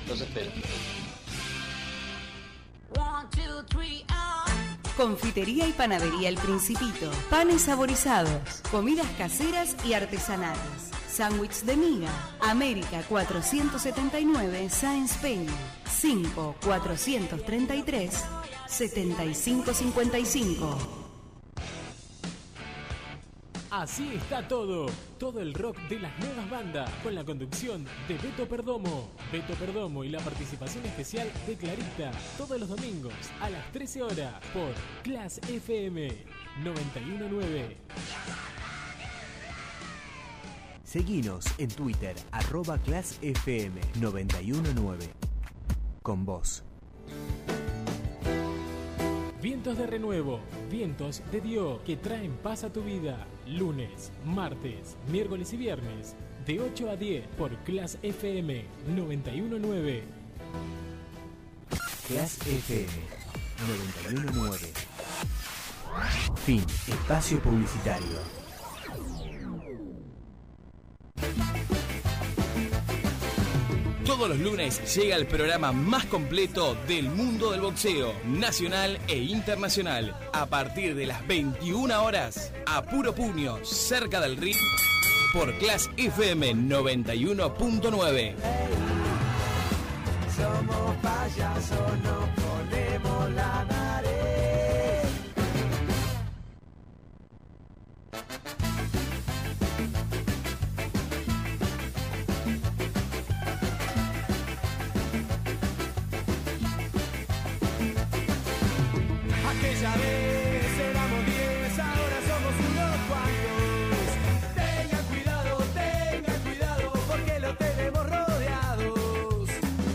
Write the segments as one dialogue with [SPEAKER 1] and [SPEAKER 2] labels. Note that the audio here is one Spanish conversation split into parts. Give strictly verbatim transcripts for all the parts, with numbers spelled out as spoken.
[SPEAKER 1] Los espero.
[SPEAKER 2] Confitería y panadería El Principito. Panes saborizados, comidas caseras y artesanales. Sándwich de miga. América cuatrocientos setenta y nueve, Sáenz Peña. cinco cuatrocientos treinta y tres, setenta y cinco cincuenta y cinco.
[SPEAKER 3] Así está todo, todo el rock de las nuevas bandas, con la conducción de Beto Perdomo. Beto Perdomo y la participación especial de Clarita, todos los domingos a las trece horas por Class F M noventa y uno punto nueve.
[SPEAKER 4] Seguinos en Twitter, arroba Class F M noventa y uno punto nueve. Con vos.
[SPEAKER 3] Vientos de renuevo, vientos de Dios que traen paz a tu vida. Lunes, martes, miércoles y viernes, de ocho a diez por Class F M noventa y uno punto nueve.
[SPEAKER 4] Class F M noventa y uno punto nueve. Fin. Espacio publicitario.
[SPEAKER 5] Todos los lunes llega el programa más completo del mundo del boxeo, nacional e internacional. A partir de las veintiuna horas, a puro puño, cerca del ring, por Class F M noventa y uno punto nueve.
[SPEAKER 6] Somos payasos, nos ponemos la nariz. Aquella vez éramos diez, ahora somos unos cuantos. Tengan cuidado, tengan cuidado, porque lo tenemos rodeados.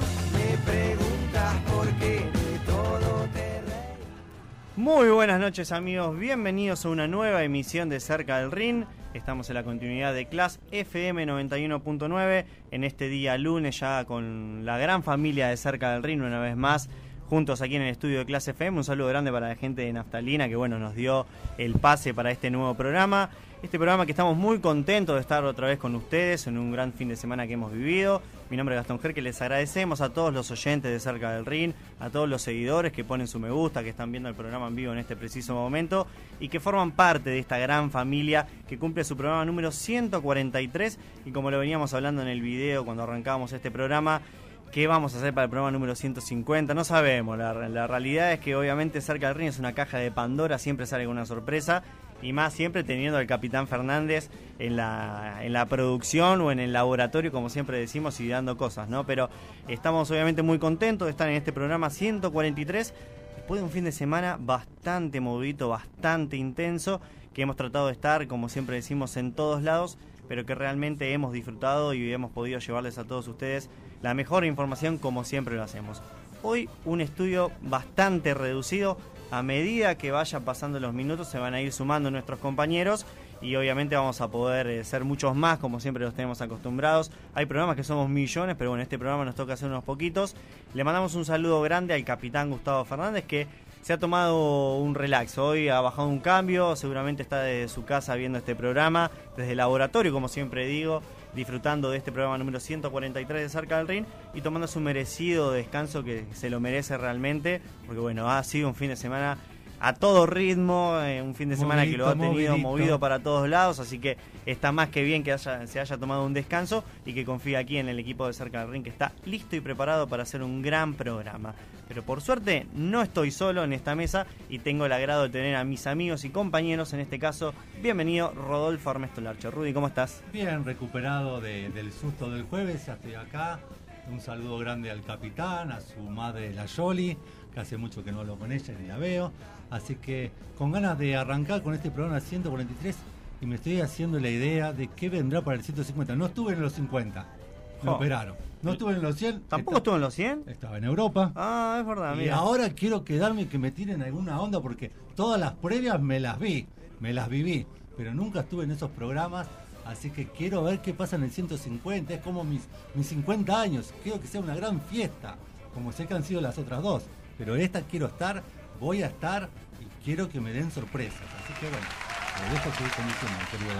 [SPEAKER 6] Me preguntas por qué de todo te reí.
[SPEAKER 7] Muy buenas noches, amigos, bienvenidos a una nueva emisión de Cerca del Ring. Estamos en la continuidad de Class F M noventa y uno punto nueve, en este día lunes ya con la gran familia de Cerca del Ring una vez más, juntos aquí en el estudio de Class F M. Un saludo grande para la gente de Naftalina que bueno nos dio el pase para este nuevo programa. Este programa que estamos muy contentos de estar otra vez con ustedes en un gran fin de semana que hemos vivido. Mi nombre es Gastón Ger, que les agradecemos a todos los oyentes de Cerca del Ring, a todos los seguidores que ponen su me gusta, que están viendo el programa en vivo en este preciso momento y que forman parte de esta gran familia que cumple su programa número ciento cuarenta y tres. Y como lo veníamos hablando en el video cuando arrancábamos este programa, ¿qué vamos a hacer para el programa número ciento cincuenta? No sabemos, la, la realidad es que obviamente Cerca del Ring es una caja de Pandora, siempre sale con una sorpresa, y más siempre teniendo al Capitán Fernández en la, en la producción o en el laboratorio, como siempre decimos, y dando cosas, ¿no? Pero estamos obviamente muy contentos de estar en este programa ciento cuarenta y tres, después de un fin de semana bastante movido, bastante intenso, que hemos tratado de estar, como siempre decimos, en todos lados, pero que realmente hemos disfrutado y hemos podido llevarles a todos ustedes la mejor información como siempre lo hacemos. Hoy un estudio bastante reducido. A medida que vayan pasando los minutos se van a ir sumando nuestros compañeros y obviamente vamos a poder eh, ser muchos más como siempre los tenemos acostumbrados. Hay programas que somos millones, pero bueno, este programa nos toca hacer unos poquitos. Le mandamos un saludo grande al capitán Gustavo Fernández, que se ha tomado un relax. Hoy ha bajado un cambio, seguramente está desde su casa viendo este programa, desde el laboratorio, como siempre digo, disfrutando de este programa número ciento cuarenta y tres de Cerca del Ring y tomando su merecido descanso, que se lo merece realmente, porque bueno, ha sido un fin de semana a todo ritmo, eh, un fin de semana movidito, que lo ha tenido movidito. movido para todos lados, así que está más que bien que haya, se haya tomado un descanso y que confíe aquí en el equipo de Cerca del Ring, que está listo y preparado para hacer un gran programa. Pero por suerte no estoy solo en esta mesa y tengo el agrado de tener a mis amigos y compañeros, en este caso, bienvenido Rodolfo Armesto Larcho. Rudy, ¿cómo estás?
[SPEAKER 8] Bien, recuperado de, del susto del jueves, ya estoy acá. Un saludo grande al capitán, a su madre la Yoli, que hace mucho que no hablo con ella ni la veo. Así que con ganas de arrancar con este programa ciento cuarenta y tres y me estoy haciendo la idea de qué vendrá para el ciento cincuenta. No estuve en los cincuenta, me oh. operaron. No estuve en los cien.
[SPEAKER 7] ¿Tampoco estuvo en los cien?
[SPEAKER 8] Estaba en Europa.
[SPEAKER 7] Ah, es verdad,
[SPEAKER 8] Y
[SPEAKER 7] mira.
[SPEAKER 8] ahora quiero quedarme y que me tiren alguna onda porque todas las previas me las vi, me las viví, pero nunca estuve en esos programas. Así que quiero ver qué pasa en el ciento cincuenta. Es como mis, mis cincuenta años. Quiero que sea una gran fiesta, como sé que han sido las otras dos. Pero esta quiero estar, voy a estar y quiero que me den sorpresas. Así que bueno, lo dejo seguir conduciendo, querido Gastón.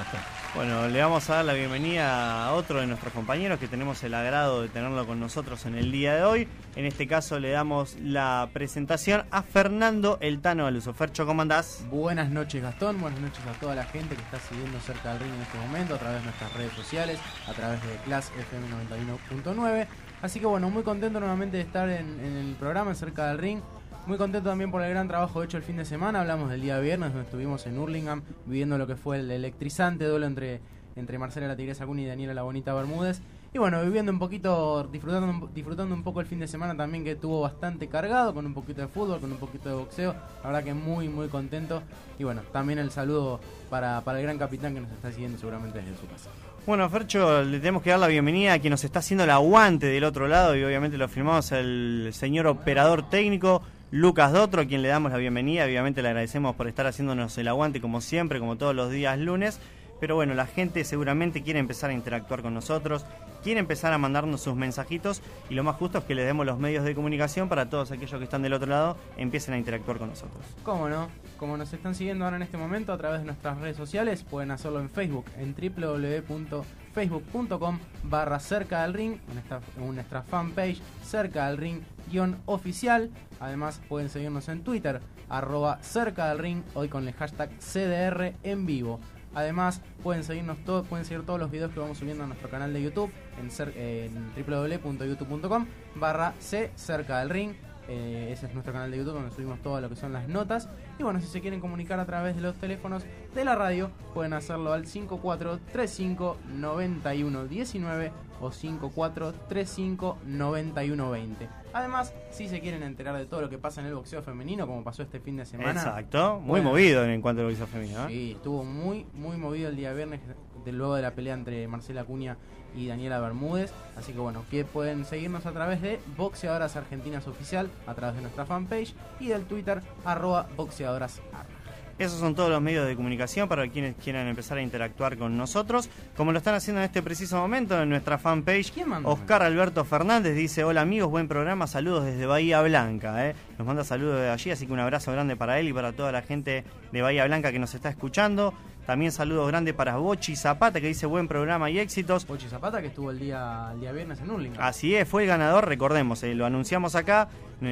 [SPEAKER 7] Bueno, le vamos a dar la bienvenida a otro de nuestros compañeros que tenemos el agrado de tenerlo con nosotros en el día de hoy. En este caso le damos la presentación a Fernando El Tano Galuso. Fercho, ¿cómo andás?
[SPEAKER 1] Buenas noches, Gastón, buenas noches a toda la gente que está siguiendo Cerca del Ring en este momento a través de nuestras redes sociales, a través de Class F M noventa y uno punto nueve. Así que bueno, muy contento nuevamente de estar en, en el programa Cerca del Ring. Muy contento también por el gran trabajo hecho el fin de semana. Hablamos del día viernes, donde estuvimos en Hurlingham viviendo lo que fue el electrizante duelo entre, entre Marcela La Tigresa Acuña y Daniela La Bonita Bermúdez. Y bueno, viviendo un poquito, disfrutando, disfrutando un poco el fin de semana también, que estuvo bastante cargado, con un poquito de fútbol, con un poquito de boxeo. La verdad que muy, muy contento. Y bueno, también el saludo para, para el gran capitán que nos está siguiendo seguramente desde su casa.
[SPEAKER 7] Bueno, Fercho, le tenemos que dar la bienvenida a quien nos está haciendo el aguante del otro lado, y obviamente lo firmamos el señor operador técnico Lucas Dotro, a quien le damos la bienvenida. Obviamente le agradecemos por estar haciéndonos el aguante como siempre, como todos los días lunes. Pero bueno, la gente seguramente quiere empezar a interactuar con nosotros, quiere empezar a mandarnos sus mensajitos, y lo más justo es que les demos los medios de comunicación para todos aquellos que están del otro lado, empiecen a interactuar con nosotros.
[SPEAKER 1] ¿Cómo no? Como nos están siguiendo ahora en este momento a través de nuestras redes sociales, pueden hacerlo en Facebook, en w w w punto facebook punto com barra cerca del ring, en, esta, en nuestra fanpage cerca del ring guión oficial. Además pueden seguirnos en Twitter, arroba cerca del ring, hoy con el hashtag C D R en vivo. Además pueden seguirnos todos, pueden seguir todos los videos que vamos subiendo a nuestro canal de YouTube en, cer, eh, en w w w punto youtube punto com barra c cerca del ring. Eh, ese es nuestro canal de YouTube donde subimos todo lo que son las notas. Y bueno, si se quieren comunicar a través de los teléfonos de la radio, pueden hacerlo al cinco cuatro tres cinco nueve uno uno nueve o cinco cuatro tres cinco nueve uno dos cero. Además, si se quieren enterar de todo lo que pasa en el boxeo femenino, como pasó este fin de semana.
[SPEAKER 7] Exacto, muy
[SPEAKER 1] bueno,
[SPEAKER 7] movido en cuanto al boxeo femenino, ¿eh?
[SPEAKER 1] Sí, estuvo muy, muy movido el día viernes, de luego de la pelea entre Marcela Acuña y Daniela Bermúdez. Así que bueno, que pueden seguirnos a través de Boxeadoras Argentinas Oficial, a través de nuestra fanpage, y del Twitter, arroba boxeadoras arg.
[SPEAKER 7] Esos son todos los medios de comunicación para quienes quieran empezar a interactuar con nosotros, como lo están haciendo en este preciso momento en nuestra fanpage.
[SPEAKER 1] ¿Quién manda?
[SPEAKER 7] Oscar Alberto Fernández dice: hola amigos, buen programa, saludos desde Bahía Blanca. ¿eh? Nos manda saludos de allí, así que un abrazo grande para él y para toda la gente de Bahía Blanca que nos está escuchando. También saludos grandes para Bochi Zapata, que dice buen programa y éxitos.
[SPEAKER 1] Bochi Zapata, que estuvo el día, el día viernes en Hurlingham.
[SPEAKER 7] Así es, fue el ganador, recordemos, eh, lo anunciamos acá.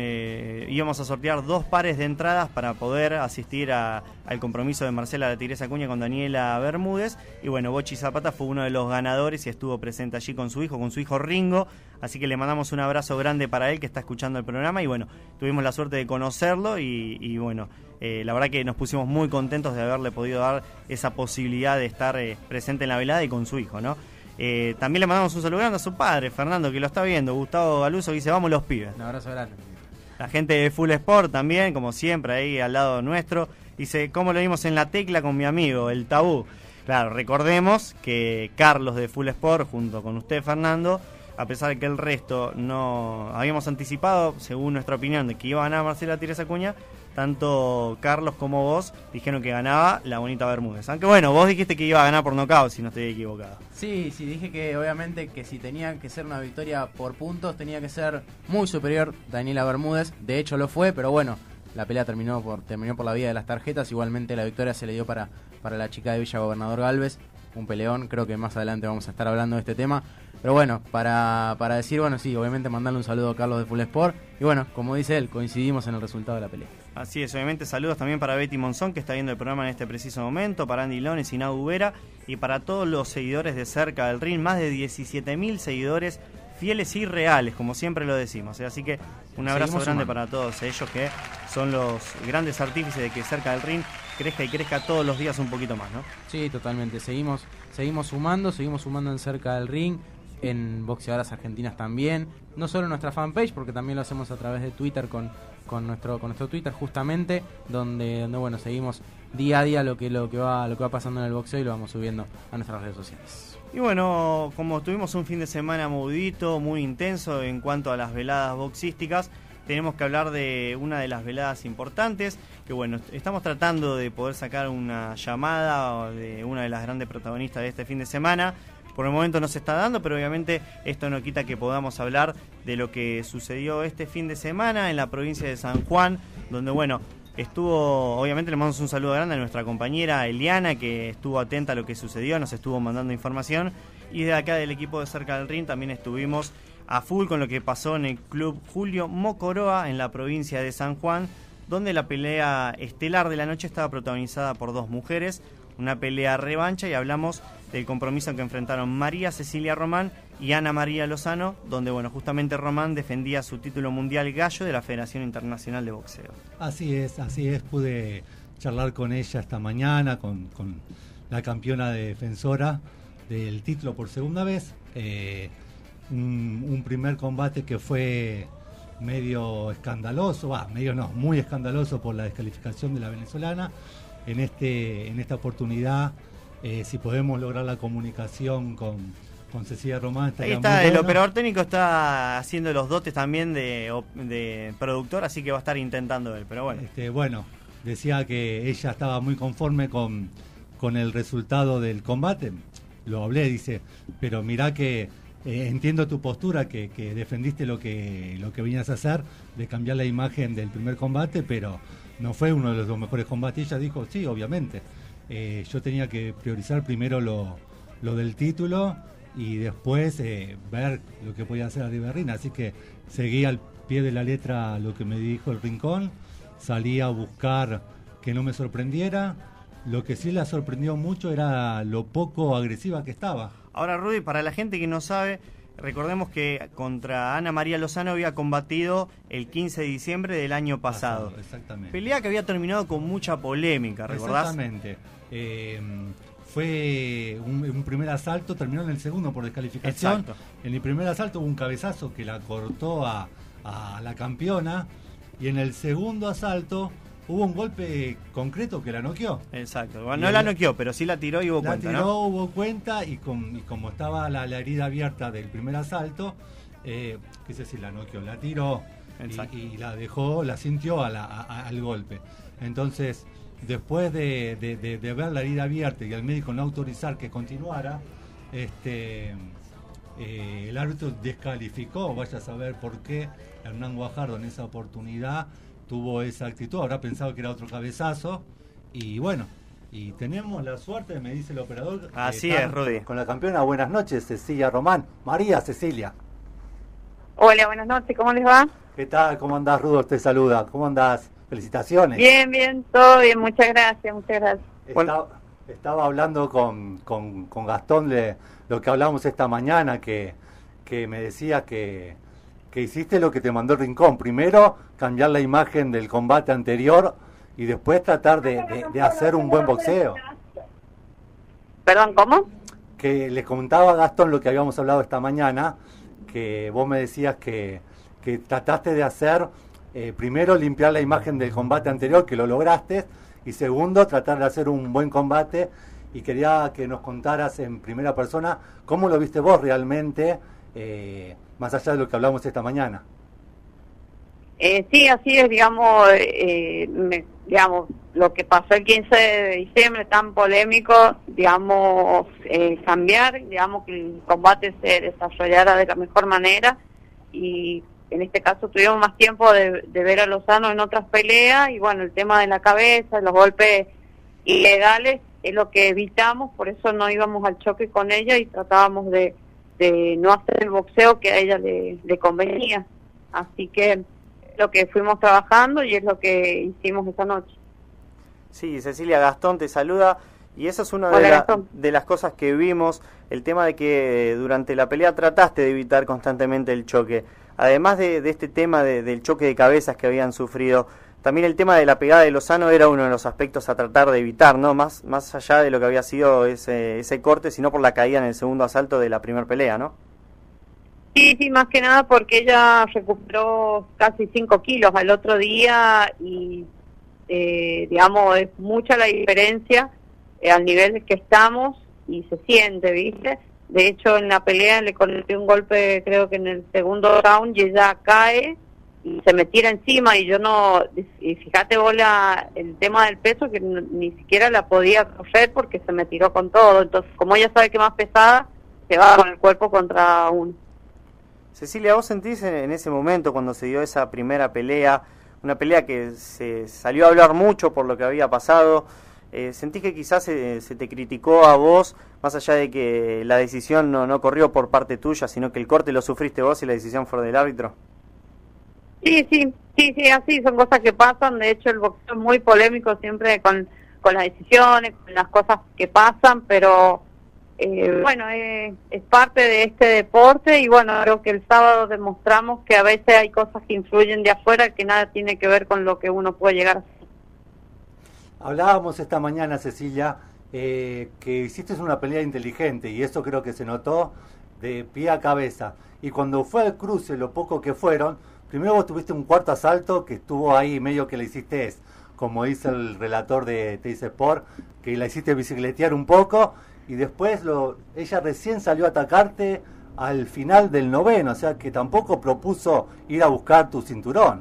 [SPEAKER 7] Eh, íbamos a sortear dos pares de entradas para poder asistir a, al compromiso de Marcela La Tigresa Acuña con Daniela Bermúdez. Y bueno, Bochi Zapata fue uno de los ganadores y estuvo presente allí con su hijo, con su hijo Ringo. Así que le mandamos un abrazo grande para él, que está escuchando el programa. Y bueno, tuvimos la suerte de conocerlo y, y bueno, eh, la verdad que nos pusimos muy contentos de haberle podido dar esa posibilidad de estar eh, presente en la velada y con su hijo, ¿no? Eh, también le mandamos un saludo grande a su padre, Fernando, que lo está viendo, Gustavo Galuso, que dice: vamos los pibes.
[SPEAKER 1] Un abrazo grande.
[SPEAKER 7] La gente de Full Sport también, como siempre, ahí al lado nuestro. Dice: ¿cómo lo vimos en la tecla con mi amigo, el Tabú? Claro, recordemos que Carlos de Full Sport, junto con usted, Fernando, a pesar de que el resto no habíamos anticipado, según nuestra opinión, de que iba a ganar Marcela Tigresa Acuña, tanto Carlos como vos dijeron que ganaba La Bonita Bermúdez. Aunque bueno, vos dijiste que iba a ganar por nocaut, si no estoy equivocado.
[SPEAKER 1] Sí, sí, dije que obviamente que si tenía que ser una victoria por puntos, tenía que ser muy superior Daniela Bermúdez. De hecho lo fue, pero bueno, la pelea terminó por terminó por la vía de las tarjetas. Igualmente la victoria se le dio para, para la chica de Villa Gobernador Galvez. Un peleón, creo que más adelante vamos a estar hablando de este tema. Pero bueno, para, para decir, bueno, sí, obviamente mandarle un saludo a Carlos de Full Sport. Y bueno, como dice él, coincidimos en el resultado de la pelea.
[SPEAKER 7] Así es, obviamente saludos también para Betty Monzón, que está viendo el programa en este preciso momento, para Andy Lones y Nau Vera, y para todos los seguidores de Cerca del Ring, más de diecisiete mil seguidores fieles y reales, como siempre lo decimos. ¿eh? Así que un abrazo
[SPEAKER 1] Seguimos
[SPEAKER 7] grande
[SPEAKER 1] sumando.
[SPEAKER 7] para todos ellos, que son los grandes artífices de que Cerca del Ring crezca y crezca todos los días un poquito más, ¿no?
[SPEAKER 1] Sí, totalmente. Seguimos, seguimos sumando, seguimos sumando en Cerca del Ring, en Boxeadoras Argentinas también. No solo en nuestra fanpage, porque también lo hacemos a través de Twitter con, con nuestro con nuestro Twitter justamente, donde, donde bueno, seguimos día a día lo que lo que va lo que va pasando en el boxeo y lo vamos subiendo a nuestras redes sociales.
[SPEAKER 7] Y bueno, como tuvimos un fin de semana movidito, muy intenso en cuanto a las veladas boxísticas, tenemos que hablar de una de las veladas importantes, que bueno, estamos tratando de poder sacar una llamada de una de las grandes protagonistas de este fin de semana. Por el momento no se está dando, pero obviamente esto no quita que podamos hablar de lo que sucedió este fin de semana en la provincia de San Juan, donde bueno, Estuvo, obviamente le mandamos un saludo grande a nuestra compañera Eliana, que estuvo atenta a lo que sucedió, nos estuvo mandando información. Y de acá del equipo de Cerca del Ring también estuvimos a full con lo que pasó en el Club Julio Mocoroa en la provincia de San Juan, donde la pelea estelar de la noche estaba protagonizada por dos mujeres, una pelea revancha, y hablamos del compromiso que enfrentaron María Cecilia Román y Ana María Lozano, donde bueno, justamente Román defendía su título mundial gallo de la Federación Internacional de Boxeo.
[SPEAKER 8] Así es, así es, pude charlar con ella esta mañana, con, con la campeona defensora del título por segunda vez, eh, un, un primer combate que fue medio escandaloso, ah, medio no, muy escandaloso por la descalificación de la venezolana. En este, en esta oportunidad, eh, si podemos lograr la comunicación con, con Cecilia Román,
[SPEAKER 7] ahí está, el bueno. Operador técnico está haciendo los dotes también de, de productor, así que va a estar intentando él, pero bueno.
[SPEAKER 8] Este, bueno, decía que ella estaba muy conforme con, con el resultado del combate. Lo hablé, dice, pero mirá que eh, entiendo tu postura, que, que defendiste lo que, lo que venías a hacer, de cambiar la imagen del primer combate, pero no fue uno de los dos mejores combates. Ella dijo, sí, obviamente, eh, yo tenía que priorizar primero lo, lo del título y después eh, ver lo que podía hacer Ari Berrín. Así que seguí al pie de la letra lo que me dijo el Rincón, salí a buscar que no me sorprendiera. Lo que sí la sorprendió mucho era lo poco agresiva que estaba.
[SPEAKER 7] Ahora, Rudy, para la gente que no sabe, recordemos que contra Ana María Lozano había combatido el quince de diciembre del año pasado.
[SPEAKER 8] pasado exactamente.
[SPEAKER 7] Pelea que había terminado con mucha polémica, ¿recordás?
[SPEAKER 8] Exactamente. Eh, fue un, un primer asalto, terminó en el segundo por descalificación.
[SPEAKER 7] Exacto.
[SPEAKER 8] En el primer asalto hubo un cabezazo que la cortó a, a la campeona, y en el segundo asalto hubo un golpe concreto que la noqueó.
[SPEAKER 7] Exacto. Bueno, no la noqueó, pero sí la tiró y hubo
[SPEAKER 8] la
[SPEAKER 7] cuenta,
[SPEAKER 8] tiró,
[SPEAKER 7] ¿no?
[SPEAKER 8] hubo cuenta, y, con, y como estaba la, la herida abierta del primer asalto, eh, qué sé si la noqueó, la tiró y, y la dejó, la sintió a la, a, al golpe. Entonces, después de, de, de, de ver la herida abierta y el médico no autorizar que continuara, este, eh, el árbitro descalificó, vaya a saber por qué Hernán Guajardo en esa oportunidad tuvo esa actitud, habrá pensado que era otro cabezazo, y bueno, y tenemos la suerte, me dice el operador.
[SPEAKER 7] Así es, Rudy.
[SPEAKER 8] Con la campeona, buenas noches, Cecilia Román. María Cecilia.
[SPEAKER 9] Hola, buenas noches, ¿cómo les va?
[SPEAKER 8] ¿Qué tal? ¿Cómo andás, Rudo? Te saluda. ¿Cómo andás? Felicitaciones.
[SPEAKER 9] Bien, bien, todo bien, muchas gracias, muchas gracias.
[SPEAKER 8] Está, estaba hablando con, con, con Gastón de lo que hablamos esta mañana, que, que me decía que, que hiciste lo que te mandó el Rincón. Primero, cambiar la imagen del combate anterior y después tratar de, de, de hacer un buen boxeo.
[SPEAKER 9] Perdón, ¿cómo?
[SPEAKER 8] Que les comentaba a Gastón lo que habíamos hablado esta mañana, que vos me decías que, que trataste de hacer, eh, primero, limpiar la imagen del combate anterior, que lo lograste, y segundo, tratar de hacer un buen combate, y quería que nos contaras en primera persona cómo lo viste vos realmente, eh, más allá de lo que hablamos esta mañana.
[SPEAKER 9] Eh, sí, así es, digamos, eh, me, digamos, lo que pasó el quince de diciembre, tan polémico, digamos, eh, cambiar, digamos, que el combate se desarrollara de la mejor manera, y en este caso tuvimos más tiempo de, de ver a Lozano en otras peleas, y bueno, el tema de la cabeza, los golpes ilegales, es lo que evitamos, por eso no íbamos al choque con ella y tratábamos de, de no hacer el boxeo que a ella le, le convenía, así que lo que fuimos trabajando y es lo que hicimos esta noche.
[SPEAKER 7] Sí, Cecilia, Gastón te saluda, y eso es una de, la, de las cosas que vimos, el tema de que durante la pelea trataste de evitar constantemente el choque. Además de, de este tema de, del choque de cabezas que habían sufrido, también el tema de la pegada de Lozano era uno de los aspectos a tratar de evitar, ¿no? Más, más allá de lo que había sido ese, ese corte, sino por la caída en el segundo asalto de la primera pelea, ¿no?
[SPEAKER 9] Sí, sí, más que nada porque ella recuperó casi cinco kilos al otro día y, eh, digamos, es mucha la diferencia eh, al nivel que estamos y se siente, ¿viste? De hecho, en la pelea le conecté un golpe, creo que en el segundo round, y ella cae y se me tira encima y yo no, y fíjate vos la, el tema del peso, que no, ni siquiera la podía coger porque se me tiró con todo. Entonces, como ella sabe que más pesada, se va con el cuerpo contra uno.
[SPEAKER 7] Cecilia, ¿vos sentís en ese momento, cuando se dio esa primera pelea, una pelea que se salió a hablar mucho por lo que había pasado. Eh, ¿Sentís que quizás se, se te criticó a vos, más allá de que la decisión no, no corrió por parte tuya, sino que el corte lo sufriste vos y la decisión fue del árbitro?
[SPEAKER 9] Sí, sí, sí, sí, así son cosas que pasan. De hecho, el boxeo es muy polémico siempre con, con las decisiones, con las cosas que pasan, pero eh, bueno, eh, es parte de este deporte y bueno, creo que el sábado demostramos que a veces hay cosas que influyen de afuera que nada tiene que ver con lo que uno puede llegar a hacer.
[SPEAKER 8] Hablábamos esta mañana, Cecilia, eh, que hiciste una pelea inteligente y eso creo que se notó de pie a cabeza. Y cuando fue al cruce, lo poco que fueron, primero vos tuviste un cuarto asalto que estuvo ahí medio que le hiciste, como dice el relator de Teis Sport, que la hiciste bicicletear un poco y después lo, ella recién salió a atacarte al final del noveno, o sea que tampoco propuso ir a buscar tu cinturón.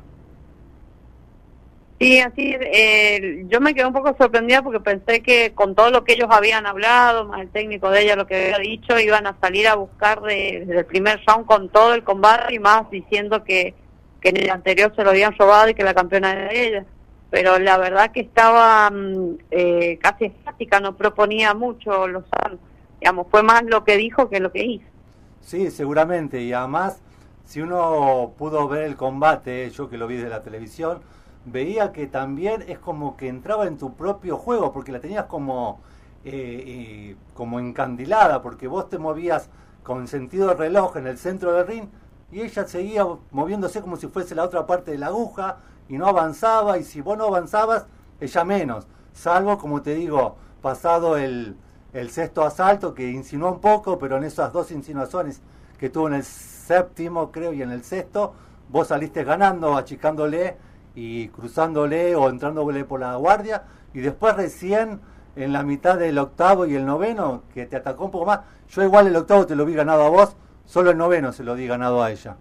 [SPEAKER 9] Sí, así, eh, yo me quedé un poco sorprendida porque pensé que con todo lo que ellos habían hablado, más el técnico de ella, lo que había dicho, iban a salir a buscar de, desde el primer round con todo el combate y más diciendo que, que en el anterior se lo habían robado y que la campeona era ella. Pero la verdad que estaba eh, casi estática, no proponía mucho Lozano. Digamos, fue más lo que dijo que lo que hizo.
[SPEAKER 8] Sí, seguramente, y además, si uno pudo ver el combate, yo que lo vi de la televisión, veía que también es como que entraba en tu propio juego, porque la tenías como, eh, eh, como encandilada, porque vos te movías con sentido de reloj en el centro del ring, y ella seguía moviéndose como si fuese la otra parte de la aguja, y no avanzaba, y si vos no avanzabas, ella menos, salvo, como te digo, pasado el, el sexto asalto, que insinuó un poco, pero en esas dos insinuaciones que tuvo en el séptimo, creo, y en el sexto, vos saliste ganando, achicándole y cruzándole o entrándole por la guardia, y después recién en la mitad del octavo y el noveno, que te atacó un poco más. Yo igual el octavo te lo vi ganado a vos, solo el noveno se lo di ganado a ella.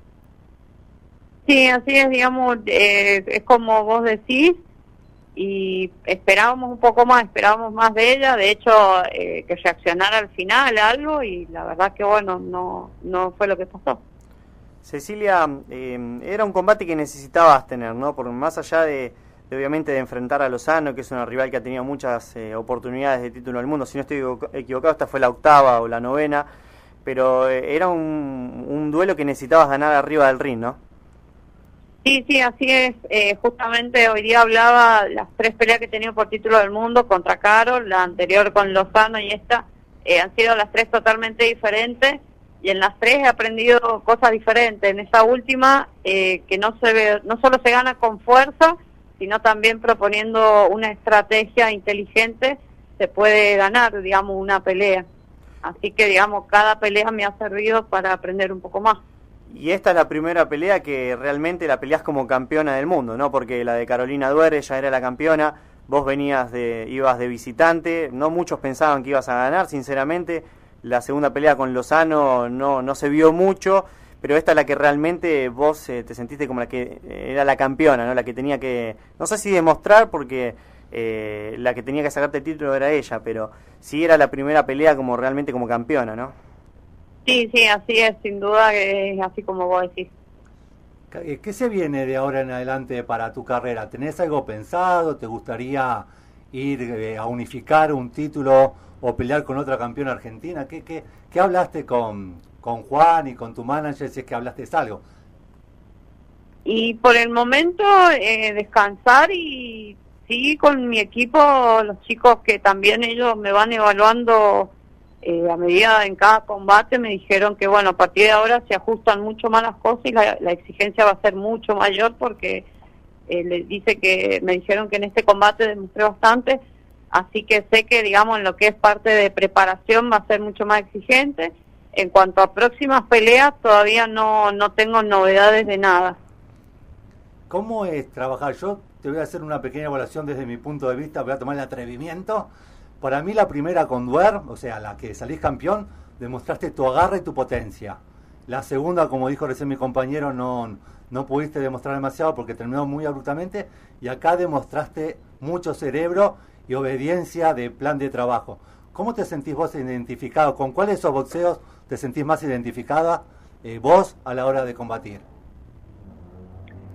[SPEAKER 9] Sí, así es, digamos, eh, es como vos decís, y esperábamos un poco más, esperábamos más de ella, de hecho, eh, que reaccionara al final algo, y la verdad que bueno, no, no fue lo que pasó.
[SPEAKER 7] Cecilia, eh, era un combate que necesitabas tener, ¿no? Por más allá de, de obviamente de enfrentar a Lozano, que es una rival que ha tenido muchas eh, oportunidades de título del mundo. Si no estoy equivocado, esta fue la octava o la novena, pero eh, era un, un duelo que necesitabas ganar arriba del ring, ¿no?
[SPEAKER 9] Sí, sí, así es. Eh, justamente hoy día hablaba las tres peleas que he tenido por título del mundo contra Karol, la anterior con Lozano y esta, eh, han sido las tres totalmente diferentes. Y en las tres he aprendido cosas diferentes. En esta última, eh, que no se ve, no solo se gana con fuerza, sino también proponiendo una estrategia inteligente, se puede ganar, digamos, una pelea. Así que, digamos, cada pelea me ha servido para aprender un poco más.
[SPEAKER 7] Y esta es la primera pelea que realmente la peleás como campeona del mundo, ¿no? Porque la de Carolina Duer, ella era la campeona, vos venías de, ibas de visitante, no muchos pensaban que ibas a ganar, sinceramente. La segunda pelea con Lozano no, no se vio mucho, pero esta es la que realmente vos eh, te sentiste como la que eh, era la campeona, ¿no? La que tenía que, no sé si demostrar, porque eh, la que tenía que sacarte el título era ella, pero sí era la primera pelea como realmente como campeona, ¿no?
[SPEAKER 9] Sí, sí, así es, sin duda que es así como vos decís.
[SPEAKER 8] ¿Qué se viene de ahora en adelante para tu carrera? ¿Tenés algo pensado? ¿Te gustaría ir eh, a unificar un título o pelear con otra campeona argentina? ¿Qué, qué, qué hablaste con, con Juan y con tu manager, si es que hablaste de algo?
[SPEAKER 9] Y por el momento eh, descansar y sí con mi equipo, los chicos que también ellos me van evaluando eh, a medida en cada combate, me dijeron que bueno, a partir de ahora se ajustan mucho más las cosas y la, la exigencia va a ser mucho mayor porque eh, les dice que me dijeron que en este combate demostré bastante. Así que sé que, digamos, en lo que es parte de preparación va a ser mucho más exigente. En cuanto a próximas peleas, todavía no, no tengo novedades de nada.
[SPEAKER 8] ¿Cómo es trabajar? Yo te voy a hacer una pequeña evaluación desde mi punto de vista, voy a tomar el atrevimiento. Para mí la primera con Duer, o sea, la que salís campeón, demostraste tu agarre y tu potencia. La segunda, como dijo recién mi compañero, no, no pudiste demostrar demasiado porque terminó muy abruptamente. Y acá demostraste mucho cerebro y obediencia de plan de trabajo. ¿Cómo te sentís vos identificado? ¿Con cuáles de esos boxeos te sentís más identificada eh, vos a la hora de combatir?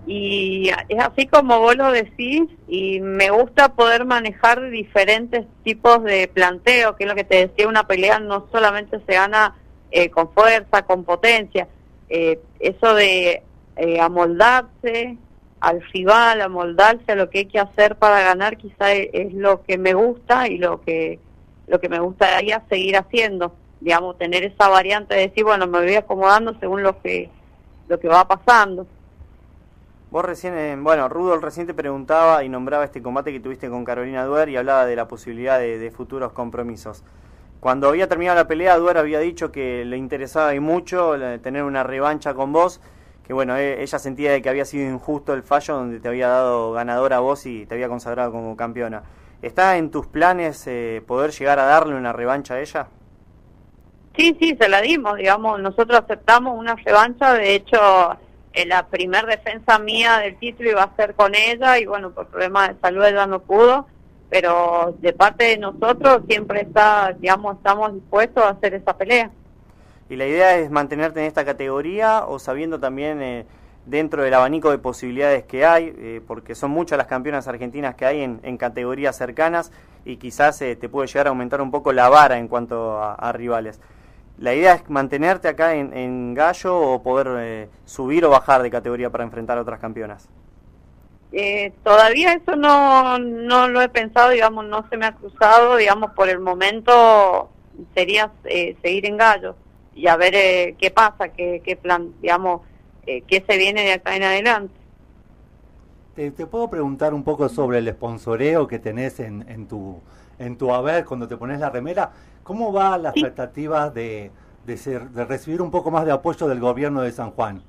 [SPEAKER 9] y es así como vos lo decís, y me gusta poder manejar diferentes tipos de planteo, que es lo que te decía, una pelea no solamente se gana eh, con fuerza, con potencia, eh, eso de eh, amoldarse al rival, amoldarse a lo que hay que hacer para ganar, quizá es, es lo que me gusta y lo que lo que me gustaría seguir haciendo, digamos, tener esa variante de decir, bueno, me voy acomodando según lo que lo que va pasando.
[SPEAKER 7] Vos recién, eh, bueno, Rudolf recién te preguntaba y nombraba este combate que tuviste con Carolina Duer y hablaba de la posibilidad de, de futuros compromisos. Cuando había terminado la pelea, Duer había dicho que le interesaba y mucho la, tener una revancha con vos, que bueno, eh, ella sentía de que había sido injusto el fallo donde te había dado ganadora a vos y te había consagrado como campeona. ¿Está en tus planes eh, poder llegar a darle una revancha a ella?
[SPEAKER 9] Sí, sí, se la dimos, digamos, nosotros aceptamos una revancha, de hecho, eh, la primer defensa mía del título iba a ser con ella y bueno, por problemas de salud ella no pudo, pero de parte de nosotros siempre está, digamos, estamos dispuestos a hacer esa pelea.
[SPEAKER 7] ¿Y la idea es mantenerte en esta categoría o sabiendo también eh, dentro del abanico de posibilidades que hay, eh, porque son muchas las campeonas argentinas que hay en, en categorías cercanas y quizás eh, te puede llegar a aumentar un poco la vara en cuanto a, a rivales? ¿La idea es mantenerte acá en, en Gallo o poder eh, subir o bajar de categoría para enfrentar a otras campeonas?
[SPEAKER 9] Eh, todavía eso no, no lo he pensado, digamos, no se me ha cruzado, digamos, por el momento sería eh, seguir en Gallo y a ver eh, qué pasa, qué, qué plan, digamos, eh, qué se viene de acá en adelante.
[SPEAKER 8] Te, te puedo preguntar un poco sobre el sponsoreo que tenés en, en tu en tu haber cuando te pones la remera. ¿Cómo va la
[SPEAKER 9] Sí.
[SPEAKER 8] expectativa de, de, ser, de recibir un poco más de apoyo del gobierno de San Juan?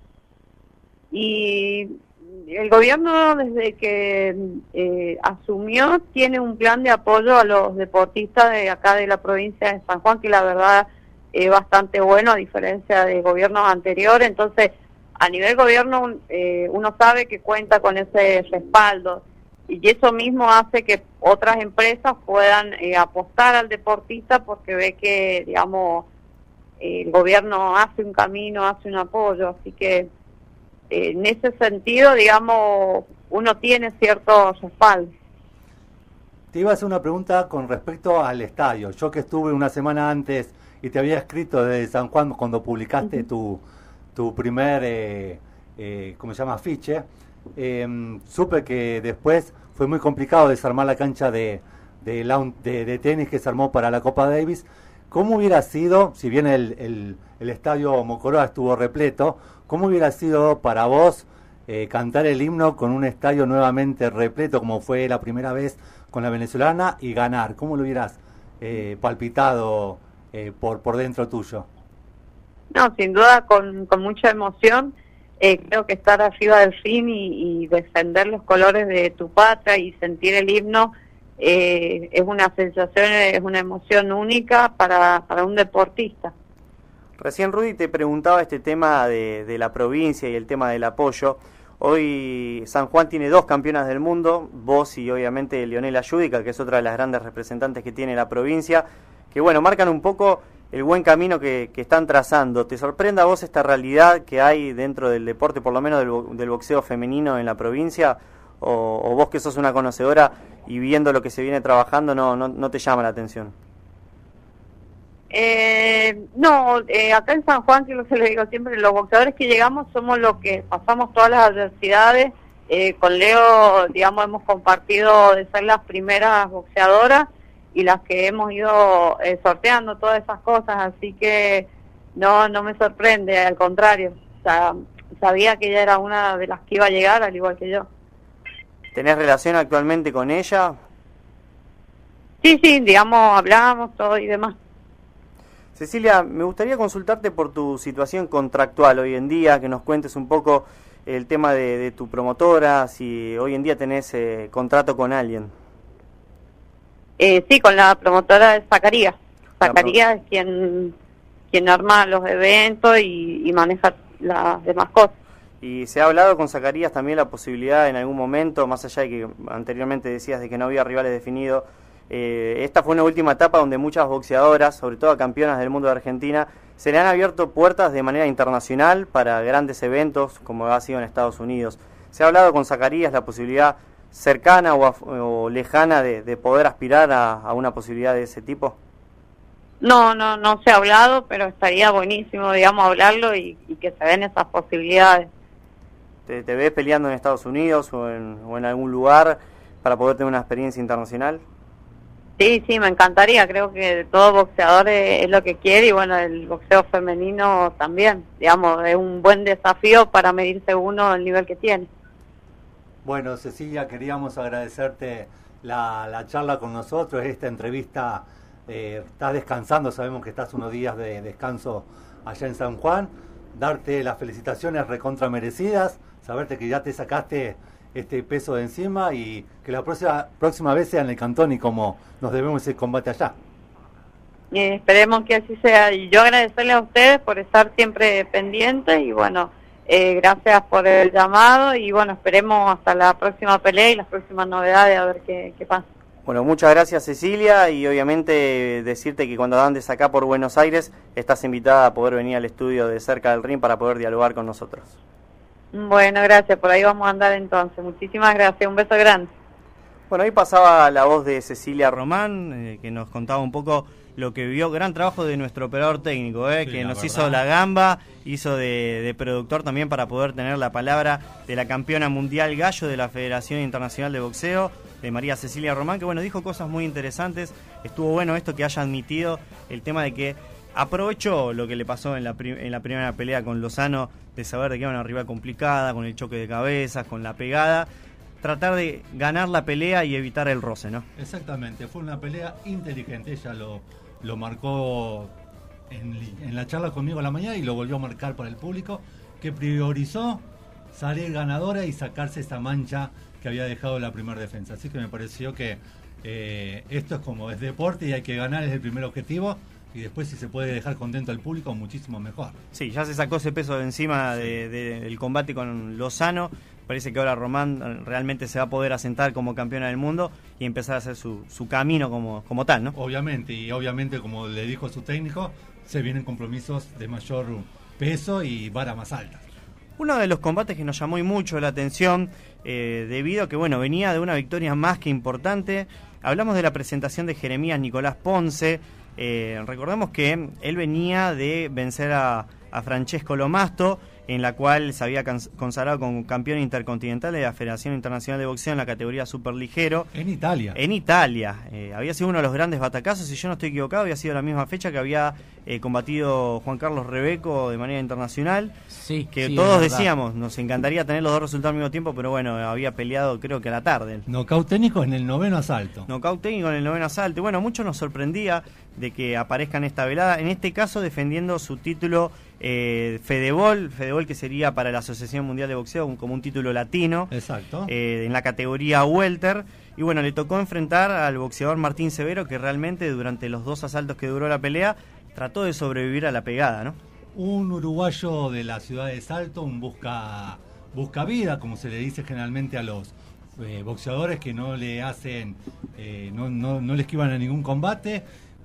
[SPEAKER 9] Y el gobierno, desde que eh, asumió, tiene un plan de apoyo a los deportistas de acá de la provincia de San Juan, que la verdad es bastante bueno, a diferencia de gobiernos anteriores. Entonces, a nivel gobierno, eh, uno sabe que cuenta con ese respaldo, y eso mismo hace que otras empresas puedan eh, apostar al deportista porque ve que, digamos, eh, el gobierno hace un camino, hace un apoyo, así que eh, en ese sentido, digamos, uno tiene cierto respaldo.
[SPEAKER 8] Te iba a hacer una pregunta con respecto al estadio. Yo que estuve una semana antes y te había escrito desde San Juan cuando publicaste uh-huh. tu, tu primer, eh, eh, ¿cómo se llama?, afiche. Eh, supe que después fue muy complicado desarmar la cancha de, de, de, de tenis que se armó para la Copa Davis. ¿Cómo hubiera sido, si bien el, el, el estadio Mocoroa estuvo repleto, cómo hubiera sido para vos eh, cantar el himno con un estadio nuevamente repleto como fue la primera vez con la venezolana y ganar? ¿Cómo lo hubieras eh, palpitado eh, por, por dentro tuyo?
[SPEAKER 9] No, sin duda con, con mucha emoción. Eh, creo que estar arriba del ring y, y defender los colores de tu patria y sentir el himno eh, es una sensación, es una emoción única para, para un deportista.
[SPEAKER 7] Recién Rudy te preguntaba este tema de, de la provincia y el tema del apoyo. Hoy San Juan tiene dos campeonas del mundo, vos y obviamente Leonela Yudica, que es otra de las grandes representantes que tiene la provincia, que bueno, marcan un poco el buen camino que, que están trazando. ¿Te sorprende a vos esta realidad que hay dentro del deporte, por lo menos del, del boxeo femenino en la provincia? O, ¿O vos que sos una conocedora y viendo lo que se viene trabajando no, no, no te llama la atención?
[SPEAKER 9] Eh, no, eh, acá en San Juan, que es lo que le digo siempre, los boxeadores que llegamos somos los que pasamos todas las adversidades. Eh, con Leo, digamos, hemos compartido de ser las primeras boxeadoras y las que hemos ido eh, sorteando todas esas cosas, así que no no me sorprende, al contrario, o sea, sabía que ella era una de las que iba a llegar, al igual que yo.
[SPEAKER 7] ¿Tenés relación actualmente con ella?
[SPEAKER 9] Sí, sí, digamos, hablamos todo y demás.
[SPEAKER 7] Cecilia, me gustaría consultarte por tu situación contractual hoy en día, que nos cuentes un poco el tema de, de tu promotora, si hoy en día tenés eh, contrato con alguien.
[SPEAKER 9] Eh, sí, con la promotora de Zacarías. Zacarías es quien quien arma los eventos y, y maneja las demás cosas.
[SPEAKER 7] ¿Y se ha hablado con Zacarías también la posibilidad en algún momento, más allá de que anteriormente decías de que no había rivales definidos, eh, esta fue una última etapa donde muchas boxeadoras, sobre todo campeonas del mundo de Argentina, se le han abierto puertas de manera internacional para grandes eventos como ha sido en Estados Unidos? ¿Se ha hablado con Zacarías la posibilidad cercana o, a, o lejana de, de poder aspirar a, a una posibilidad de ese tipo?
[SPEAKER 9] No, no, no se ha hablado, pero estaría buenísimo, digamos, hablarlo y, y que se den esas posibilidades.
[SPEAKER 7] ¿Te, te ves peleando en Estados Unidos o en, o en algún lugar para poder tener una experiencia internacional?
[SPEAKER 9] Sí, sí, me encantaría, creo que todo boxeador es, es lo que quiere y bueno, el boxeo femenino también, digamos, es un buen desafío para medirse uno el nivel que tiene.
[SPEAKER 8] Bueno, Cecilia, queríamos agradecerte la, la charla con nosotros, esta entrevista. Eh, estás descansando, sabemos que estás unos días de descanso allá en San Juan. Darte las felicitaciones recontra merecidas, saberte que ya te sacaste este peso de encima y que la próxima, próxima vez sea en el Cantón y como nos debemos ese combate allá.
[SPEAKER 9] Eh, esperemos que así sea y yo agradecerle a ustedes por estar siempre pendientes y bueno, eh, gracias por el llamado y bueno, esperemos hasta la próxima pelea y las próximas novedades a ver qué, qué pasa.
[SPEAKER 7] Bueno, muchas gracias Cecilia y obviamente decirte que cuando andes acá por Buenos Aires estás invitada a poder venir al estudio de Cerca del Ring para poder dialogar con nosotros.
[SPEAKER 9] Bueno, gracias, por ahí vamos a andar entonces. Muchísimas gracias, un beso grande.
[SPEAKER 7] Bueno, ahí pasaba la voz de Cecilia Román, eh, que nos contaba un poco lo que vio, gran trabajo de nuestro operador técnico, eh,
[SPEAKER 8] sí,
[SPEAKER 7] que nos
[SPEAKER 8] verdad.
[SPEAKER 7] hizo la gamba, hizo de, de productor también para poder tener la palabra de la campeona mundial gallo de la Federación Internacional de Boxeo, de María Cecilia Román, que bueno, dijo cosas muy interesantes. Estuvo bueno esto que haya admitido el tema de que aprovechó lo que le pasó en la, prim en la primera pelea con Lozano, de saber de que era una rival complicada, con el choque de cabezas, con la pegada, tratar de ganar la pelea y evitar el roce, ¿no?
[SPEAKER 8] Exactamente, fue una pelea inteligente, ella lo, lo marcó en, en la charla conmigo a la mañana y lo volvió a marcar para el público, que priorizó salir ganadora y sacarse esa mancha que había dejado la primera defensa. Así que me pareció que eh, esto es como es deporte y hay que ganar, es el primer objetivo. Y después si se puede dejar contento al público, muchísimo mejor.
[SPEAKER 7] Sí, ya se sacó ese peso de encima de, de, del combate con Lozano. Parece que ahora Román realmente se va a poder asentar como campeona del mundo y empezar a hacer su, su camino como, como tal, ¿no?
[SPEAKER 8] Obviamente, y obviamente, como le dijo su técnico, se vienen compromisos de mayor peso y vara más alta.
[SPEAKER 7] Uno de los combates que nos llamó y mucho la atención, eh, debido a que bueno, venía de una victoria más que importante. Hablamos de la presentación de Jeremías Nicolás Ponce. Eh, recordemos que él venía de vencer a, a Francesco Lomasto, en la cual se había consagrado como campeón intercontinental de la Federación Internacional de Boxeo en la categoría superligero.
[SPEAKER 8] En Italia.
[SPEAKER 7] En Italia. Eh, había sido uno de los grandes batacazos, si yo no estoy equivocado, había sido la misma fecha que había eh, combatido Juan Carlos Rebeco de manera internacional.
[SPEAKER 1] Sí,
[SPEAKER 7] que
[SPEAKER 1] sí,
[SPEAKER 7] todos
[SPEAKER 1] es verdad.
[SPEAKER 7] decíamos, nos encantaría tener los dos resultados al mismo tiempo, pero bueno, había peleado creo que a la tarde.
[SPEAKER 8] Nocaut técnico en el noveno asalto.
[SPEAKER 7] Nocaut técnico en el noveno asalto. Y bueno, mucho nos sorprendía de que aparezca en esta velada, en este caso defendiendo su título eh, Fedebol, Fedebol que sería para la Asociación Mundial de Boxeo un, como un título latino.
[SPEAKER 8] Exacto.
[SPEAKER 7] Eh, en la categoría welter. Y bueno, le tocó enfrentar al boxeador Martín Severo, que realmente durante los dos asaltos que duró la pelea trató de sobrevivir a la pegada, ¿no?
[SPEAKER 8] Un uruguayo de la ciudad de Salto, un busca, busca vida, como se le dice generalmente a los eh, boxeadores que no le hacen, eh, no, no, no le esquivan a ningún combate.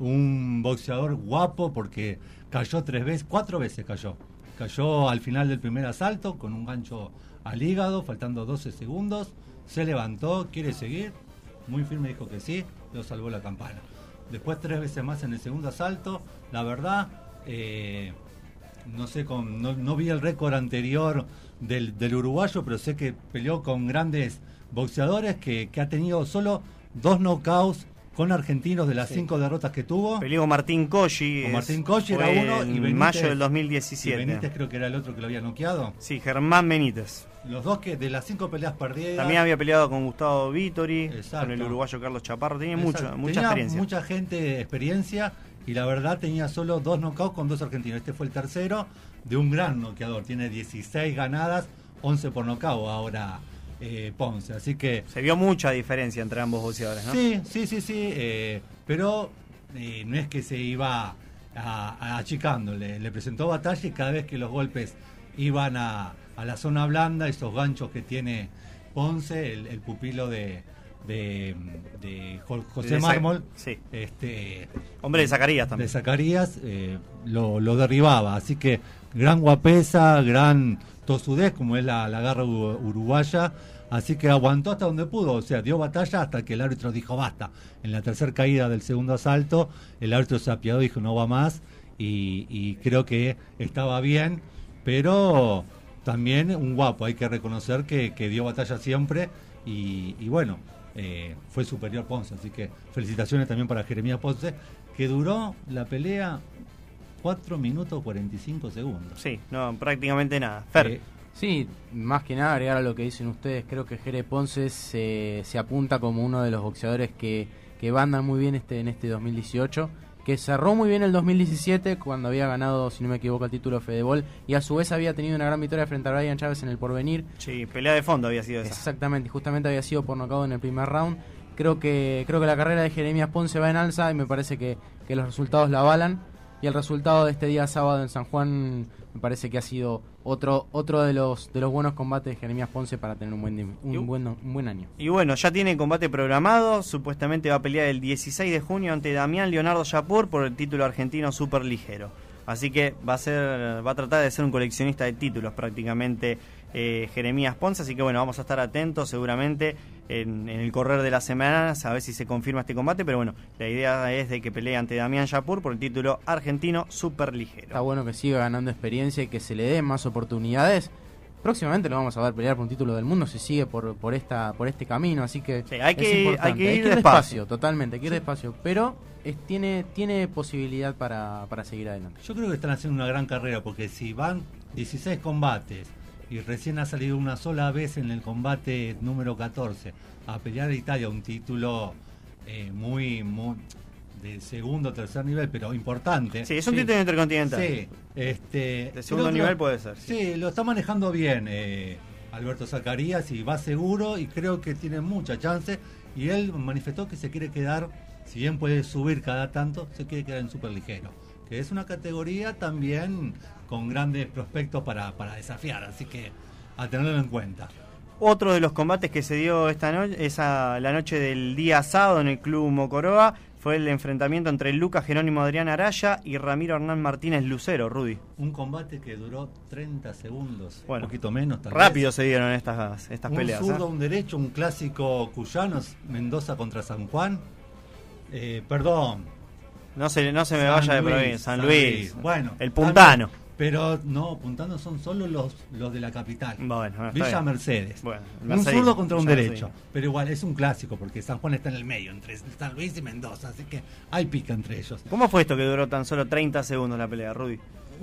[SPEAKER 8] Un boxeador guapo porque cayó tres veces, cuatro veces cayó. Cayó al final del primer asalto con un gancho al hígado, faltando doce segundos. Se levantó, quiere seguir. Muy firme dijo que sí, lo salvó la campana. Después tres veces más en el segundo asalto. La verdad, eh, no sé, con, no, no vi el récord anterior del, del uruguayo, pero sé que peleó con grandes boxeadores, que, que ha tenido solo dos knockouts con argentinos de las sí. cinco derrotas que tuvo.
[SPEAKER 7] Peleó Martín Coggi.
[SPEAKER 8] Con Martín Coggi era uno.
[SPEAKER 7] En
[SPEAKER 8] y Benítez,
[SPEAKER 7] mayo del dos mil diecisiete.
[SPEAKER 8] Y Benítez creo que era el otro que lo había noqueado.
[SPEAKER 7] Sí, Germán Benítez.
[SPEAKER 8] Los dos que de las cinco peleas perdidas.
[SPEAKER 7] También había peleado con Gustavo Vittori,
[SPEAKER 8] Exacto.
[SPEAKER 7] con el uruguayo Carlos Chaparro. Tenía
[SPEAKER 8] Exacto.
[SPEAKER 7] mucha, mucha
[SPEAKER 8] tenía
[SPEAKER 7] experiencia.
[SPEAKER 8] mucha gente de experiencia y la verdad tenía solo dos knockouts con dos argentinos. Este fue el tercero de un gran noqueador. Tiene dieciséis ganadas, once por nocaut ahora eh, Ponce. Así que
[SPEAKER 7] se vio mucha diferencia entre ambos boxeadores, ¿no?
[SPEAKER 8] Sí, sí, sí, sí. Eh, pero eh, no es que se iba a, a achicándole. Le presentó batalla y cada vez que los golpes iban a, a la zona blanda, esos ganchos que tiene Ponce, el, el pupilo de, de, de Jo- José
[SPEAKER 7] De Za-
[SPEAKER 8] Mármol,
[SPEAKER 7] sí.
[SPEAKER 8] este,
[SPEAKER 7] Hombre de Zacarías también.
[SPEAKER 8] de Zacarías, eh, lo, lo derribaba. Así que gran guapesa, gran tosudez, como es la, la garra u- uruguaya. Así que aguantó hasta donde pudo, o sea, dio batalla hasta que el árbitro dijo basta. En la tercera caída del segundo asalto, el árbitro se apiadó y dijo no va más. Y, y creo que estaba bien, pero también un guapo, hay que reconocer que, que dio batalla siempre. Y, y bueno, eh, fue superior Ponce, así que felicitaciones también para Jeremías Ponce, que duró la pelea cuatro minutos cuarenta y cinco segundos.
[SPEAKER 7] Sí, no, prácticamente nada. Fer.
[SPEAKER 8] Eh,
[SPEAKER 1] Sí, más que nada agregar a lo que dicen ustedes, creo que Jere Ponce se, se apunta como uno de los boxeadores que, que bandan muy bien este en este dos mil dieciocho, que cerró muy bien el dos mil diecisiete cuando había ganado, si no me equivoco, el título Fedebol, y a su vez había tenido una gran victoria frente a Brian Chávez en el Porvenir.
[SPEAKER 7] Sí, pelea de fondo había sido esa.
[SPEAKER 1] Exactamente, y justamente había sido por nocaut en el primer round. Creo que creo que la carrera de Jeremías Ponce va en alza y me parece que, que los resultados la avalan. Y el resultado de este día sábado en San Juan me parece que ha sido otro otro de los de los buenos combates de Jeremías Ponce para tener un buen di- un,
[SPEAKER 7] Y-
[SPEAKER 1] buen un buen año.
[SPEAKER 7] Y bueno, ya tiene combate programado, supuestamente va a pelear el dieciséis de junio ante Damián Leonardo Yapur por el título argentino superligero. Así que va a ser va a tratar de ser un coleccionista de títulos prácticamente eh, Jeremías Ponce, así que bueno, vamos a estar atentos seguramente en, en el correr de las semanas a ver si se confirma este combate, pero bueno, la idea es de que pelee ante Damián Yapur por el título argentino superligero.
[SPEAKER 1] Está bueno que siga ganando experiencia y que se le den más oportunidades. Próximamente lo vamos a ver pelear por un título del mundo si sigue por por esta por este camino, así que
[SPEAKER 7] Sí, hay
[SPEAKER 1] es
[SPEAKER 7] que-
[SPEAKER 1] importante.
[SPEAKER 7] hay que ir despacio.
[SPEAKER 1] totalmente, hay que ir despacio, pero es, tiene tiene posibilidad para, para seguir adelante.
[SPEAKER 8] Yo creo que están haciendo una gran carrera, porque si van dieciséis combates y recién ha salido una sola vez en el combate número catorce a pelear a Italia un título eh, muy, muy de segundo o tercer nivel, pero importante.
[SPEAKER 7] Sí, es un título intercontinental.
[SPEAKER 8] Sí, este,
[SPEAKER 7] De segundo
[SPEAKER 8] creo que
[SPEAKER 7] nivel
[SPEAKER 8] lo-
[SPEAKER 7] puede ser, sí.
[SPEAKER 8] Sí, lo está manejando bien eh, Alberto Zacarías y va seguro y creo que tiene mucha chance. Y él manifestó que se quiere quedar, si bien puede subir cada tanto, se quiere quedar en superligero, que es una categoría también con grandes prospectos para, para desafiar, así que a tenerlo en cuenta.
[SPEAKER 7] Otro de los combates que se dio esta noche, esa la noche del día sábado en el Club Mocoroa, fue el enfrentamiento entre Lucas Jerónimo Adrián Araya y Ramiro Hernán Martínez Lucero, Rudy.
[SPEAKER 8] Un combate que duró treinta segundos,
[SPEAKER 7] Bueno,
[SPEAKER 8] un poquito menos tal
[SPEAKER 7] rápido
[SPEAKER 8] vez.
[SPEAKER 7] se dieron estas, estas
[SPEAKER 8] Un
[SPEAKER 7] peleas.
[SPEAKER 8] zurdo,
[SPEAKER 7] ¿eh?
[SPEAKER 8] un derecho, un clásico cuyano, Mendoza contra San Juan. Eh, perdón,
[SPEAKER 7] No se, no se me
[SPEAKER 8] San
[SPEAKER 7] vaya de
[SPEAKER 8] Luis,
[SPEAKER 7] provincia, San,
[SPEAKER 8] San
[SPEAKER 7] Luis.
[SPEAKER 8] Luis. Bueno,
[SPEAKER 7] el puntano.
[SPEAKER 8] también, pero no, puntano son solo los, los de la capital.
[SPEAKER 7] Bueno, está
[SPEAKER 8] Villa
[SPEAKER 7] bien.
[SPEAKER 8] Mercedes.
[SPEAKER 7] Bueno,
[SPEAKER 8] un
[SPEAKER 7] Mercedes,
[SPEAKER 8] zurdo contra un
[SPEAKER 7] Villa
[SPEAKER 8] derecho.
[SPEAKER 7] Mercedes.
[SPEAKER 8] Pero igual es un clásico porque San Juan está en el medio, entre San Luis y Mendoza. Así que hay pica entre ellos.
[SPEAKER 7] ¿Cómo fue esto que duró tan solo treinta segundos la pelea, Rudy?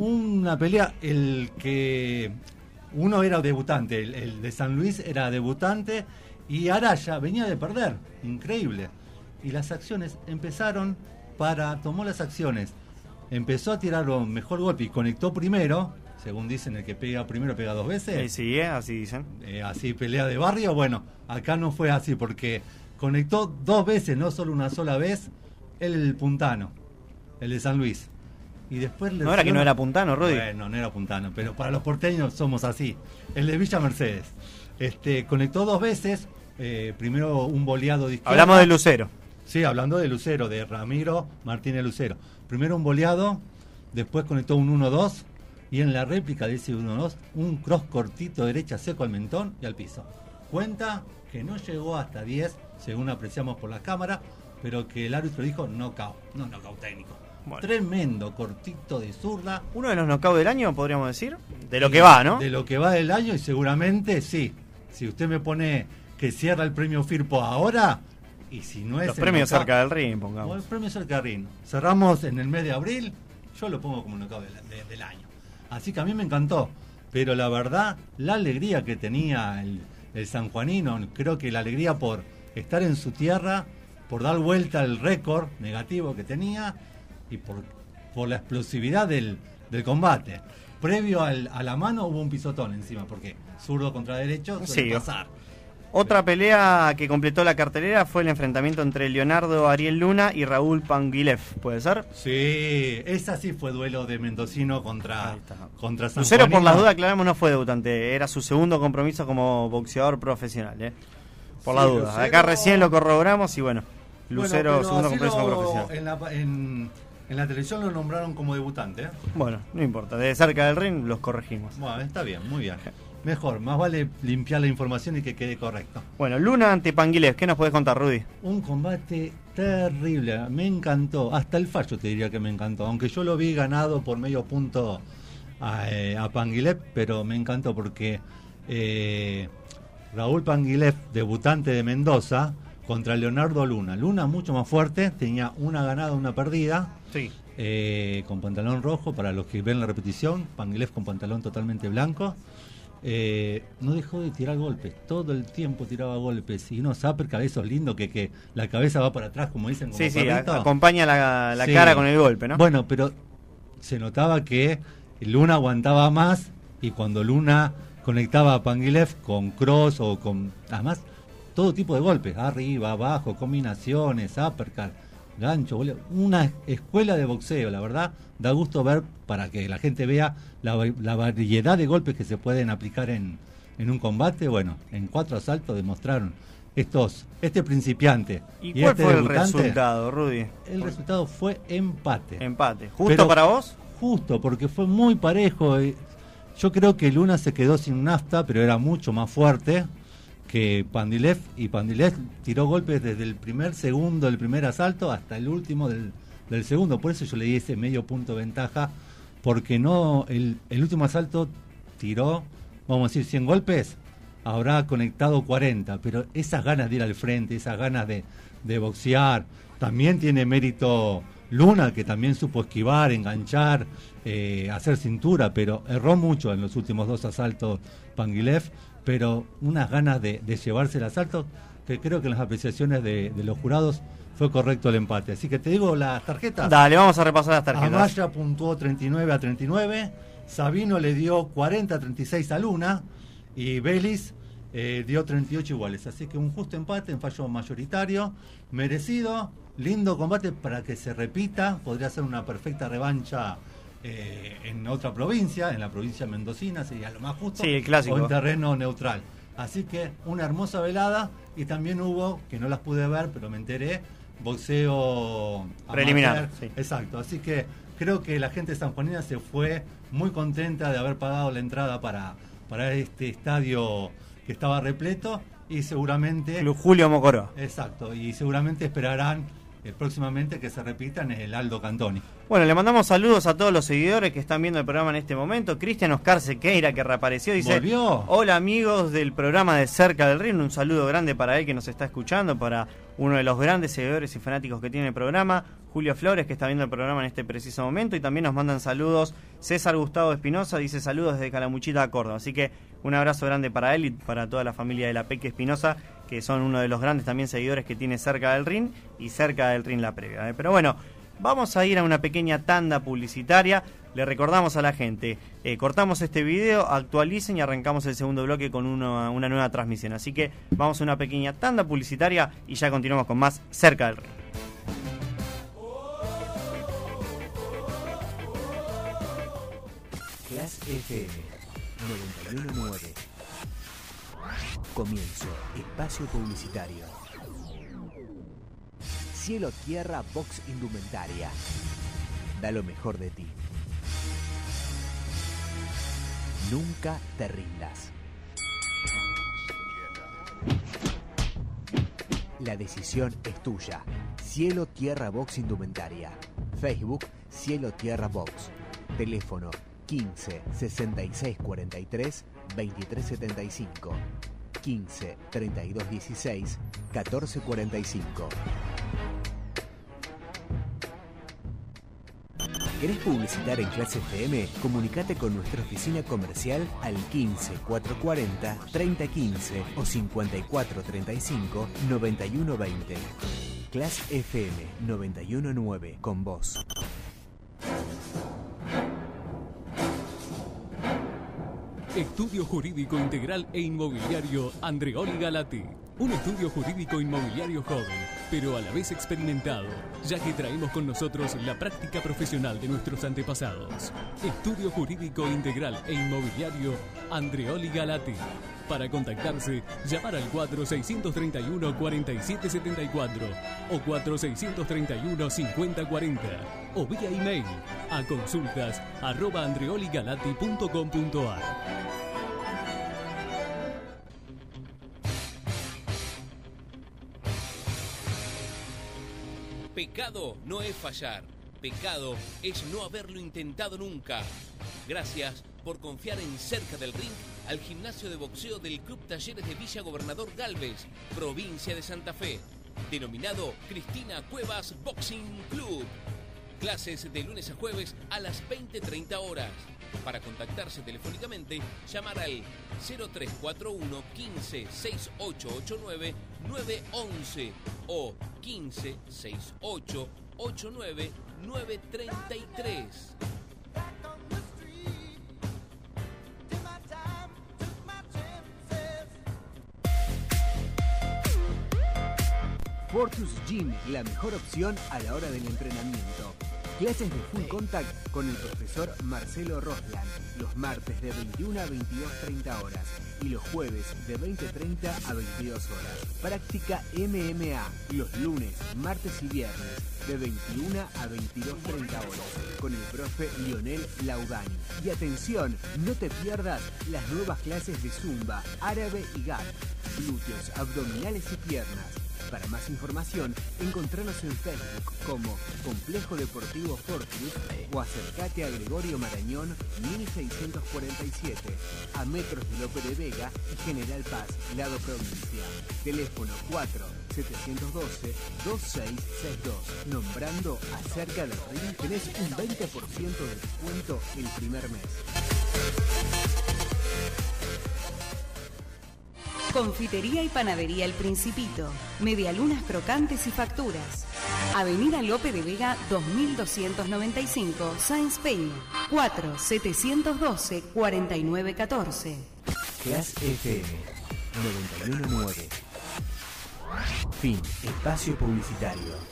[SPEAKER 8] Una pelea, el que uno era debutante, el, el de San Luis era debutante y Araya venía de perder, increíble. Y las acciones empezaron para, tomó las acciones, empezó a tirar un mejor golpe y conectó primero, según dicen, el que pega primero pega dos veces.
[SPEAKER 7] Sí, sí, ¿eh? Así dicen.
[SPEAKER 8] Eh, así pelea de barrio, bueno, acá no fue así porque conectó dos veces, no solo una sola vez, el puntano, el de San Luis. Y después le
[SPEAKER 7] No era que no era puntano, Rudy.
[SPEAKER 8] Bueno, no era puntano, pero para los porteños somos así. El de Villa Mercedes. Este, conectó dos veces, eh, primero un boleado de izquierda.
[SPEAKER 7] Hablamos de Lucero.
[SPEAKER 8] Sí, hablando de Lucero, de Ramiro Martínez Lucero. Primero un boleado, después conectó un uno dos y en la réplica de ese uno dos un cross cortito derecha seco al mentón y al piso. Cuenta que no llegó hasta diez, según apreciamos por la cámara, pero que el árbitro dijo knockout, no knockout técnico.
[SPEAKER 7] Bueno.
[SPEAKER 8] Tremendo cortito de zurda.
[SPEAKER 7] Uno de los knockouts del año, podríamos decir. De lo que va, ¿no?
[SPEAKER 8] De lo que va del año y seguramente sí. Si usted me pone que cierra el premio Firpo ahora, y si no es
[SPEAKER 7] Los
[SPEAKER 8] el
[SPEAKER 7] premios
[SPEAKER 8] knockout-
[SPEAKER 7] cerca del ring,
[SPEAKER 8] o el
[SPEAKER 7] pongamos.
[SPEAKER 8] premio cerca del ring. Cerramos en el mes de abril, yo lo pongo como el knockout del, de- del año. Así que a mí me encantó. Pero la verdad, la alegría que tenía el, el sanjuanino, creo que la alegría por estar en su tierra, por dar vuelta al récord negativo que tenía y por, por la explosividad del, del combate. Previo al, a la mano hubo un pisotón encima, porque zurdo contra derecho suele
[SPEAKER 7] Sí.
[SPEAKER 8] pasar.
[SPEAKER 7] Otra pelea que completó la cartelera fue el enfrentamiento entre Leonardo Ariel Luna y Raúl Panguilev, ¿puede ser?
[SPEAKER 8] Sí, esa sí fue duelo de mendocino contra,
[SPEAKER 7] Ahí está.
[SPEAKER 8] contra San
[SPEAKER 7] Lucero, por
[SPEAKER 8] Juanino.
[SPEAKER 7] las dudas, aclaramos, no fue debutante, era su segundo compromiso como boxeador profesional, ¿eh? por la
[SPEAKER 8] Sí,
[SPEAKER 7] duda.
[SPEAKER 8] Lucero-
[SPEAKER 7] Acá recién lo corroboramos y bueno, Lucero,
[SPEAKER 8] Bueno, pero
[SPEAKER 7] segundo
[SPEAKER 8] así
[SPEAKER 7] compromiso
[SPEAKER 8] lo-
[SPEAKER 7] profesional.
[SPEAKER 8] En la, en, en la televisión lo nombraron como debutante. ¿eh?
[SPEAKER 7] Bueno, no importa, de cerca del ring los corregimos.
[SPEAKER 8] Bueno, está bien, muy bien. Mejor, más vale limpiar la información y que quede correcto.
[SPEAKER 7] Bueno, Luna ante Panguilef, ¿qué nos podés contar, Rudy?
[SPEAKER 8] Un combate terrible, me encantó, hasta el fallo te diría que me encantó, aunque yo lo vi ganado por medio punto a, eh, a Panguilef, pero me encantó porque eh, Raúl Panguilef, debutante de Mendoza, contra Leonardo Luna. Luna mucho más fuerte, tenía una ganada, una perdida.
[SPEAKER 7] Sí.
[SPEAKER 8] Eh, con pantalón rojo, para los que ven la repetición, Panguilef con pantalón totalmente blanco. Eh, no dejó de tirar golpes, todo el tiempo tiraba golpes y unos uppercuts, esos lindos que, que la cabeza va para atrás, como dicen, como
[SPEAKER 7] Sí, sí,
[SPEAKER 8] perrito.
[SPEAKER 7] a- acompaña la, la
[SPEAKER 8] Sí.
[SPEAKER 7] cara con el golpe, ¿no?
[SPEAKER 8] Bueno, pero se notaba que Luna aguantaba más y cuando Luna conectaba a Panguilef con cross o con, además, todo tipo de golpes, arriba, abajo, combinaciones, uppercut, gancho, boludo. Una escuela de boxeo, la verdad, da gusto ver para que la gente vea la, va- la variedad de golpes que se pueden aplicar en, en un combate. Bueno, en cuatro asaltos demostraron estos, este principiante
[SPEAKER 7] ¿Y,
[SPEAKER 8] y
[SPEAKER 7] cuál
[SPEAKER 8] este
[SPEAKER 7] fue el
[SPEAKER 8] debutante.
[SPEAKER 7] resultado, Rudy?
[SPEAKER 8] El resultado fue empate.
[SPEAKER 7] Empate. ¿Justo
[SPEAKER 8] Pero-
[SPEAKER 7] para vos?
[SPEAKER 8] Justo, porque fue muy parejo. eh. Yo creo que Luna se quedó sin nafta, pero era mucho más fuerte que Panguilef, y Panguilef tiró golpes desde el primer segundo del primer asalto hasta el último del, del segundo. Por eso yo le di ese medio punto de ventaja, porque no el, el último asalto tiró, vamos a decir, cien golpes, habrá conectado cuarenta, pero esas ganas de ir al frente, esas ganas de, de boxear, también tiene mérito Luna, que también supo esquivar, enganchar, eh, hacer cintura, pero erró mucho en los últimos dos asaltos Panguilef, pero unas ganas de, de llevarse el asalto, que creo que en las apreciaciones de, de los jurados fue correcto el empate. Así que te digo las tarjetas.
[SPEAKER 7] Dale, vamos a repasar las tarjetas.
[SPEAKER 8] Amaya puntuó treinta y nueve a treinta y nueve, Sabino le dio cuarenta a treinta y seis a Luna y Vélez eh, dio treinta y ocho iguales. Así que un justo empate en fallo mayoritario, merecido, lindo combate para que se repita. Podría ser una perfecta revancha eh, en otra provincia, en la provincia mendocina, sería lo más justo.
[SPEAKER 7] Sí, el clásico.
[SPEAKER 8] O en terreno neutral. Así que una hermosa velada, y también hubo, que no las pude ver, pero me enteré, boxeo
[SPEAKER 7] Preliminar,
[SPEAKER 8] amateur.
[SPEAKER 7] sí.
[SPEAKER 8] Exacto, así que creo que la gente de San Juanina se fue muy contenta de haber pagado la entrada para, para este estadio que estaba repleto, y seguramente...
[SPEAKER 7] Club Julio Mocoró.
[SPEAKER 8] Exacto, y seguramente esperarán eh, próximamente que se repitan en el Aldo Cantoni.
[SPEAKER 7] Bueno, le mandamos saludos a todos los seguidores que están viendo el programa en este momento. Cristian Oscar Sequeira, que reapareció, dice:
[SPEAKER 8] ¿Volvió?
[SPEAKER 7] hola amigos del programa de Cerca del Ring, un saludo grande para él que nos está escuchando, para uno de los grandes seguidores y fanáticos que tiene el programa, Julio Flores, que está viendo el programa en este preciso momento, y también nos mandan saludos César Gustavo Espinosa, dice saludos desde Calamuchita a Córdoba, así que un abrazo grande para él y para toda la familia de la Peque Espinosa, que son uno de los grandes también seguidores que tiene Cerca del Ring y Cerca del Ring la previa, ¿eh? Pero bueno, vamos a ir a una pequeña tanda publicitaria. Le recordamos a la gente, eh, cortamos este video, actualicen y arrancamos el segundo bloque con una, una nueva transmisión. Así que vamos a una pequeña tanda publicitaria y ya continuamos con más Cerca del Ring.
[SPEAKER 4] Class F M noventa y uno punto nueve. Comienzo. Espacio publicitario. Cielo Tierra Box Indumentaria. Da lo mejor de ti. Nunca te rindas. La decisión es tuya. Cielo Tierra Box Indumentaria. Facebook Cielo Tierra Box. Teléfono quince, sesenta y seis, cuarenta y tres, veintitrés setenta y cinco. quince, treinta y dos dieciséis, catorce cuarenta y cinco. ¿Querés publicitar en Clase F M? Comunicate con nuestra oficina comercial al quince, cuatrocientos cuarenta, treinta quince o cincuenta y cuatro treinta y cinco, noventa y uno veinte. Clase F M noventa y uno punto nueve, con vos.
[SPEAKER 3] Estudio Jurídico Integral e Inmobiliario Andreoli Galati. Un estudio jurídico inmobiliario joven, pero a la vez experimentado, ya que traemos con nosotros la práctica profesional de nuestros antepasados. Estudio jurídico integral e inmobiliario Andreoli Galati. Para contactarse, llamar al cuatro seis tres uno, cuatro siete siete cuatro o cuatro seis tres uno, cinco cero cuatro cero o vía email a consultas arroba andreoligalati punto com punto ar.
[SPEAKER 5] Pecado no es fallar. Pecado es no haberlo intentado nunca. Gracias por confiar en Cerca del Ring al gimnasio de boxeo del Club Talleres de Villa Gobernador Galvez, provincia de Santa Fe, denominado Cristina Cuevas Boxing Club. Clases de lunes a jueves a las veinte treinta horas. Para contactarse telefónicamente, llamar al cero tres cuatro uno, quince, sesenta y ocho ochenta y nueve, nueve once o quince, sesenta y ocho ochenta y nueve, nueve treinta y tres.
[SPEAKER 4] Fortus Gym, la mejor opción a la hora del entrenamiento. Clases de full contact con el profesor Marcelo Rosland, los martes de veintiuna a veintidós treinta horas y los jueves de veinte treinta a veintidós horas. Práctica M M A, los lunes, martes y viernes de veintiuna a veintidós treinta horas con el profe Lionel Laudani. Y atención, no te pierdas las nuevas clases de Zumba, árabe y G A T, glúteos, abdominales y piernas. Para más información, encontranos en Facebook como Complejo Deportivo Fortress o acércate a Gregorio Marañón mil seiscientos cuarenta y siete, a metros de Lope de Vega y General Paz, lado provincia. Teléfono cuatro siete uno dos, dos seis seis dos. Nombrando a Cerca del Ring tenés un veinte por ciento de descuento el primer mes.
[SPEAKER 2] Confitería y panadería El Principito. Medialunas crocantes y facturas. Avenida Lope de Vega dos mil doscientos noventa y cinco, Sáenz Peña. cuatro siete uno dos, cuatro nueve uno cuatro.
[SPEAKER 4] Class F M noventa y uno nueve. Fin. Espacio publicitario.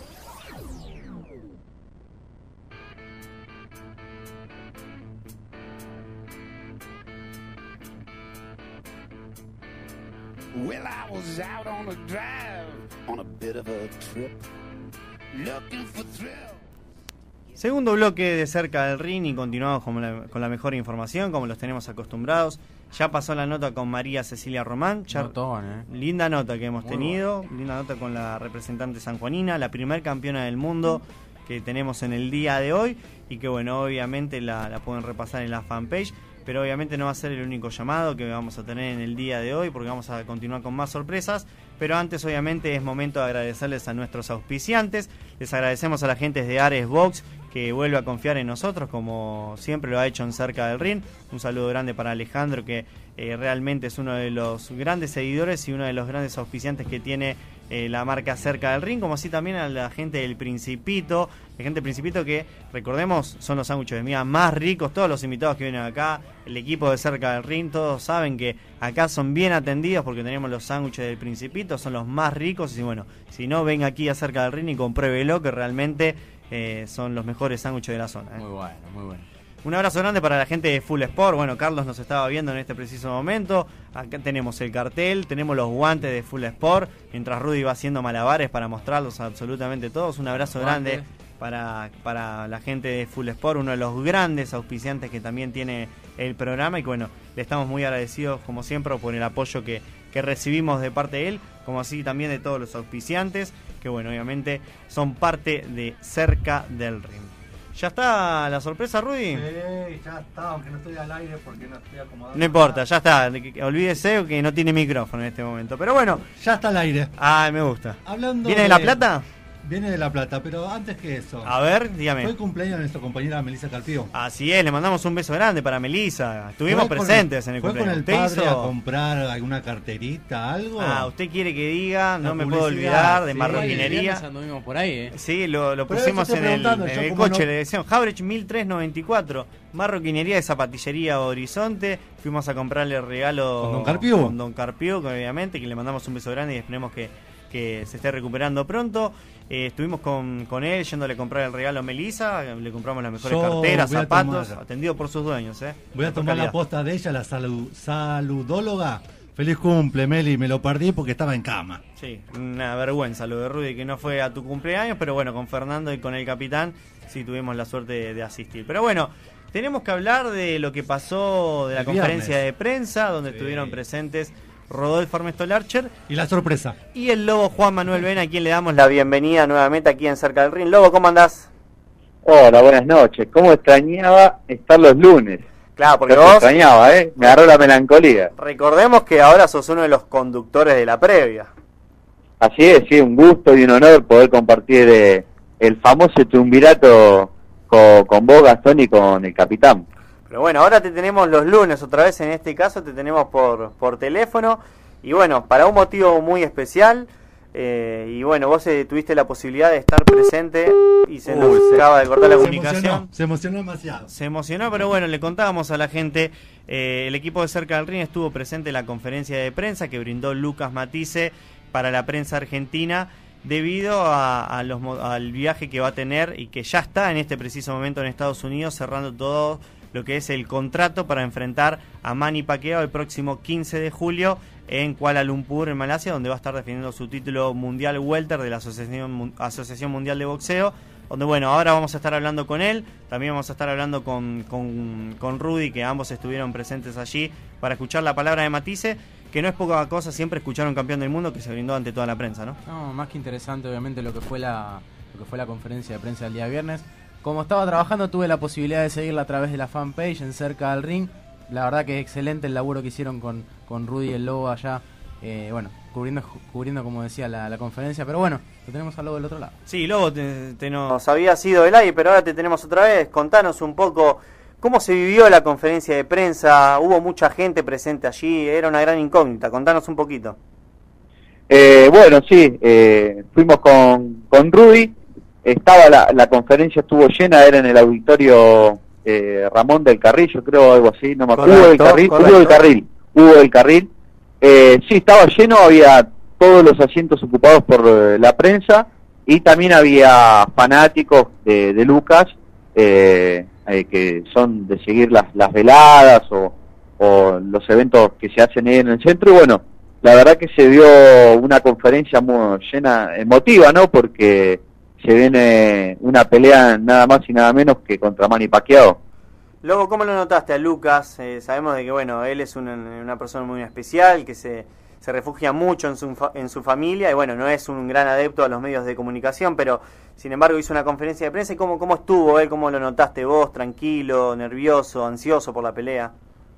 [SPEAKER 10] Well, I was out on a drive, on a bit of a trip, looking for thrill.
[SPEAKER 7] Segundo bloque de Cerca del Ring y continuamos con la, con la mejor información, como los tenemos acostumbrados. Ya pasó la nota con María Cecilia Román. Ya,
[SPEAKER 1] Notón, eh.
[SPEAKER 7] Linda nota que hemos
[SPEAKER 1] Muy
[SPEAKER 7] tenido,
[SPEAKER 1] bueno.
[SPEAKER 7] linda nota con la representante sanjuanina, la primer campeona del mundo que tenemos en el día de hoy y que bueno, obviamente la, la pueden repasar en la fanpage. Pero obviamente no va a ser el único llamado que vamos a tener en el día de hoy porque vamos a continuar con más sorpresas. Pero antes obviamente es momento de agradecerles a nuestros auspiciantes. Les agradecemos a la gente de Ares Box que vuelve a confiar en nosotros como siempre lo ha hecho en Cerca del Ring. Un saludo grande para Alejandro que eh, realmente es uno de los grandes seguidores y uno de los grandes auspiciantes que tiene eh, la marca Cerca del Ring, como así también a la gente del Principito, la gente del Principito que, recordemos, son los sándwiches de miga más ricos. Todos los invitados que vienen acá, el equipo de Cerca del Ring, todos saben que acá son bien atendidos porque tenemos los sándwiches del Principito, son los más ricos y bueno, si no, venga aquí a Cerca del Ring y compruébelo que realmente eh, son los mejores sándwiches de la zona. ¿eh?
[SPEAKER 1] Muy bueno, muy bueno.
[SPEAKER 7] Un abrazo grande para la gente de Full Sport. Bueno, Carlos nos estaba viendo en este preciso momento. Acá tenemos el cartel, tenemos los guantes de Full Sport, mientras Rudy va haciendo malabares para mostrarlos a absolutamente todos. Un abrazo
[SPEAKER 1] Guante.
[SPEAKER 7] grande para, para la gente de Full Sport, uno de los grandes auspiciantes que también tiene el programa. Y bueno, le estamos muy agradecidos, como siempre, por el apoyo que, que recibimos de parte de él, como así también de todos los auspiciantes, que bueno, obviamente son parte de Cerca del Ring. ¿Ya está la sorpresa, Rudy?
[SPEAKER 8] Sí, ya está, aunque no estoy al aire porque no estoy acomodado.
[SPEAKER 7] No importa, ya está. Olvídese que no tiene micrófono en este momento. Pero bueno.
[SPEAKER 8] Ya está al aire.
[SPEAKER 7] Ah, me gusta.
[SPEAKER 8] Hablando
[SPEAKER 7] ¿Viene de La Plata?
[SPEAKER 8] Viene de La Plata, pero antes que eso.
[SPEAKER 7] A ver, dígame.
[SPEAKER 8] Fue el cumpleaños de nuestra compañera Melissa Carpio.
[SPEAKER 7] Así es, le mandamos un beso grande para Melissa. Estuvimos presentes
[SPEAKER 8] el,
[SPEAKER 7] en el
[SPEAKER 8] ¿fue
[SPEAKER 7] cumpleaños.
[SPEAKER 8] ¿Fue con el padre
[SPEAKER 7] hizo...
[SPEAKER 8] a comprar alguna carterita, algo?
[SPEAKER 7] Ah, usted quiere que diga, no
[SPEAKER 8] La
[SPEAKER 7] me puedo
[SPEAKER 8] publicidad,
[SPEAKER 7] olvidar, de
[SPEAKER 8] sí.
[SPEAKER 7] marroquinería.
[SPEAKER 1] Anduvimos por ahí, ¿eh?
[SPEAKER 7] Sí, lo, lo
[SPEAKER 8] Pero
[SPEAKER 7] pusimos
[SPEAKER 8] eso
[SPEAKER 7] en
[SPEAKER 8] estoy
[SPEAKER 7] el,
[SPEAKER 8] preguntando,
[SPEAKER 7] en
[SPEAKER 8] yo
[SPEAKER 7] el
[SPEAKER 8] como
[SPEAKER 7] coche,
[SPEAKER 8] no-
[SPEAKER 7] le decíamos Habrech mil trescientos noventa y cuatro, marroquinería de Zapatillería Horizonte. Fuimos a comprarle regalo
[SPEAKER 8] ¿Con Don Carpiu?
[SPEAKER 7] Con Don Carpiu, que obviamente, que le mandamos un beso grande y esperemos que, que se esté recuperando pronto. Eh, estuvimos con, con él yéndole a comprar el regalo a Melissa, le compramos las mejores
[SPEAKER 8] Yo
[SPEAKER 7] carteras,
[SPEAKER 8] voy a
[SPEAKER 7] zapatos,
[SPEAKER 8] tomar.
[SPEAKER 7] atendido por sus dueños. Eh,
[SPEAKER 8] Voy a
[SPEAKER 7] Mejor
[SPEAKER 8] tomar la
[SPEAKER 7] calidad.
[SPEAKER 8] posta de ella, la salu- saludóloga. Feliz cumple, Meli, me lo perdí porque estaba en cama.
[SPEAKER 7] Sí, una vergüenza lo de Rudy que no fue a tu cumpleaños, pero bueno, con Fernando y con el capitán sí tuvimos la suerte de, de asistir. Pero bueno, tenemos que hablar de lo que pasó de la
[SPEAKER 8] El
[SPEAKER 7] conferencia
[SPEAKER 8] viernes.
[SPEAKER 7] de prensa, donde
[SPEAKER 8] Sí.
[SPEAKER 7] estuvieron presentes Rodolfo Ernesto Larcher
[SPEAKER 8] Y la sorpresa.
[SPEAKER 7] y el Lobo Juan Manuel Vena, a quien le damos la bienvenida nuevamente aquí en Cerca del Ring. Lobo, ¿cómo andás?
[SPEAKER 11] Hola, buenas noches. ¿Cómo extrañaba estar los lunes?
[SPEAKER 7] Claro, porque
[SPEAKER 11] Lo
[SPEAKER 7] vos,
[SPEAKER 11] extrañaba, ¿eh? Me agarró la melancolía.
[SPEAKER 7] recordemos que ahora sos uno de los conductores de la previa.
[SPEAKER 11] Así es, sí, un gusto y un honor poder compartir eh, el famoso triunvirato con, con vos, Gastón, y con el capitán.
[SPEAKER 7] Pero bueno, ahora te tenemos los lunes, otra vez en este caso te tenemos por, por teléfono. Y bueno, para un motivo muy especial. Eh, y bueno, vos eh, tuviste la posibilidad de estar presente y se nos
[SPEAKER 11] Uy, se-
[SPEAKER 7] acaba de cortar la
[SPEAKER 8] Se
[SPEAKER 7] comunicación.
[SPEAKER 8] emocionó, se emocionó demasiado.
[SPEAKER 7] Se emocionó, pero bueno, le contábamos a la gente, eh, el equipo de Cerca del Ring estuvo presente en la conferencia de prensa que brindó Lucas Matisse para la prensa argentina debido a, a los, mo- al viaje que va a tener y que ya está en este preciso momento en Estados Unidos cerrando todo lo que es el contrato para enfrentar a Manny Pacquiao el próximo quince de julio en Kuala Lumpur, en Malasia, donde va a estar defendiendo su título mundial welter de la Asociación, Mun- Asociación Mundial de Boxeo. Donde bueno, ahora vamos a estar hablando con él, también vamos a estar hablando con, con, con Rudy, que ambos estuvieron presentes allí para escuchar la palabra de Matisse, que no es poca cosa siempre escuchar a un campeón del mundo que se brindó ante toda la prensa, ¿no?
[SPEAKER 1] No, más que interesante obviamente lo que fue la lo que fue la conferencia de prensa del día viernes. Como estaba trabajando tuve la posibilidad de seguirla a través de la fanpage en Cerca del Ring. La verdad que es excelente el laburo que hicieron con, con Rudy y el Lobo allá, eh, bueno, cubriendo, cubriendo como decía la, la conferencia, pero bueno, lo tenemos al Lobo del otro lado.
[SPEAKER 7] Sí, Lobo, te, te nos había sido el aire, pero ahora te tenemos otra vez. Contanos un poco cómo se vivió la conferencia de prensa, hubo mucha gente presente allí, era una gran incógnita, contanos un poquito.
[SPEAKER 11] Eh, bueno, sí, eh, fuimos con, con Rudy, estaba la, la conferencia estuvo llena, era en el auditorio eh, Ramón del Carrillo, creo, algo así, no me acuerdo. Hugo del
[SPEAKER 7] Correcto,
[SPEAKER 11] Carril,
[SPEAKER 7] correcto.
[SPEAKER 11] Hugo del Carril, Hugo del Carril. Eh, sí, estaba lleno, había todos los asientos ocupados por eh, la prensa y también había fanáticos de, de Lucas eh, eh, que son de seguir las, las veladas o, o los eventos que se hacen ahí en el centro y bueno, la verdad que se dio una conferencia muy llena, emotiva, ¿no? Porque se viene una pelea nada más y nada menos que contra Manny Pacquiao.
[SPEAKER 7] Lobo, ¿cómo lo notaste a Lucas? Eh, sabemos de que bueno, él es una, una persona muy especial, que se, se refugia mucho en su, fa- en su familia y bueno, no es un gran adepto a los medios de comunicación, pero sin embargo hizo una conferencia de prensa. ¿Y cómo, cómo estuvo él? ¿Cómo lo notaste vos? ¿Tranquilo, nervioso, ansioso por la pelea?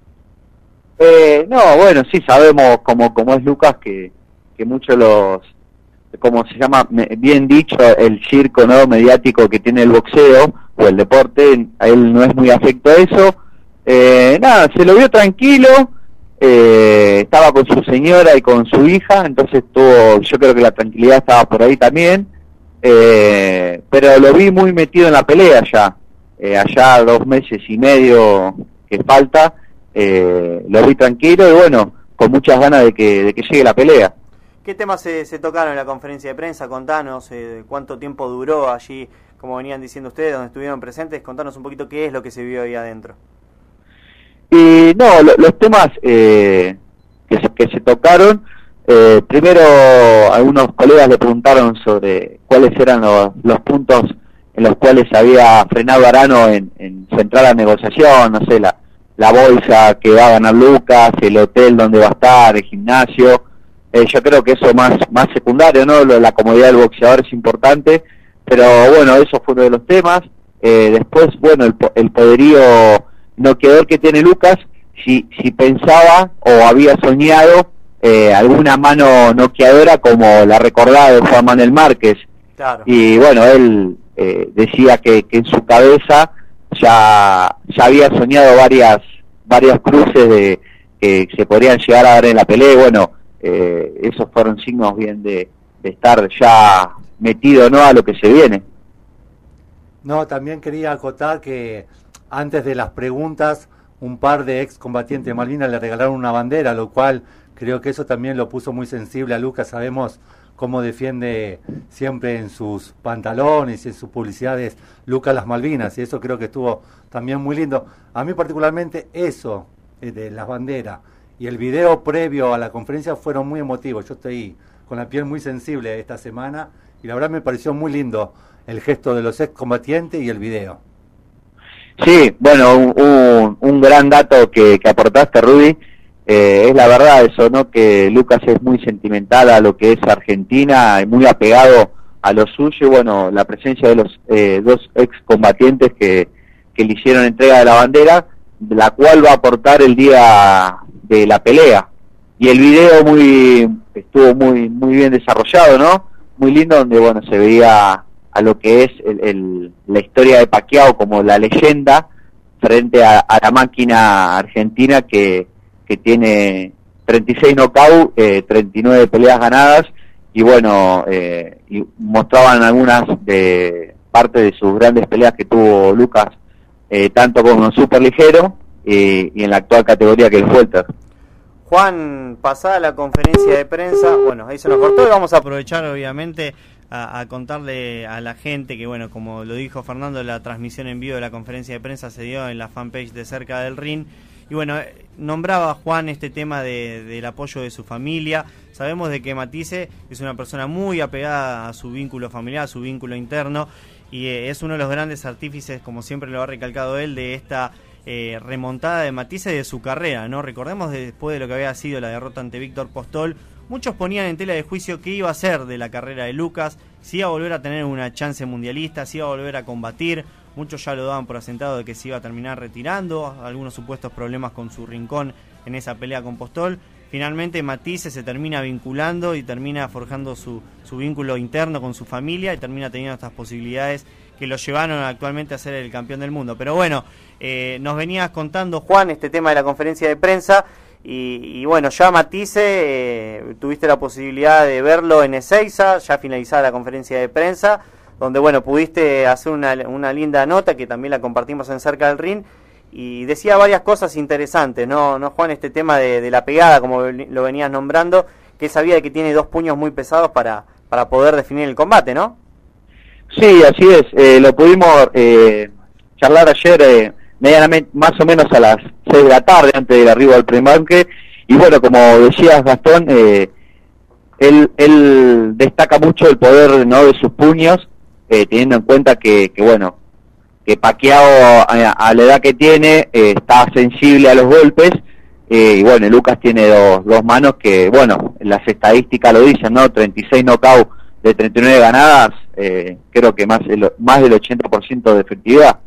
[SPEAKER 11] Eh, no, bueno, sí sabemos cómo, cómo es Lucas, que, que muchos los, como se llama, me- bien dicho, el circo no mediático que tiene el boxeo o el deporte, a él no es muy afecto a eso. Eh, nada, se lo vio tranquilo, eh, estaba con su señora y con su hija, entonces tuvo, yo creo que la tranquilidad estaba por ahí también, eh, pero lo vi muy metido en la pelea ya, eh, allá dos meses y medio que falta. Eh, lo vi tranquilo y bueno, con muchas ganas de que, de que llegue la pelea.
[SPEAKER 7] ¿Qué temas se, se tocaron en la conferencia de prensa? Contanos eh, cuánto tiempo duró allí, como venían diciendo ustedes, donde estuvieron presentes. Contanos un poquito qué es lo que se vio ahí adentro.
[SPEAKER 11] Y no, lo- los temas eh, que, se, que se tocaron, eh, primero algunos colegas le preguntaron sobre cuáles eran los, los puntos en los cuales había frenado Arano en, en centrar la negociación, no sé, la, la bolsa que va a ganar Lucas, el hotel donde va a estar, el gimnasio. Eh, yo creo que eso más más secundario, ¿no? Lo de la comodidad del boxeador es importante, pero bueno, eso fue uno de los temas. Eh, después, bueno, el, po- el poderío noqueador que tiene Lucas, si si pensaba o había soñado eh, alguna mano noqueadora como la recordada de Juan Manuel Márquez,
[SPEAKER 7] Claro.
[SPEAKER 11] Y bueno, él eh, decía que, que en su cabeza ya, ya había soñado varias, varios cruces de que se podrían llegar a dar en la pelea, y bueno, eh, esos fueron signos bien de, de estar ya metido, ¿no?, a lo que se viene.
[SPEAKER 8] No, también quería acotar que antes de las preguntas, un par de excombatientes de Malvinas le regalaron una bandera, lo cual creo que eso también lo puso muy sensible a Lucas. Sabemos cómo defiende siempre en sus pantalones y en sus publicidades Lucas las Malvinas, y eso creo que estuvo también muy lindo. A mí particularmente eso eh, de las banderas y el video previo a la conferencia fueron muy emotivos. Yo estoy con la piel muy sensible esta semana y la verdad me pareció muy lindo el gesto de los excombatientes y el video.
[SPEAKER 11] Sí, bueno, un, un, un gran dato que, que aportaste, Rudy, eh, es la verdad eso, ¿no?, que Lucas es muy sentimental a lo que es Argentina, muy apegado a lo suyo, y bueno, la presencia de los eh, dos excombatientes que, que le hicieron entrega de la bandera, la cual va a aportar el día de la pelea. Y el video muy estuvo muy muy bien desarrollado, ¿no?, muy lindo, donde bueno, se veía a lo que es el, el, la historia de Pacquiao como la leyenda frente a, a la máquina argentina que, que tiene treinta y seis knockouts, eh, treinta y nueve peleas ganadas, y bueno, eh, y mostraban algunas de parte de sus grandes peleas que tuvo Lucas, eh, tanto como super ligero eh, y en la actual categoría que es el welter.
[SPEAKER 7] Juan, pasada la conferencia de prensa, bueno, ahí se nos cortó y vamos a aprovechar obviamente A, a contarle a la gente que, bueno, como lo dijo Fernando, la transmisión en vivo de la conferencia de prensa se dio en la fanpage de Cerca del Ring. Y bueno, nombraba Juan este tema de, del apoyo de su familia. Sabemos de que Matisse es una persona muy apegada a su vínculo familiar, a su vínculo interno, y eh, es uno de los grandes artífices, como siempre lo ha recalcado él, de esta eh, remontada de Matisse y de su carrera, ¿no? Recordemos de, después de lo que había sido la derrota ante Víctor Postol, muchos ponían en tela de juicio qué iba a ser de la carrera de Lucas, si iba a volver a tener una chance mundialista, si iba a volver a combatir. Muchos ya lo daban por asentado de que se iba a terminar retirando, algunos supuestos problemas con su rincón en esa pelea con Postol. Finalmente Matisse se termina vinculando y termina forjando su, su vínculo interno con su familia y termina teniendo estas posibilidades que lo llevaron actualmente a ser el campeón del mundo. Pero bueno, eh, nos venías contando, Juan, este tema de la conferencia de prensa. Y, y bueno, ya Matisse, eh, tuviste la posibilidad de verlo en Ezeiza, ya finalizada la conferencia de prensa, donde bueno, pudiste hacer una, una linda nota que también la compartimos en Cerca del Ring, y decía varias cosas interesantes, ¿no, no Juan? Este tema de, de la pegada, como lo venías nombrando, que sabía que tiene dos puños muy pesados para, para poder definir el combate, ¿no?
[SPEAKER 11] Sí, así es, eh, lo pudimos eh, charlar ayer eh, medianamente, más o menos a las seis de la tarde, antes del arribo del prebanque, y bueno, como decías, Gastón, eh, él, él destaca mucho el poder, ¿no?, de sus puños, eh, teniendo en cuenta que, que bueno, que Pacquiao a, a la edad que tiene eh, está sensible a los golpes, eh, y bueno, Lucas tiene dos, dos manos que, bueno, las estadísticas lo dicen, ¿no?, treinta y seis knockouts de treinta y nueve ganadas, eh, creo que más, más del ochenta por ciento de efectividad.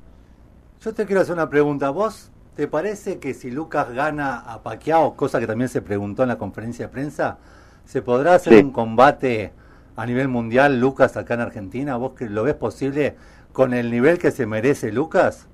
[SPEAKER 8] Yo te quiero hacer una pregunta. ¿Vos te parece que si Lucas gana a Pacquiao, cosa que también se preguntó en la conferencia de prensa, se podrá hacer sí. un combate a nivel mundial Lucas acá en Argentina? ¿Vos que lo ves posible con el nivel que se merece Lucas?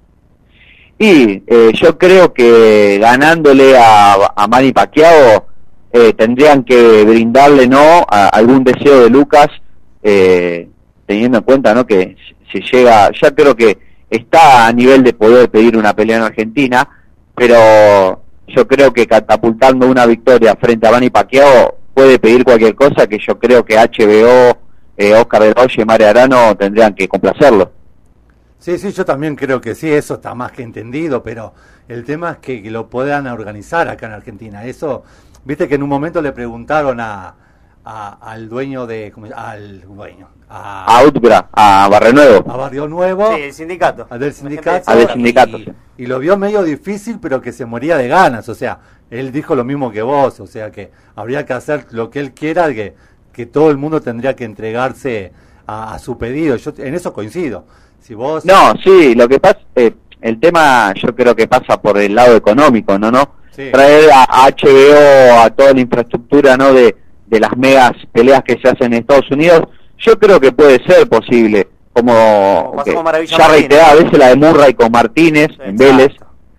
[SPEAKER 11] Y eh, yo creo que ganándole a, a Manny Pacquiao eh, tendrían que brindarle no a algún deseo de Lucas, eh, teniendo en cuenta no que si llega, ya creo que está a nivel de poder pedir una pelea en Argentina, pero yo creo que catapultando una victoria frente a Manny Pacquiao puede pedir cualquier cosa, que yo creo que H B O, eh, Oscar de la Hoya y Mario Arano tendrían que complacerlo.
[SPEAKER 8] Sí, sí, yo también creo que sí, eso está más que entendido, pero el tema es que, que lo puedan organizar acá en Argentina. Eso, viste que en un momento le preguntaron a, a al dueño de, ¿cómo, al dueño, a,
[SPEAKER 11] a Utbra, a Barrio Nuevo,
[SPEAKER 8] a Barrio Nuevo,
[SPEAKER 7] sí, el sindicato,
[SPEAKER 8] a del sindicato,
[SPEAKER 11] a del sindicato,
[SPEAKER 8] y,
[SPEAKER 11] sí.
[SPEAKER 8] y lo vio medio difícil, pero que se moría de ganas, o sea, él dijo lo mismo que vos, o sea, que habría que hacer lo que él quiera, que, que todo el mundo tendría que entregarse a, a su pedido. Yo en eso coincido. Si vos...
[SPEAKER 11] No, sí, lo que pasa, eh, el tema yo creo que pasa por el lado económico, ¿no? no sí. Traer a, a H B O, a toda la infraestructura, ¿no? De, de las megas peleas que se hacen en Estados Unidos, yo creo que puede ser posible, como,
[SPEAKER 7] Como
[SPEAKER 11] que
[SPEAKER 7] pasó con Maravilla
[SPEAKER 11] ya
[SPEAKER 7] Martínez.
[SPEAKER 11] reiteré a veces la de Murray con Martínez en Vélez,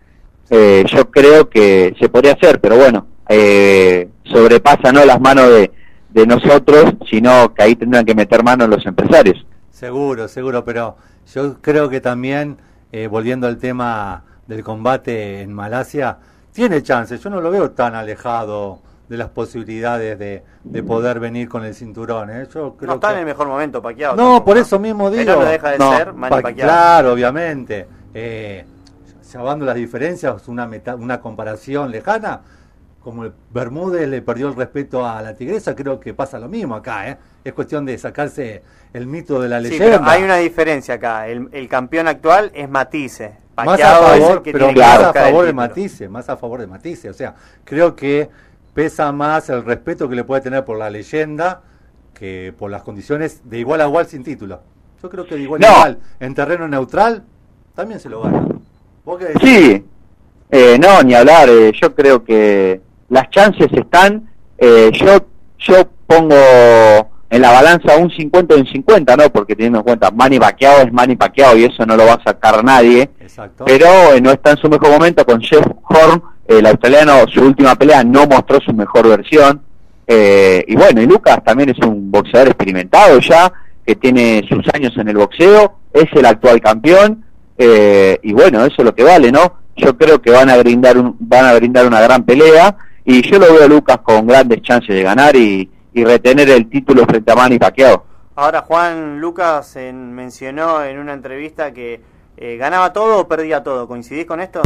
[SPEAKER 11] eh, yo creo que se podría hacer, pero bueno, eh, sobrepasa no las manos de, de nosotros, sino que ahí tendrán que meter mano los empresarios.
[SPEAKER 8] Seguro, seguro, pero yo creo que también, eh, volviendo al tema del combate en Malasia, tiene chances, yo no lo veo tan alejado de las posibilidades de, de poder venir con el cinturón, ¿eh? Yo creo
[SPEAKER 7] No está
[SPEAKER 8] que...
[SPEAKER 7] en el mejor momento Pacquiao.
[SPEAKER 8] No,
[SPEAKER 7] tampoco,
[SPEAKER 8] por eso mismo digo.
[SPEAKER 7] Pero no deja de
[SPEAKER 8] No,
[SPEAKER 7] ser Manny
[SPEAKER 8] pa-
[SPEAKER 7] Pacquiao.
[SPEAKER 8] Claro, obviamente. Eh, salvando las diferencias, una, meta, una comparación lejana, como el Bermúdez le perdió el respeto a la Tigresa, creo que pasa lo mismo acá, ¿eh? Es cuestión de sacarse el mito de la
[SPEAKER 7] Sí,
[SPEAKER 8] leyenda.
[SPEAKER 7] pero hay una diferencia acá. El, el campeón actual es Matisse.
[SPEAKER 8] Más a
[SPEAKER 7] Pacquiao es el
[SPEAKER 8] favor,
[SPEAKER 7] que
[SPEAKER 8] pero
[SPEAKER 7] tiene que
[SPEAKER 8] más a
[SPEAKER 7] buscar el
[SPEAKER 8] favor de
[SPEAKER 7] título.
[SPEAKER 8] Matisse, más a favor de Matisse. O sea, creo que pesa más el respeto que le puede tener por la leyenda que por las condiciones de igual a igual sin título. Yo creo que de igual
[SPEAKER 11] No.
[SPEAKER 8] a igual, en terreno neutral, también se lo gana. ¿Vos qué decís?
[SPEAKER 11] Sí, eh, no, ni hablar, eh, yo creo que las chances están, eh, yo yo pongo en la balanza un cincuenta y un cincuenta, ¿no? Porque teniendo en cuenta, Manny Pacquiao es Manny Pacquiao y eso no lo va a sacar nadie,
[SPEAKER 8] Exacto.
[SPEAKER 11] pero eh, no está en su mejor momento con Jeff Horn, el australiano, su última pelea no mostró su mejor versión, eh, y bueno, y Lucas también es un boxeador experimentado ya, que tiene sus años en el boxeo, es el actual campeón, eh, y bueno, eso es lo que vale, ¿no? Yo creo que van a brindar un, van a brindar una gran pelea, y yo lo veo a Lucas con grandes chances de ganar y, y retener el título frente a Manny Pacquiao.
[SPEAKER 7] Ahora Juan Lucas en- mencionó en una entrevista que eh, ganaba todo o perdía todo. ¿Coincidís con esto?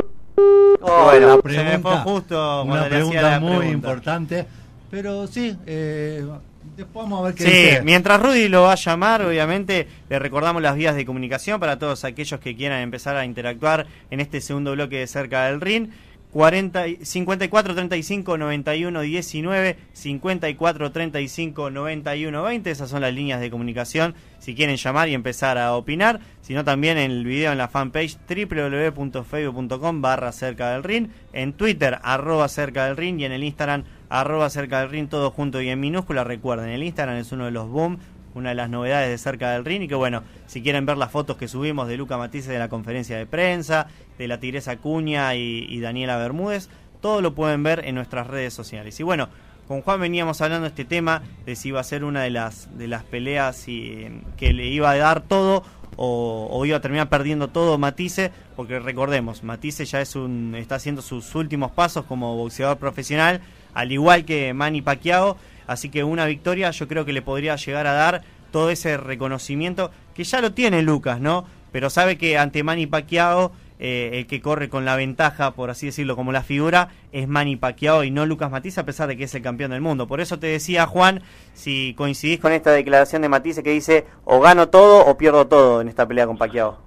[SPEAKER 8] Oh,
[SPEAKER 7] Bueno,
[SPEAKER 8] una
[SPEAKER 7] se me fue
[SPEAKER 8] pregunta,
[SPEAKER 7] justo
[SPEAKER 8] una
[SPEAKER 7] cuando le hacía
[SPEAKER 8] pregunta
[SPEAKER 7] la
[SPEAKER 8] muy
[SPEAKER 7] pregunta.
[SPEAKER 8] importante, pero sí, eh, después vamos a ver qué
[SPEAKER 7] Sí,
[SPEAKER 8] dice.
[SPEAKER 7] mientras Rudy lo va a llamar, obviamente, le recordamos las vías de comunicación para todos aquellos que quieran empezar a interactuar en este segundo bloque de Cerca del Ring. cuarenta, cincuenta y cuatro treinta y cinco noventa y uno diecinueve, cincuenta y cuatro treinta y cinco noventa y uno veinte, esas son las líneas de comunicación si quieren llamar y empezar a opinar, sino también en el video en la fanpage doble u doble u doble u punto facebook punto com barra cerca del ring, en Twitter arroba cerca del ring y en el Instagram arroba cerca del ring, todo junto y en minúscula. Recuerden, el Instagram es uno de los boom, una de las novedades de Cerca del Ring, y que bueno, si quieren ver las fotos que subimos de Luca Matisse de la conferencia de prensa, de la Tigresa Cuña y, y Daniela Bermúdez, todo lo pueden ver en nuestras redes sociales. Y bueno, con Juan veníamos hablando de este tema, de si iba a ser una de las de las peleas y, que le iba a dar todo o, o iba a terminar perdiendo todo Matisse, porque recordemos, Matisse ya es un está haciendo sus últimos pasos como boxeador profesional, al igual que Manny Pacquiao. Así que una victoria yo creo que le podría llegar a dar todo ese reconocimiento que ya lo tiene Lucas, ¿no? Pero sabe que ante Manny Pacquiao, eh, el que corre con la ventaja, por así decirlo, como la figura, es Manny Pacquiao y no Lucas Matisse, a pesar de que es el campeón del mundo. Por eso te decía, Juan, si coincidís con esta declaración de Matisse que dice o gano todo o pierdo todo en esta pelea con Pacquiao.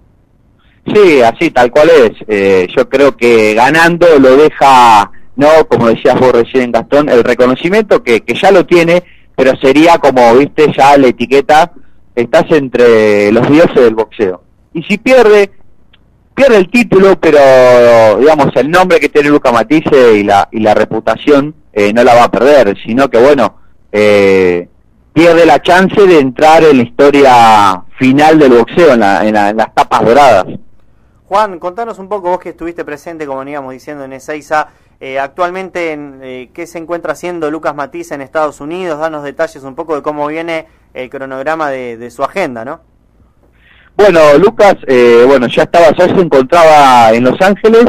[SPEAKER 11] Sí, así tal cual es. Eh, yo creo que ganando lo deja, no, como decías vos recién, Gastón, el reconocimiento que, que ya lo tiene, pero sería como, viste, ya la etiqueta, estás entre los dioses del boxeo. Y si pierde, pierde el título, pero digamos, el nombre que tiene Luca Matisse y la, y la reputación eh, no la va a perder, sino que bueno, eh, pierde la chance de entrar en la historia final del boxeo, en, la, en, la, en las tapas doradas.
[SPEAKER 7] Juan, contanos un poco, vos que estuviste presente, como veníamos diciendo, en Ezeiza, eh, actualmente, en, eh, ¿qué se encuentra haciendo Lucas Matisse en Estados Unidos? Danos detalles un poco de cómo viene el cronograma de, de su agenda, ¿no?
[SPEAKER 11] Bueno, Lucas, eh, bueno, ya estaba, ya se encontraba en Los Ángeles,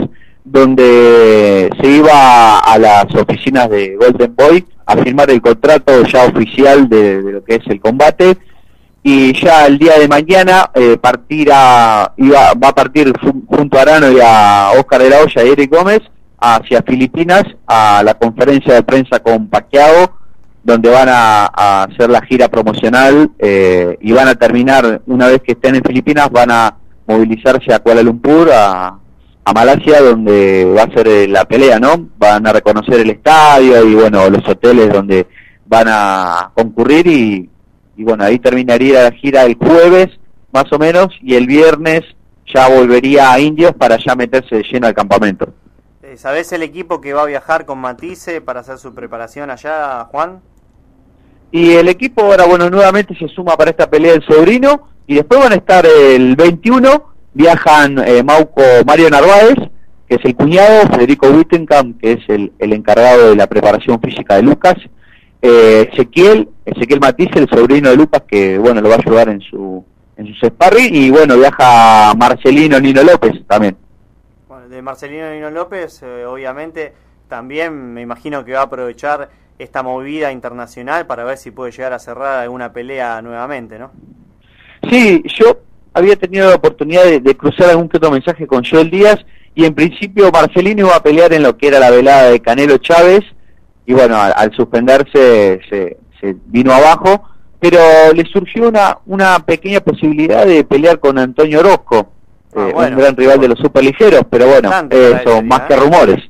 [SPEAKER 11] donde se iba a las oficinas de Golden Boy a firmar el contrato ya oficial de, de lo que es el combate, y ya el día de mañana eh, partirá, iba, va a partir junto a Arano y a Oscar de la Hoya y Eric Gómez hacia Filipinas a la conferencia de prensa con Pacquiao, donde van a, a hacer la gira promocional eh, y van a terminar, una vez que estén en Filipinas, van a movilizarse a Kuala Lumpur, a, a Malasia, donde va a ser eh, la pelea, ¿no? Van a reconocer el estadio y bueno, los hoteles donde van a concurrir y, y bueno, ahí terminaría la gira el jueves, más o menos, y el viernes ya volvería a Indios para ya meterse de lleno al campamento.
[SPEAKER 7] ¿Sabés el equipo que va a viajar con Matisse para hacer su preparación allá, Juan?
[SPEAKER 11] Y el equipo ahora, bueno, nuevamente se suma para esta pelea el sobrino, y después van a estar el veintiuno, viajan eh, Mauco Mario Narváez, que es el cuñado, Federico Wittenkamp, que es el, el encargado de la preparación física de Lucas, eh, Ezequiel, Ezequiel Matiz, el sobrino de Lucas, que bueno, lo va a ayudar en su en sus sparring, y bueno, viaja Marcelino Nino López también.
[SPEAKER 7] Bueno, de Marcelino Nino López, eh, obviamente, también me imagino que va a aprovechar esta movida internacional para ver si puede llegar a cerrar alguna pelea nuevamente, ¿no?
[SPEAKER 11] Sí, yo había tenido la oportunidad de, de cruzar algún que otro mensaje con Joel Díaz, y en principio Marcelino iba a pelear en lo que era la velada de Canelo Chávez, y bueno, al, al suspenderse se, se vino abajo, pero le surgió una, una pequeña posibilidad de pelear con Antonio Orozco, ah, eh, bueno, un gran rival de los superligeros, pero bueno, eso, más que rumores.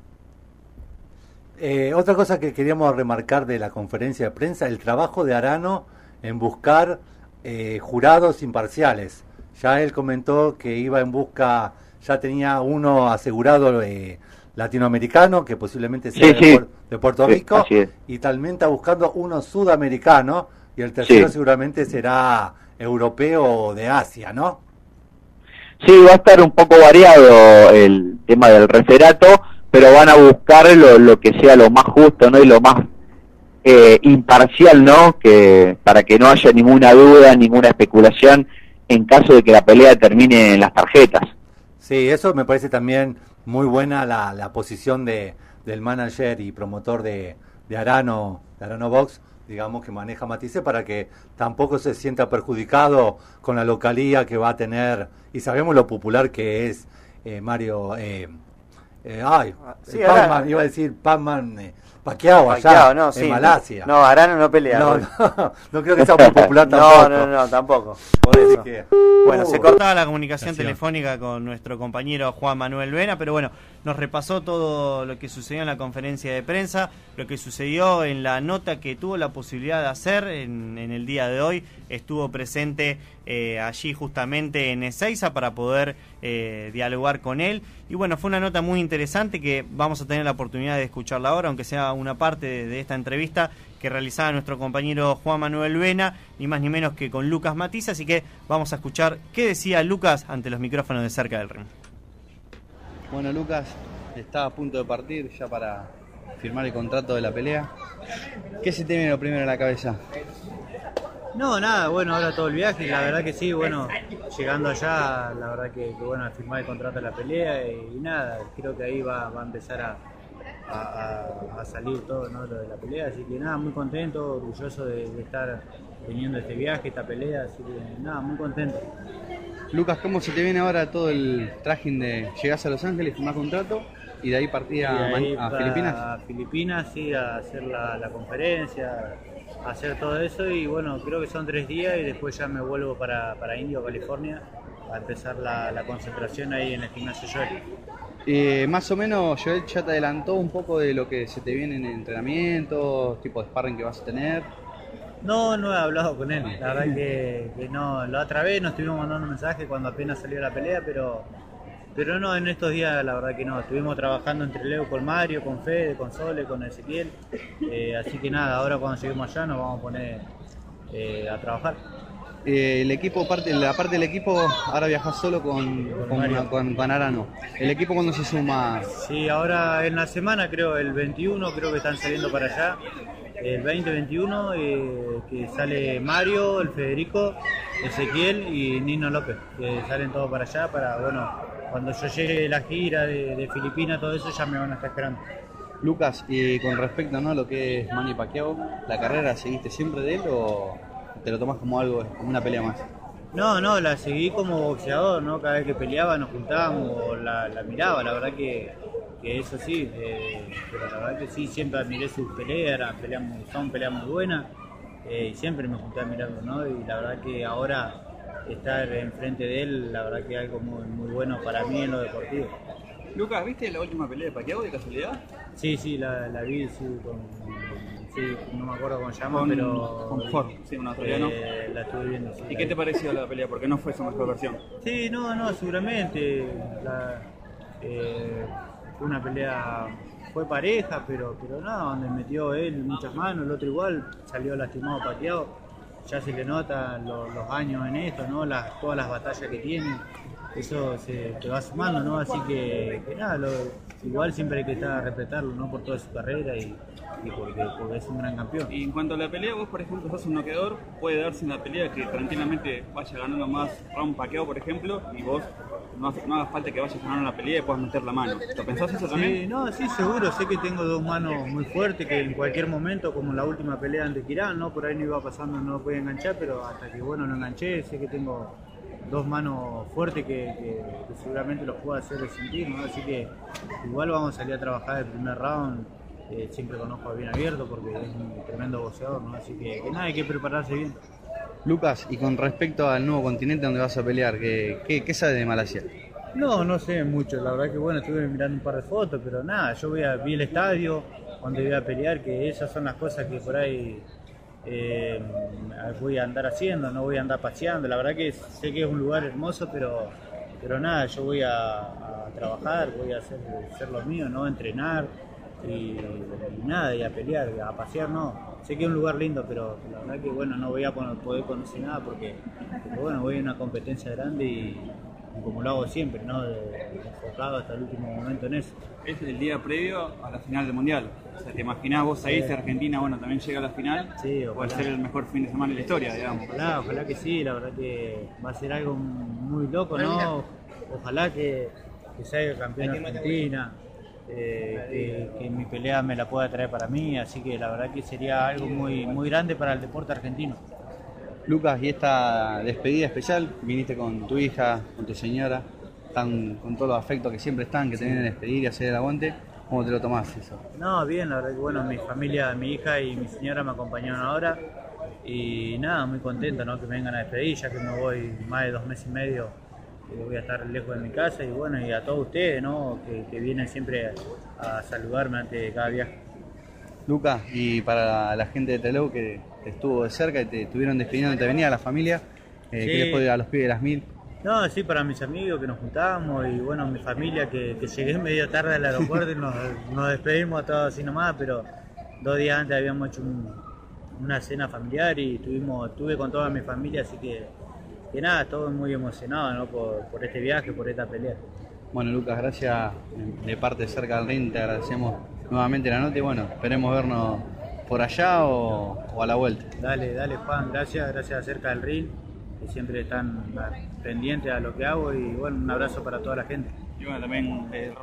[SPEAKER 8] Eh, otra cosa que queríamos remarcar de la conferencia de prensa, el trabajo de Arano en buscar eh, jurados imparciales. Ya él comentó que iba en busca, ya tenía uno asegurado eh, latinoamericano, que posiblemente sea
[SPEAKER 11] sí,
[SPEAKER 8] de,
[SPEAKER 11] sí.
[SPEAKER 8] de Puerto Rico,
[SPEAKER 11] sí,
[SPEAKER 8] y también está buscando uno sudamericano, y el tercero sí. seguramente será europeo o de Asia, ¿no?
[SPEAKER 11] Sí, va a estar un poco variado el tema del referato, pero van a buscar lo, lo que sea lo más justo, ¿no? Y lo más eh, imparcial, ¿no? Que para que no haya ninguna duda, ninguna especulación en caso de que la pelea termine en las tarjetas.
[SPEAKER 8] Sí, eso me parece también muy buena la, la posición de del manager y promotor de, de Arano, de Arano Box, digamos, que maneja Matice, para que tampoco se sienta perjudicado con la localía que va a tener, y sabemos lo popular que es eh, Mario... Eh, Eh, ay,
[SPEAKER 7] sí,
[SPEAKER 8] Pacman, iba a decir Pacman eh, Pacquiao allá
[SPEAKER 7] no,
[SPEAKER 8] en
[SPEAKER 7] sí,
[SPEAKER 8] Malasia.
[SPEAKER 7] No, Arano no pelea.
[SPEAKER 8] No, no, no creo que sea muy popular tampoco.
[SPEAKER 7] No, no, no, tampoco. Por eso.
[SPEAKER 8] Que,
[SPEAKER 7] bueno,
[SPEAKER 8] uh,
[SPEAKER 7] se cortaba la comunicación telefónica con nuestro compañero Juan Manuel Vena, pero bueno, nos repasó todo lo que sucedió en la conferencia de prensa, lo que sucedió en la nota que tuvo la posibilidad de hacer en, en el día de hoy. Estuvo presente eh, allí justamente en Ezeiza para poder eh, dialogar con él. Y bueno, fue una nota muy interesante que vamos a tener la oportunidad de escucharla ahora, aunque sea una parte de, de esta entrevista que realizaba nuestro compañero Juan Manuel Vena, ni más ni menos que con Lucas Matiz. Así que vamos a escuchar qué decía Lucas ante los micrófonos de Cerca del Ring.
[SPEAKER 12] Bueno, Lucas está a punto de partir ya para firmar el contrato de la pelea. ¿Qué se te viene lo primero a la cabeza?
[SPEAKER 13] No, nada, bueno, ahora todo el viaje, la verdad que sí, bueno, llegando allá, la verdad que, que bueno, a firmar el contrato de la pelea y, y nada, creo que ahí va, va a empezar a, a, a salir todo, ¿no?, lo de la pelea, así que nada, muy contento, orgulloso de, de estar teniendo este viaje, esta pelea, así que nada, muy contento.
[SPEAKER 12] Lucas, ¿cómo se te viene ahora todo el trajín de llegás a Los Ángeles, firmar contrato y de ahí partir a,
[SPEAKER 13] ahí
[SPEAKER 12] a Filipinas?
[SPEAKER 13] A Filipinas, sí, a hacer la, la conferencia, a hacer todo eso y bueno, creo que son tres días y después ya me vuelvo para, para Indio, California, a empezar la, la concentración ahí en el gimnasio Joel.
[SPEAKER 12] Eh, más o menos, Joel ya te adelantó un poco de lo que se te viene en entrenamiento, tipo de sparring que vas a tener.
[SPEAKER 13] No, no he hablado con él, la verdad que, que no, la otra vez nos estuvimos mandando mensajes cuando apenas salió la pelea, pero pero no, en estos días la verdad que no, estuvimos trabajando entre Leo con Mario, con Fede, con Sole, con Ezequiel, eh, así que nada, ahora cuando lleguemos allá nos vamos a poner eh, a trabajar.
[SPEAKER 12] Eh, el equipo, parte, la parte del equipo, ahora viajas solo con, con, con, con Arano. ¿El equipo cuándo se suma?
[SPEAKER 13] Sí, ahora en la semana creo, el veintiuno creo que están saliendo para allá. El veinte veintiuno eh, que sale Mario, el Federico, Ezequiel y Nino López, que salen todos para allá para, bueno, cuando yo llegue la gira de, de Filipinas, todo eso ya me van a estar esperando.
[SPEAKER 12] Lucas, y con respecto, ¿no?, a lo que es Manny Pacquiao, ¿la carrera seguiste siempre de él o te lo tomás como algo, como una pelea más?
[SPEAKER 13] No, no, la seguí como boxeador, ¿no? Cada vez que peleaba nos juntábamos, la, la miraba, la verdad que, que eso sí, eh, pero la verdad que sí, siempre admiré sus peleas, eran peleas muy, son peleas muy buenas, eh, y siempre me junté a mirarlo, ¿no? Y la verdad que ahora estar enfrente de él, la verdad que es algo muy, muy bueno para mí en lo deportivo.
[SPEAKER 12] Lucas, ¿viste la última pelea de Pacquiao de casualidad?
[SPEAKER 13] Sí, sí, la, la vi, sí, con, sí, no me acuerdo cómo se llama,
[SPEAKER 12] con,
[SPEAKER 13] pero...
[SPEAKER 12] Con Ford, sí, un australiano.
[SPEAKER 13] Eh, la estuve viendo, sí.
[SPEAKER 12] ¿Y qué te pareció la pelea? Porque no fue su mejor versión.
[SPEAKER 13] Sí, no, no, seguramente. La, eh, fue una pelea, fue pareja, pero, pero nada, donde metió él muchas manos, el otro igual, salió lastimado, pateado. Ya se le nota los, los años en esto, ¿no? Las, todas las batallas que tiene, eso se te va sumando, ¿no? Así que, que nada, lo, igual siempre hay que estar a respetarlo, ¿no? Por toda su carrera y, y porque, porque es un gran campeón.
[SPEAKER 14] Y en cuanto a la pelea, vos por ejemplo sos un noqueador, puede darse una pelea que tranquilamente vaya ganando más round paqueado, por ejemplo, y vos no, hace, no haga falta que vayas ganando la pelea y puedas meter la mano. ¿Lo pensás eso también?
[SPEAKER 13] Sí, no, sí, seguro, sé que tengo dos manos muy fuertes, que en cualquier momento, como en la última pelea ante Kirán, ¿no? Por ahí no iba pasando, no podía enganchar, pero hasta que bueno, lo enganché, sé que tengo dos manos fuertes que, que, que seguramente los puedo hacer sentir, ¿no? Así que igual vamos a salir a trabajar el primer round, eh, siempre conozco a bien abierto porque es un tremendo boxeador, ¿no? Así que, que nada, hay que prepararse bien.
[SPEAKER 12] Lucas, y con respecto al nuevo continente donde vas a pelear, ¿qué, qué, qué sabes de Malasia?
[SPEAKER 13] No, no sé mucho, la verdad que bueno, estuve mirando un par de fotos, pero nada, yo voy a, vi el estadio, donde voy a pelear, que esas son las cosas que por ahí eh, voy a andar haciendo, no voy a andar paseando, la verdad que sé que es un lugar hermoso, pero, pero nada, yo voy a, a trabajar, voy a hacer, hacer lo mío, ¿no? Entrenar y, y nada, y a pelear, a pasear no. Sé que es un lugar lindo, pero la verdad que bueno, no voy a poder conocer nada porque, porque bueno, voy a una competencia grande y, y como lo hago siempre, ¿no? De, de enfocado hasta el último momento en eso.
[SPEAKER 14] Es el día previo a la final del Mundial. O sea, ¿te imaginás vos ahí
[SPEAKER 13] Sí.
[SPEAKER 14] si Argentina bueno, también llega a la final?
[SPEAKER 13] Sí,
[SPEAKER 14] puede
[SPEAKER 13] ojalá.
[SPEAKER 14] ser el mejor fin de semana de la historia, digamos.
[SPEAKER 13] Ojalá, ojalá que sí, la verdad que va a ser algo muy loco, ¿no? Ojalá que, que salga campeón de Argentina, eh, que, que mi pelea me la pueda traer para mí, así que la verdad que sería algo muy, muy grande para el deporte argentino.
[SPEAKER 12] Lucas, y esta despedida especial, viniste con tu hija, con tu señora, están con todos los afectos que siempre están, que te vienen a despedir y hacer el aguante. ¿Cómo te lo tomás eso?
[SPEAKER 13] No, bien, la verdad que bueno, mi familia, mi hija y mi señora me acompañaron ahora y nada, muy contento, ¿no? Que me vengan a despedir, ya que me voy más de dos meses y medio, eh, voy a estar lejos de mi casa y bueno, y a todos ustedes, ¿no? Que, que vienen siempre a, a saludarme antes de cada viaje.
[SPEAKER 12] Lucas, y para la gente de Teleu que te estuvo de cerca y te estuvieron despidiendo, te venía la familia, eh,
[SPEAKER 13] Sí.
[SPEAKER 12] ¿qué les puede a los pibes de las mil?
[SPEAKER 13] No, sí, para mis amigos que nos juntamos y bueno, mi familia que, que llegué medio tarde al aeropuerto y nos, nos despedimos todos así nomás, pero dos días antes habíamos hecho un- una cena familiar y estuvimos, estuve con toda mi familia, así que, que nada, todos muy emocionados, ¿no? por, por este viaje, por esta pelea.
[SPEAKER 12] Bueno, Lucas, gracias de parte de Cerca del Ring, te agradecemos nuevamente la nota y bueno, esperemos vernos por allá o, o a la vuelta.
[SPEAKER 13] Dale, dale Juan, gracias, gracias a Cerca del Ring, que siempre están ah, pendientes a lo que hago y bueno, un abrazo para toda la gente.
[SPEAKER 14] Y bueno, también eh,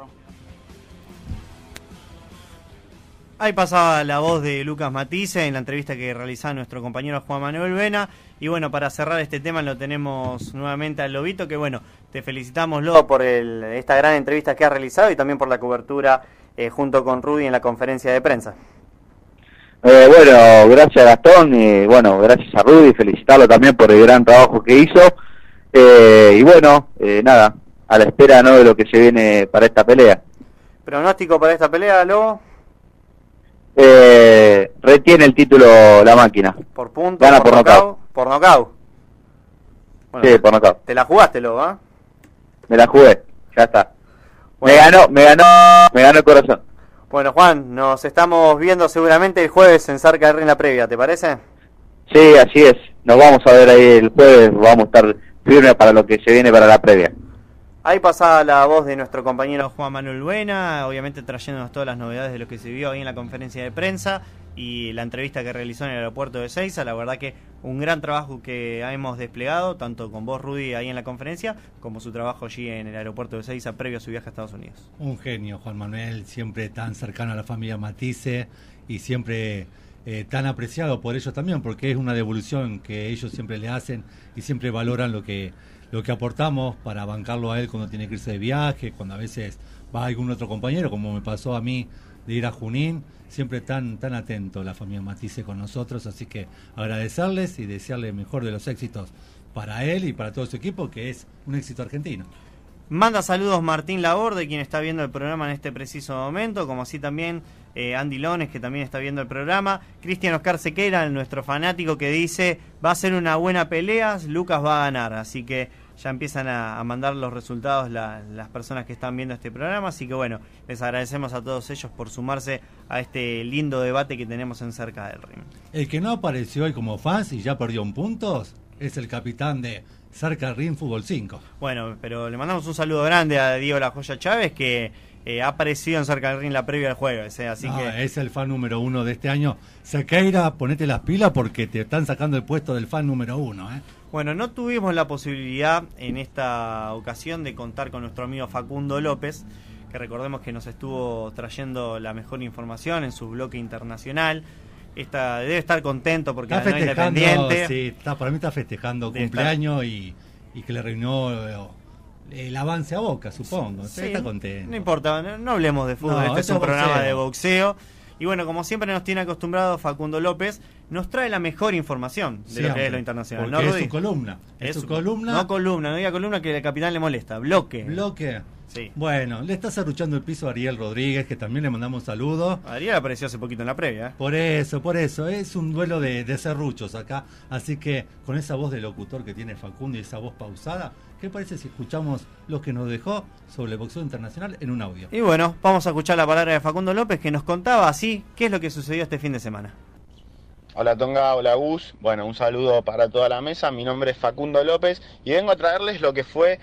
[SPEAKER 7] Ahí pasaba la voz de Lucas Matisse en la entrevista que realizaba nuestro compañero Juan Manuel Vena. Y bueno, para cerrar este tema lo tenemos nuevamente al Lobito, que bueno, te felicitamos, Lobo, por el, esta gran entrevista que has realizado y también por la cobertura eh, junto con Rudy en la conferencia de prensa.
[SPEAKER 11] Eh, bueno, gracias Gastón y bueno, gracias a Rudy, felicitarlo también por el gran trabajo que hizo. Eh, y bueno, eh, nada, a la espera, ¿no?, de lo que se viene para esta pelea.
[SPEAKER 7] ¿Pronóstico para esta pelea, Lobo?
[SPEAKER 11] Eh, retiene el título la máquina.
[SPEAKER 7] ¿Por punto?
[SPEAKER 11] Gana
[SPEAKER 7] ¿Por
[SPEAKER 11] por
[SPEAKER 7] nocaut?
[SPEAKER 11] nocaut.
[SPEAKER 7] ¿Por nocaut? Bueno,
[SPEAKER 11] Sí, por nocaut.
[SPEAKER 7] te la jugaste, Lobo, ¿ah?
[SPEAKER 11] Me la jugué, ya está. Me ganó, me ganó, me ganó el corazón.
[SPEAKER 7] Bueno, Juan, nos estamos viendo seguramente el jueves en Cerca del Ring la previa, ¿te parece?
[SPEAKER 11] Sí, así es. Nos vamos a ver ahí el jueves, vamos a estar firmes para lo que se viene para la previa.
[SPEAKER 7] Ahí pasa la voz de nuestro compañero Juan Manuel Buena, obviamente trayéndonos todas las novedades de lo que se vio ahí en la conferencia de prensa y la entrevista que realizó en el aeropuerto de Ezeiza. La verdad que un gran trabajo que hemos desplegado, tanto con vos, Rudy, ahí en la conferencia, como su trabajo allí en el aeropuerto de Ezeiza previo a su viaje a Estados Unidos.
[SPEAKER 8] Un genio, Juan Manuel, siempre tan cercano a la familia Matisse y siempre eh, tan apreciado por ellos también, porque es una devolución que ellos siempre le hacen y siempre valoran lo que lo que aportamos para bancarlo a él cuando tiene que irse de viaje, cuando a veces va algún otro compañero, como me pasó a mí de ir a Junín, siempre tan tan atento la familia Matisse con nosotros, así que agradecerles y desearle el mejor de los éxitos para él y para todo su equipo, que es un éxito argentino.
[SPEAKER 7] Manda saludos Martín Laborde, quien está viendo el programa en este preciso momento, como así también eh, Andy Lones, que también está viendo el programa. Cristian Oscar Sequera, nuestro fanático, que dice, va a ser una buena pelea, Lucas va a ganar. Así que ya empiezan a, a mandar los resultados la, las personas que están viendo este programa, así que bueno, les agradecemos a todos ellos por sumarse a este lindo debate que tenemos en Cerca del Ring.
[SPEAKER 8] El que no apareció hoy como fans y ya perdió un puntos es el capitán de Cerca del Ring Fútbol cinco.
[SPEAKER 7] Bueno, pero le mandamos un saludo grande a Diego La Joya Chávez, que eh, ha aparecido en Cerca del Ring la previa del jueves, eh, así
[SPEAKER 8] no,
[SPEAKER 7] que...
[SPEAKER 8] es el fan número uno de este año. Sequeira, ponete las pilas porque te están sacando el puesto del fan número uno, ¿eh?
[SPEAKER 7] Bueno, no tuvimos la posibilidad en esta ocasión de contar con nuestro amigo Facundo López, que recordemos que nos estuvo trayendo la mejor información en su bloque internacional. Esta, debe estar contento porque
[SPEAKER 8] está
[SPEAKER 7] ganó
[SPEAKER 8] festejando,
[SPEAKER 7] Independiente.
[SPEAKER 8] Sí, está, para mí está festejando
[SPEAKER 7] Debe
[SPEAKER 8] cumpleaños y, y que le reunió el avance a Boca, supongo.
[SPEAKER 7] Sí,
[SPEAKER 8] está contento.
[SPEAKER 7] No importa, no, no hablemos de fútbol,
[SPEAKER 8] No,
[SPEAKER 7] este es
[SPEAKER 8] esto
[SPEAKER 7] un
[SPEAKER 8] es
[SPEAKER 7] programa
[SPEAKER 8] boxeo.
[SPEAKER 7] de boxeo. Y bueno, como siempre nos tiene acostumbrado Facundo López, nos trae la mejor información de
[SPEAKER 8] Siempre,
[SPEAKER 7] lo que es lo internacional.
[SPEAKER 8] porque
[SPEAKER 7] ¿No,
[SPEAKER 8] es
[SPEAKER 7] Rudy?
[SPEAKER 8] su columna. Es, su columna.
[SPEAKER 7] No columna, no diga columna que al capitán le molesta. Bloque.
[SPEAKER 8] Bloque.
[SPEAKER 7] Sí.
[SPEAKER 8] Bueno, le está cerruchando el piso a Ariel Rodríguez, que también le mandamos un saludo.
[SPEAKER 7] Ariel apareció hace poquito en la previa. ¿eh?
[SPEAKER 8] Por eso, por eso. Es un duelo de, de serruchos acá. Así que con esa voz de locutor que tiene Facundo y esa voz pausada, ¿qué parece si escuchamos lo que nos dejó sobre el boxeo internacional en un audio?
[SPEAKER 7] Y bueno, vamos a escuchar la palabra de Facundo López, que nos contaba así qué es lo que sucedió este fin de semana.
[SPEAKER 15] Hola Tonga, hola Gus. Bueno, un saludo para toda la mesa. Mi nombre es Facundo López y vengo a traerles lo que fue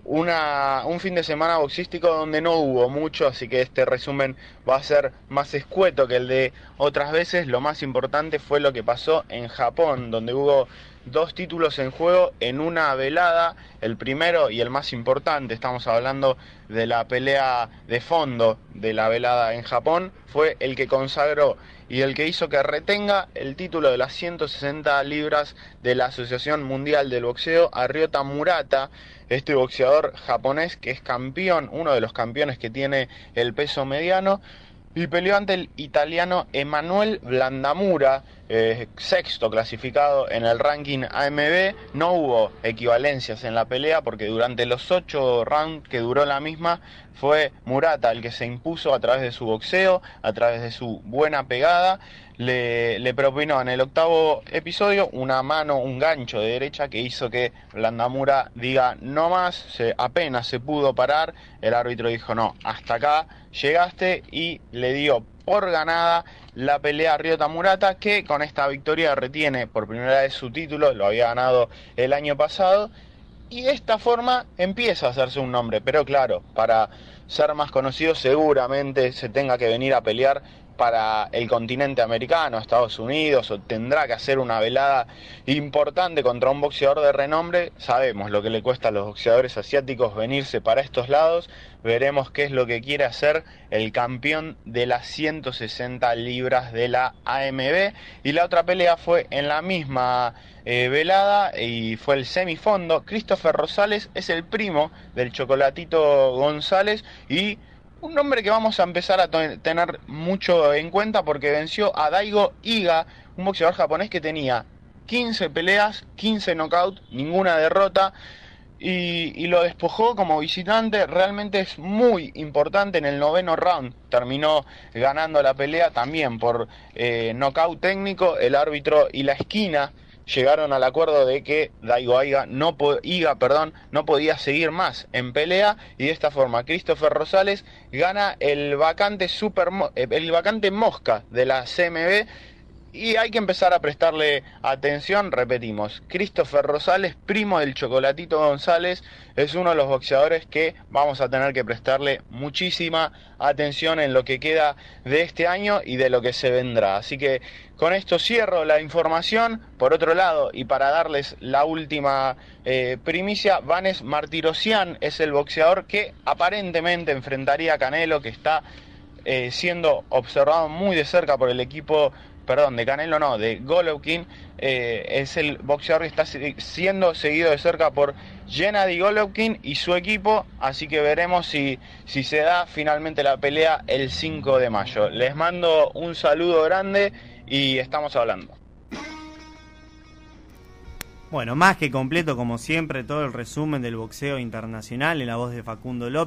[SPEAKER 15] una, un fin de semana boxístico donde no hubo mucho, así que este resumen va a ser más escueto que el de otras veces. Lo más importante fue lo que pasó en Japón, donde hubo dos títulos en juego en una velada. El primero y el más importante, estamos hablando de la pelea de fondo de la velada en Japón, fue el que consagró y el que hizo que retenga el título de las ciento sesenta libras de la Asociación Mundial del Boxeo a Ryota Murata, este boxeador japonés que es campeón, uno de los campeones que tiene el peso mediano, y peleó ante el italiano Emanuel Blandamura, eh, sexto clasificado en el ranking A M B. No hubo equivalencias en la pelea porque durante los ocho rounds que duró la misma fue Murata el que se impuso a través de su boxeo, a través de su buena pegada. Le, le propinó en el octavo episodio una mano, un gancho de derecha que hizo que Blandamura diga no más, se, apenas se pudo parar, el árbitro dijo no, hasta acá llegaste y le dio por ganada la pelea a Ryota Murata, que con esta victoria retiene por primera vez su título, lo había ganado el año pasado y de esta forma empieza a hacerse un nombre, pero claro, para ser más conocido seguramente se tenga que venir a pelear para el continente americano, Estados Unidos, o tendrá que hacer una velada importante contra un boxeador de renombre. Sabemos lo que le cuesta a los boxeadores asiáticos venirse para estos lados. Veremos qué es lo que quiere hacer el campeón de las ciento sesenta libras de la A M B. Y la otra pelea fue en la misma eh, velada y fue el semifondo. Christopher Rosales es el primo del Chocolatito González y un nombre que vamos a empezar a tener mucho en cuenta porque venció a Daigo Iga, un boxeador japonés que tenía quince peleas, quince knockouts, ninguna derrota y, y lo despojó como visitante. Realmente es muy importante. En el noveno round terminó ganando la pelea también por eh, knockout técnico. El árbitro y la esquina llegaron al acuerdo de que Daigo Iga no, Iga, perdón, no podía seguir más en pelea y de esta forma Christopher Rosales gana el vacante super el vacante mosca de la C M B y hay que empezar a prestarle atención. Repetimos, Christopher Rosales, primo del Chocolatito González, es uno de los boxeadores que vamos a tener que prestarle muchísima atención en lo que queda de este año y de lo que se vendrá. Así que con esto cierro la información. Por otro lado, y para darles la última eh, primicia, Vanes Martirosyan es el boxeador que aparentemente enfrentaría a Canelo, que está eh, siendo observado muy de cerca por el equipo, perdón, de Canelo no, de Golovkin. Eh, es el boxeador que está siendo seguido de cerca por Gennady Golovkin y su equipo, así que veremos si, si se da finalmente la pelea el cinco de mayo. Les mando un saludo grande y estamos hablando.
[SPEAKER 7] Bueno, más que completo como siempre todo el resumen del boxeo internacional en la voz de Facundo López,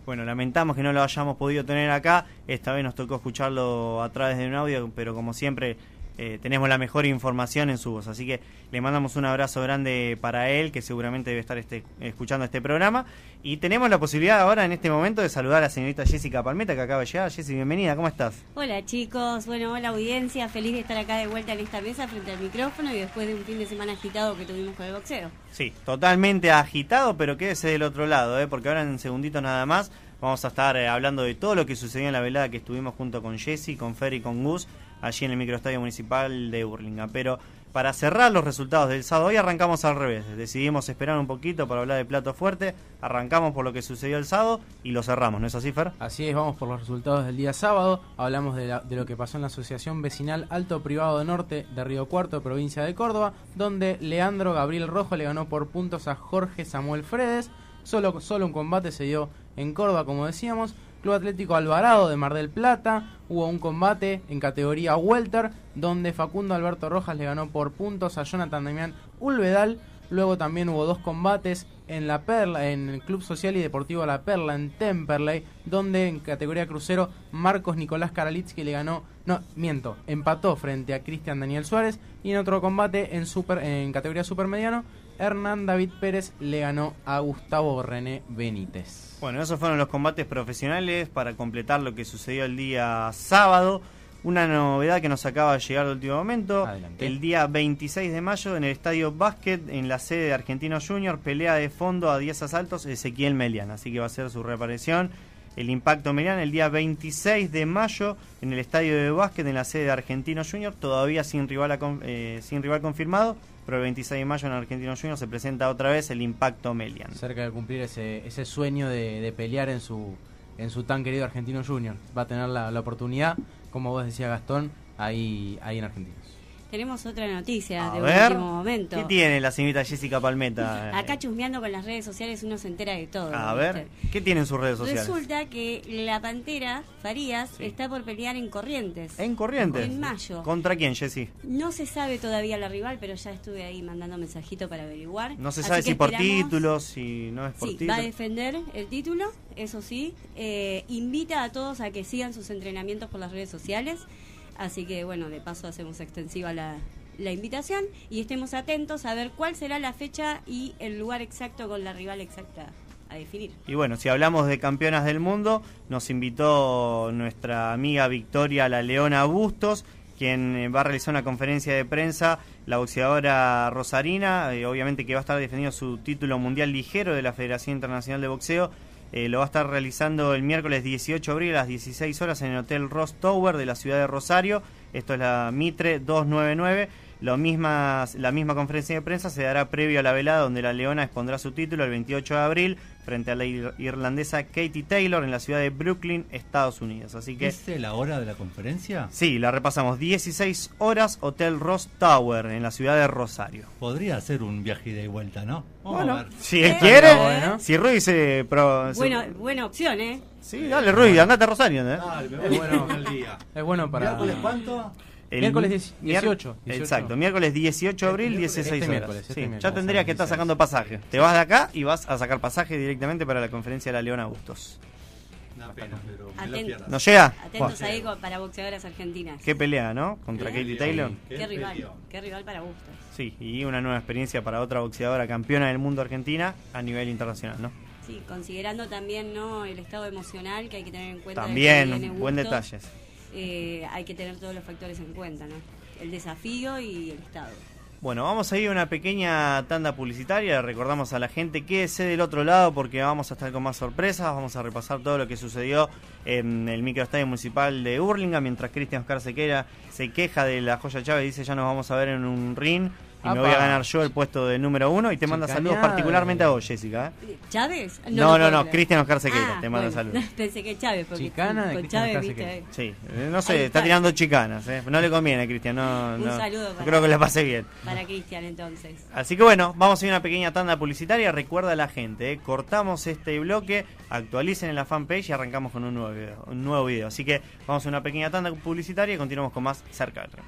[SPEAKER 7] Bueno, lamentamos que no lo hayamos podido tener acá. Esta vez nos tocó escucharlo a través de un audio, pero como siempre eh, tenemos la mejor información en su voz. Así que le mandamos un abrazo grande para él, que seguramente debe estar este, escuchando este programa. Y tenemos la posibilidad ahora, en este momento, de saludar a la señorita Jessica Palmeta, que acaba de llegar. Jessy, bienvenida, ¿cómo estás?
[SPEAKER 16] Hola chicos, bueno, hola audiencia, feliz de estar acá de vuelta en esta mesa frente al micrófono y después de un fin de semana agitado que tuvimos con el boxeo.
[SPEAKER 7] Sí, totalmente agitado, pero quédese del otro lado, ¿eh? Porque ahora en segundito nada más vamos a estar eh, hablando de todo lo que sucedió en la velada que estuvimos junto con Jessy, con Fer y con Gus, allí en el microestadio municipal de Hurlingham. Pero para cerrar los resultados del sábado, hoy arrancamos al revés, decidimos esperar un poquito para hablar de plato fuerte, arrancamos por lo que sucedió el sábado y lo cerramos, ¿no es así, Fer?
[SPEAKER 1] Así es, vamos por los resultados del día sábado, hablamos de, la, de lo que pasó en la Asociación Vecinal Alto Privado de Norte de Río Cuarto, provincia de Córdoba, donde Leandro Gabriel Rojo le ganó por puntos a Jorge Samuel Fredes. Solo, solo un combate se dio en Córdoba, como decíamos. Club Atlético Alvarado de Mar del Plata, hubo un combate en categoría welter, donde Facundo Alberto Rojas le ganó por puntos a Jonathan Damián Ulvedal. Luego también hubo dos combates en la Perla, en el Club Social y Deportivo La Perla, en Temperley, donde en categoría crucero Marcos Nicolás Karalitsky le ganó, no, miento, empató frente a Cristian Daniel Suárez. Y en otro combate en super en categoría supermediano, Hernán David Pérez le ganó a Gustavo René Benítez.
[SPEAKER 7] Bueno, esos fueron los combates profesionales para completar lo que sucedió el día sábado. Una novedad que nos acaba de llegar de último momento.
[SPEAKER 1] Adelante.
[SPEAKER 7] El día veintiséis de mayo en el Estadio Básquet, en la sede de Argentinos Junior, pelea de fondo a diez asaltos Ezequiel Melián. Así que va a ser su reaparición. El Impacto Melián el día veintiséis de mayo en el Estadio de Básquet, en la sede de Argentinos Junior, todavía sin rival, a, eh, sin rival confirmado. Pero el veintiséis de mayo en Argentinos Junior se presenta otra vez el Impacto Melián.
[SPEAKER 1] Cerca de cumplir ese, ese sueño de, de pelear en su en su tan querido Argentinos Junior. Va a tener la, la oportunidad, como vos decías, Gastón, ahí, ahí en Argentinos.
[SPEAKER 16] Tenemos otra noticia
[SPEAKER 7] A
[SPEAKER 16] de
[SPEAKER 7] ver,
[SPEAKER 16] último momento.
[SPEAKER 7] ¿qué tiene la señorita Jessica Palmeta?
[SPEAKER 16] Acá chusmeando con las redes sociales uno se entera de todo.
[SPEAKER 7] A
[SPEAKER 16] ¿viste?
[SPEAKER 7] ver, ¿qué tiene en sus redes sociales?
[SPEAKER 16] Resulta que la Pantera Farías
[SPEAKER 7] Sí.
[SPEAKER 16] está por pelear en Corrientes.
[SPEAKER 7] ¿En Corrientes?
[SPEAKER 16] En mayo.
[SPEAKER 7] ¿Contra quién, Jessy?
[SPEAKER 16] No se sabe todavía la rival, pero ya estuve ahí mandando mensajito para averiguar.
[SPEAKER 7] No se
[SPEAKER 16] Así
[SPEAKER 7] sabe
[SPEAKER 16] que
[SPEAKER 7] si por
[SPEAKER 16] esperamos-
[SPEAKER 7] títulos, si no es por
[SPEAKER 16] Sí,
[SPEAKER 7] títulos.
[SPEAKER 16] va a defender el título, eso sí. Eh, invita a todos a que sigan sus entrenamientos por las redes sociales. Así que, bueno, de paso hacemos extensiva la, la invitación y estemos atentos a ver cuál será la fecha y el lugar exacto con la rival exacta a definir.
[SPEAKER 7] Y bueno, si hablamos de campeonas del mundo, nos invitó nuestra amiga Victoria La Leona Bustos, quien eh, va a realizar una conferencia de prensa, la boxeadora rosarina, eh, obviamente que va a estar defendiendo su título mundial ligero de la Federación Internacional de Boxeo. Eh, lo va a estar realizando el miércoles dieciocho de abril a las dieciséis horas en el Hotel Ross Tower de la ciudad de Rosario. Esto es la Mitre doscientos noventa y nueve. Lo mismas, la misma conferencia de prensa se dará previo a la velada, donde la Leona expondrá su título el veintiocho de abril frente a la ir- irlandesa Katie Taylor en la ciudad de Brooklyn, Estados Unidos. Así que
[SPEAKER 8] ¿Es la hora de la conferencia?
[SPEAKER 7] sí, la repasamos. dieciséis horas, Hotel Ross Tower en la ciudad de Rosario.
[SPEAKER 8] Podría ser un viaje ida y vuelta, ¿no? Vamos
[SPEAKER 7] Bueno,
[SPEAKER 8] a ver.
[SPEAKER 7] si él
[SPEAKER 16] Eh,
[SPEAKER 7] quiere,
[SPEAKER 16] bueno.
[SPEAKER 7] si Rudy se... Pro, se-
[SPEAKER 16] Bueno, buena opción, ¿eh?
[SPEAKER 7] Sí, dale Rudy, andate a Rosario. ¿eh?
[SPEAKER 8] Dale, me
[SPEAKER 1] Es
[SPEAKER 8] voy
[SPEAKER 1] bueno,
[SPEAKER 8] el día.
[SPEAKER 1] es bueno para...
[SPEAKER 8] ¿Miércoles cuánto?
[SPEAKER 7] El
[SPEAKER 1] Miércoles
[SPEAKER 7] mi-
[SPEAKER 1] dieci- dieciocho, dieciocho.
[SPEAKER 7] Exacto, miércoles dieciocho de abril,
[SPEAKER 8] Este
[SPEAKER 7] dieciséis
[SPEAKER 1] este
[SPEAKER 7] horas.
[SPEAKER 1] miércoles, este
[SPEAKER 7] Sí,
[SPEAKER 1] miércoles.
[SPEAKER 7] ya tendrías que estar sacando pasaje. Te vas de acá y vas a sacar pasaje directamente para la conferencia de la Leona Bustos.
[SPEAKER 8] Una pena, pero me lo
[SPEAKER 16] Atentos.
[SPEAKER 8] pierdas.
[SPEAKER 7] ¿No llega?
[SPEAKER 16] Atentos
[SPEAKER 7] Buah,
[SPEAKER 16] ahí con- para boxeadoras argentinas.
[SPEAKER 7] qué pelea, ¿no? Contra
[SPEAKER 16] ¿Eh?
[SPEAKER 7] Katie Taylor.
[SPEAKER 8] Qué
[SPEAKER 16] Qué rival,
[SPEAKER 8] peleón.
[SPEAKER 16] qué rival para Bustos.
[SPEAKER 7] Sí, y una nueva experiencia para otra boxeadora campeona del mundo argentina a nivel internacional, ¿no?
[SPEAKER 16] Sí, considerando también no el estado emocional que hay que tener en cuenta. de que
[SPEAKER 7] También,
[SPEAKER 16] viene
[SPEAKER 7] buen
[SPEAKER 16] Bustos,
[SPEAKER 7] detalle.
[SPEAKER 16] eh, hay que tener todos los factores en cuenta, ¿no? El desafío y el estado.
[SPEAKER 7] Bueno, vamos a ir a una pequeña tanda publicitaria. Recordamos a la gente que quédese del otro lado porque vamos a estar con más sorpresas. Vamos a repasar todo lo que sucedió en el microestadio municipal de Hurlingham, mientras Cristian Oscar Sequeira se queja de la Joya Chávez y dice ya nos vamos a ver en un ring y me
[SPEAKER 1] Apa.
[SPEAKER 7] voy a ganar yo el puesto de número uno y te manda saludos
[SPEAKER 1] Chicaneada.
[SPEAKER 7] particularmente a vos, Jessica. ¿eh?
[SPEAKER 16] ¿Chávez?
[SPEAKER 7] No,
[SPEAKER 16] lo
[SPEAKER 7] no,
[SPEAKER 16] puedo
[SPEAKER 7] no,
[SPEAKER 16] creer.
[SPEAKER 7] Cristian Oscar Sequeira
[SPEAKER 16] Ah,
[SPEAKER 7] te manda
[SPEAKER 16] bueno.
[SPEAKER 7] saludos.
[SPEAKER 16] Pensé que Chávez, porque
[SPEAKER 1] Chicana de
[SPEAKER 16] con
[SPEAKER 1] Cristian
[SPEAKER 16] Chávez,
[SPEAKER 1] Oscar
[SPEAKER 16] viste.
[SPEAKER 7] Sí, eh, no
[SPEAKER 16] Ahí
[SPEAKER 7] sé, está
[SPEAKER 16] está.
[SPEAKER 7] tirando chicanas, ¿eh? No le conviene, Cristian, no,
[SPEAKER 16] Un
[SPEAKER 7] no,
[SPEAKER 16] saludo
[SPEAKER 7] no
[SPEAKER 16] para-
[SPEAKER 7] creo que le pase bien.
[SPEAKER 16] Para Cristian, entonces.
[SPEAKER 7] Así que bueno, vamos a ir a una pequeña tanda publicitaria. Recuerda a la gente, ¿eh? Cortamos este bloque, actualicen en la fanpage y arrancamos con un nuevo video. Un nuevo video. Así que vamos a una pequeña tanda publicitaria y continuamos con más Cerca del Ring.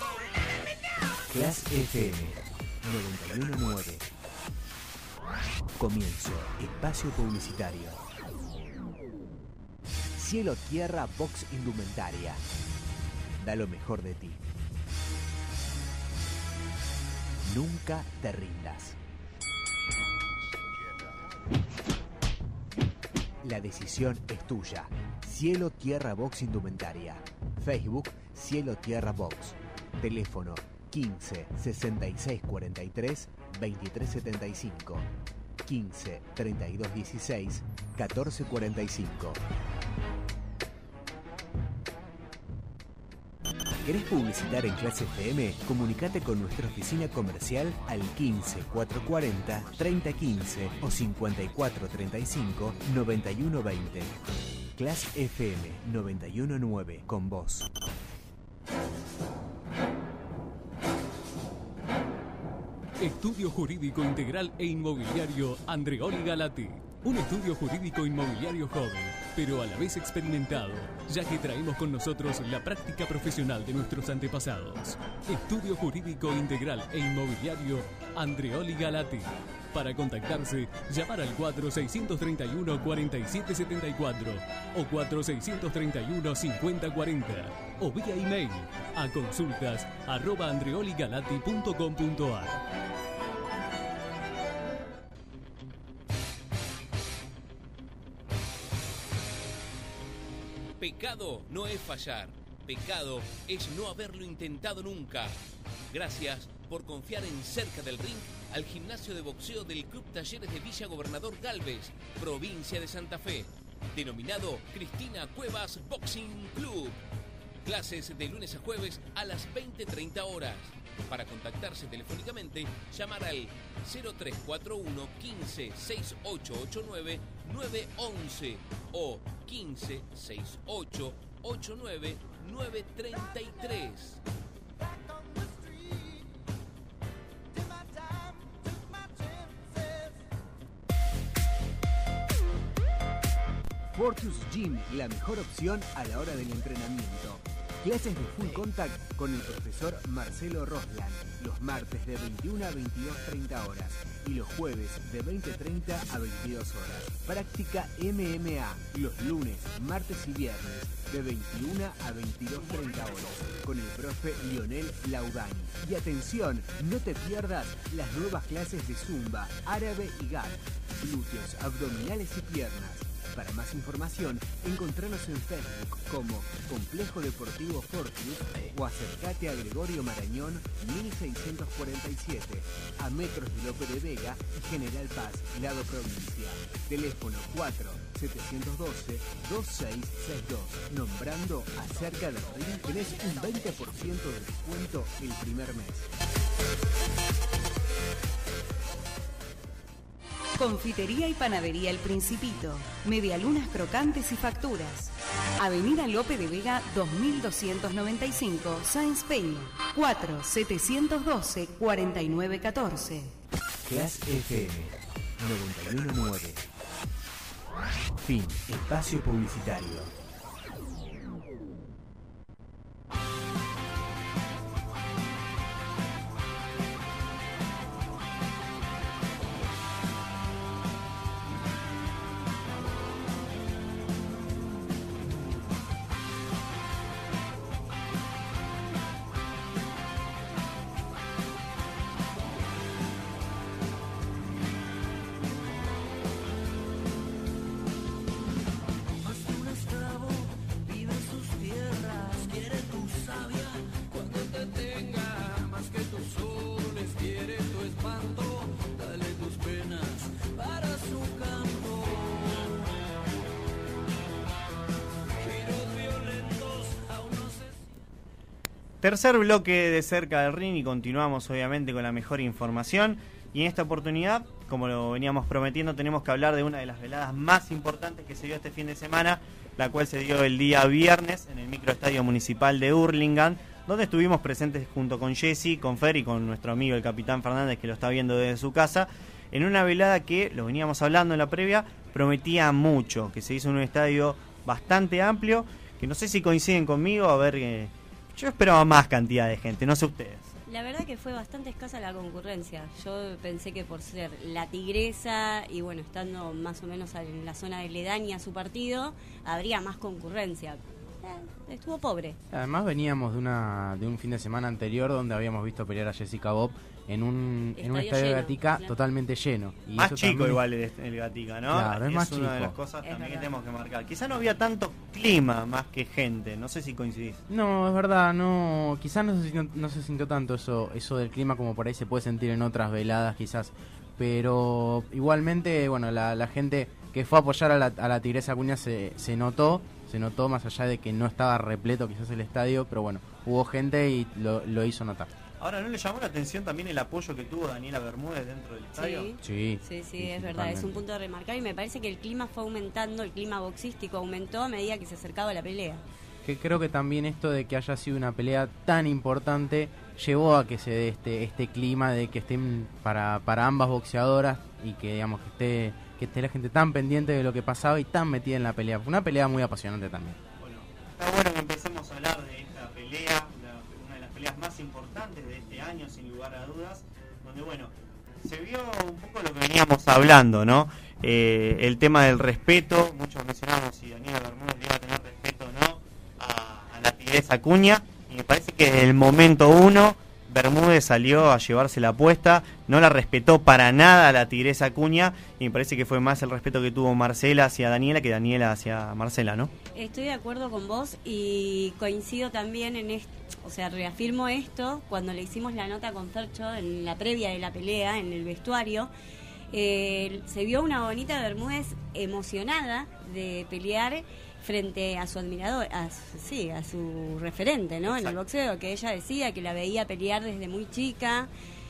[SPEAKER 4] Class F M noventa y uno punto nueve. comienzo. Espacio publicitario. Cielo Tierra Box Indumentaria. Da lo mejor de ti. Nunca te rindas. La decisión es tuya. Cielo Tierra Box Indumentaria. Facebook Cielo Tierra Box. Teléfono quince, sesenta y seis cuarenta y tres, veintitrés setenta y cinco. quince, treinta y dos dieciséis, catorce cuarenta y cinco. ¿Querés publicitar en Clase F M? Comunicate con nuestra oficina comercial al quince, cuatrocientos cuarenta, treinta quince o cincuenta y cuatro treinta y cinco, noventa y uno veinte. Clase F M noventa y uno nueve, con vos.
[SPEAKER 3] Estudio Jurídico Integral e Inmobiliario Andreoli Galati. Un estudio jurídico inmobiliario joven, pero a la vez experimentado, ya que traemos con nosotros la práctica profesional de nuestros antepasados. Estudio Jurídico Integral e Inmobiliario Andreoli Galati. Para contactarse, llamar al cuatro seis tres uno, cuatro siete siete cuatro o cuatro seis tres uno, cinco cero cuatro cero o vía email a consultas arroba andreoligalati punto com punto ar.
[SPEAKER 5] Pecado no es fallar, pecado es no haberlo intentado nunca. Gracias por confiar en Cerca del Ring al gimnasio de boxeo del Club Talleres de Villa Gobernador Galvez, provincia de Santa Fe, denominado Cristina Cuevas Boxing Club. Clases de lunes a jueves a las veinte treinta horas. Para contactarse telefónicamente, llamar al cero tres cuatro uno, quince, sesenta y ocho ochenta y nueve, nueve once o quince, sesenta y ocho ochenta y nueve, nueve treinta y tres.
[SPEAKER 4] Fortus Gym, la mejor opción a la hora del entrenamiento. Clases de full contact con el profesor Marcelo Rosland, los martes de veintiuna a veintidós treinta horas y los jueves de veinte treinta a veintidós horas. Práctica M M A los lunes, martes y viernes de veintiuna a veintidós treinta horas con el profe Lionel Laudani. Y atención, no te pierdas las nuevas clases de Zumba, árabe y gat, glúteos, abdominales y piernas. Para más información, encontranos en Facebook como Complejo Deportivo Fortius o acercate a Gregorio Marañón mil seiscientos cuarenta y siete, a metros de Lope de Vega y General Paz, lado provincia. Teléfono cuatro, setecientos doce, veintiséis sesenta y dos. Nombrando a Cerca del Ring, tenés un veinte por ciento de descuento el primer mes.
[SPEAKER 2] Confitería y Panadería El Principito. Medialunas crocantes y facturas. Avenida Lope de Vega dos mil doscientos noventa y cinco, Sáenz Peña. cuatro, setecientos doce, cuarenta y nueve catorce.
[SPEAKER 4] Class F M noventa y uno nueve. Fin. Espacio publicitario.
[SPEAKER 7] Tercer bloque de Cerca del Ring y continuamos obviamente con la mejor información. Y en esta oportunidad, como lo veníamos prometiendo, tenemos que hablar de una de las veladas más importantes que se dio este fin de semana, la cual se dio el día viernes en el microestadio municipal de Hurlingham, donde estuvimos presentes junto con Jesse, con Fer y con nuestro amigo el capitán Fernández, que lo está viendo desde su casa, en una velada que, lo veníamos hablando en la previa, prometía mucho, que se hizo en un estadio bastante amplio, que no sé si coinciden conmigo, a ver... Eh, Yo esperaba más cantidad de gente, no sé ustedes.
[SPEAKER 16] La verdad que fue bastante escasa la concurrencia. Yo pensé que por ser la tigresa y bueno, estando más o menos en la zona de Ledaña a su partido, habría más concurrencia. Eh, estuvo pobre.
[SPEAKER 1] Además veníamos de una de un fin de semana anterior donde habíamos visto pelear a Jessica Bob en un estadio en un estadio de Gatica claro. totalmente lleno. Y
[SPEAKER 7] más
[SPEAKER 1] eso
[SPEAKER 7] chico
[SPEAKER 1] también...
[SPEAKER 7] igual el, el Gatica, ¿no?
[SPEAKER 1] Claro, es, es más
[SPEAKER 7] una
[SPEAKER 1] chico.
[SPEAKER 7] de las cosas
[SPEAKER 16] es
[SPEAKER 7] también
[SPEAKER 16] verdad.
[SPEAKER 7] que tenemos que marcar. Quizá no había tanto clima más que gente, no sé si coincidís.
[SPEAKER 1] No, es verdad, no, quizás no se sintió, no se sintió tanto eso eso del clima como por ahí se puede sentir en otras veladas quizás, pero igualmente, bueno, la, la gente que fue a apoyar a la, a la Tigresa Acuña se, se notó, se notó más allá de que no estaba repleto quizás el estadio, pero bueno, hubo gente y lo, lo hizo notar.
[SPEAKER 7] Ahora, ¿no le llamó la atención también el apoyo que tuvo Daniela Bermúdez dentro del estadio?
[SPEAKER 16] Sí,
[SPEAKER 1] sí,
[SPEAKER 16] sí, sí, es verdad, es un punto de remarcar y me parece que el clima fue aumentando, el clima boxístico aumentó a medida que se acercaba la pelea.
[SPEAKER 1] Que creo que también esto de que haya sido una pelea tan importante llevó a que se dé este este clima de que estén para para ambas boxeadoras y que digamos que esté que esté la gente tan pendiente de lo que pasaba y tan metida en la pelea. Fue una pelea muy apasionante también.
[SPEAKER 7] Bueno, está bueno que empecemos a hablar de esta pelea, la, una de las peleas más importantes de este año, sin lugar a dudas, donde bueno, se vio un poco lo que veníamos hablando, ¿no? Eh, el tema del respeto, muchos mencionamos si Daniela Bermúdez iba a tener respeto o no a, a la Tigresa Acuña, y me parece que desde el momento uno Bermúdez salió a llevarse la apuesta, no la respetó para nada a la Tigresa Acuña, y me parece que fue más el respeto que tuvo Marcela hacia Daniela que Daniela hacia Marcela, ¿no?
[SPEAKER 16] Estoy de acuerdo con vos y coincido también en esto, o sea, reafirmo esto cuando le hicimos la nota con Fercho en la previa de la pelea, en el vestuario. Eh, se vio una bonita Bermúdez emocionada de pelear frente a su admirador, a su, sí, a su referente, ¿no? Exacto. En el boxeo, que ella decía que la veía pelear desde muy chica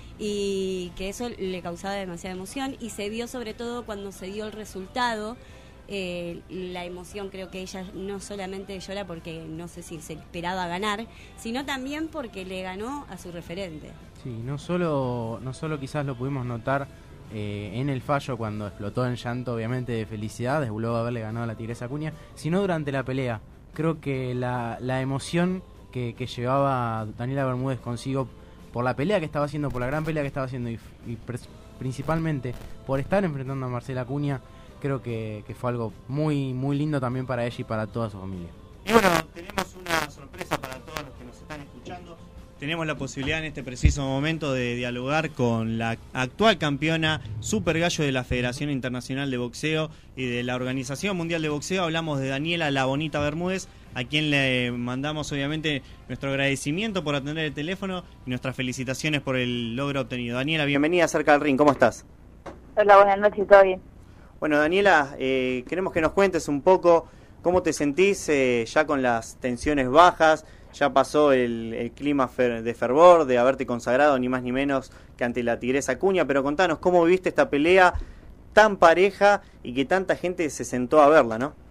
[SPEAKER 16] y que eso le causaba demasiada emoción, y se vio sobre todo cuando se dio el resultado, eh, la emoción. Creo que ella no solamente llora porque no sé si se esperaba ganar, sino también porque le ganó a su referente.
[SPEAKER 1] Sí, no solo, no solo quizás lo pudimos notar Eh, en el fallo cuando explotó en llanto obviamente de felicidad desde luego de haberle ganado a la Tigresa Acuña, sino durante la pelea. Creo que la, la emoción que, que llevaba Daniela Bermúdez consigo por la pelea que estaba haciendo, por la gran pelea que estaba haciendo y, y principalmente por estar enfrentando a Marcela Acuña, creo que, que fue algo muy muy lindo también para ella y para toda su familia.
[SPEAKER 7] Y bueno, tenemos una sorpresa para todos los que nos están escuchando. Tenemos la posibilidad en este preciso momento de dialogar con la actual campeona Super Gallo de la Federación Internacional de Boxeo y de la Organización Mundial de Boxeo. Hablamos de Daniela La Bonita Bermúdez, a quien le mandamos obviamente nuestro agradecimiento por atender el teléfono y nuestras felicitaciones por el logro obtenido. Daniela, bienvenida a Cerca del Ring, ¿cómo estás?
[SPEAKER 9] Hola, buenas noches, ¿todo bien?
[SPEAKER 7] Bueno, Daniela, eh, queremos que nos cuentes un poco cómo te sentís eh, ya con las tensiones bajas. Ya pasó el, el clima fer, de fervor, de haberte consagrado ni más ni menos que ante la Tigresa Acuña, pero contanos, ¿cómo viviste esta pelea tan pareja y que tanta gente se sentó a verla, no?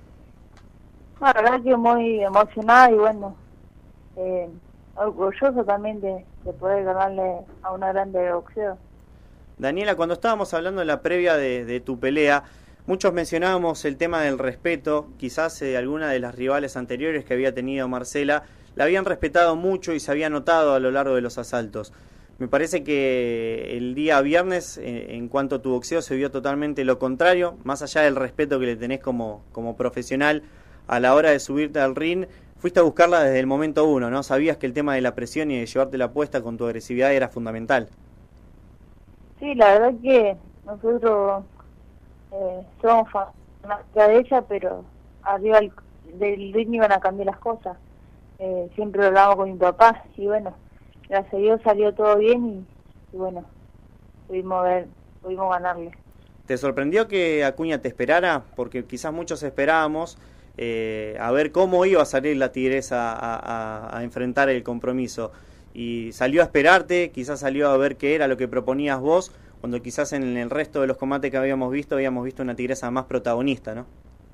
[SPEAKER 9] La verdad que muy emocionada y bueno, eh, orgulloso también de, de poder ganarle a una grande de boxeo.
[SPEAKER 7] Daniela, cuando estábamos hablando en la previa de, de tu pelea, muchos mencionábamos el tema del respeto, quizás eh, alguna de las rivales anteriores que había tenido Marcela la habían respetado mucho y se había notado a lo largo de los asaltos. Me parece que el día viernes, eh, en cuanto a tu boxeo, se vio totalmente lo contrario, más allá del respeto que le tenés como, como profesional a la hora de subirte al ring, fuiste a buscarla desde el momento uno, ¿no? Sabías que el tema de la presión y de llevarte la puesta con tu agresividad era fundamental.
[SPEAKER 9] Sí, la verdad que nosotros eh, somos fanáticas de ella, pero arriba del, del ring iban a cambiar las cosas. Eh, siempre lo hablamos con mi papá y bueno, gracias a Dios salió todo bien y, y bueno, pudimos ver, pudimos ganarle.
[SPEAKER 7] ¿Te sorprendió que Acuña te esperara? Porque quizás muchos esperábamos eh, a ver cómo iba a salir la Tigresa a, a, a enfrentar el compromiso. Y salió a esperarte, quizás salió a ver qué era lo que proponías vos, cuando quizás en el resto de los combates que habíamos visto, habíamos visto una Tigresa más protagonista, ¿no?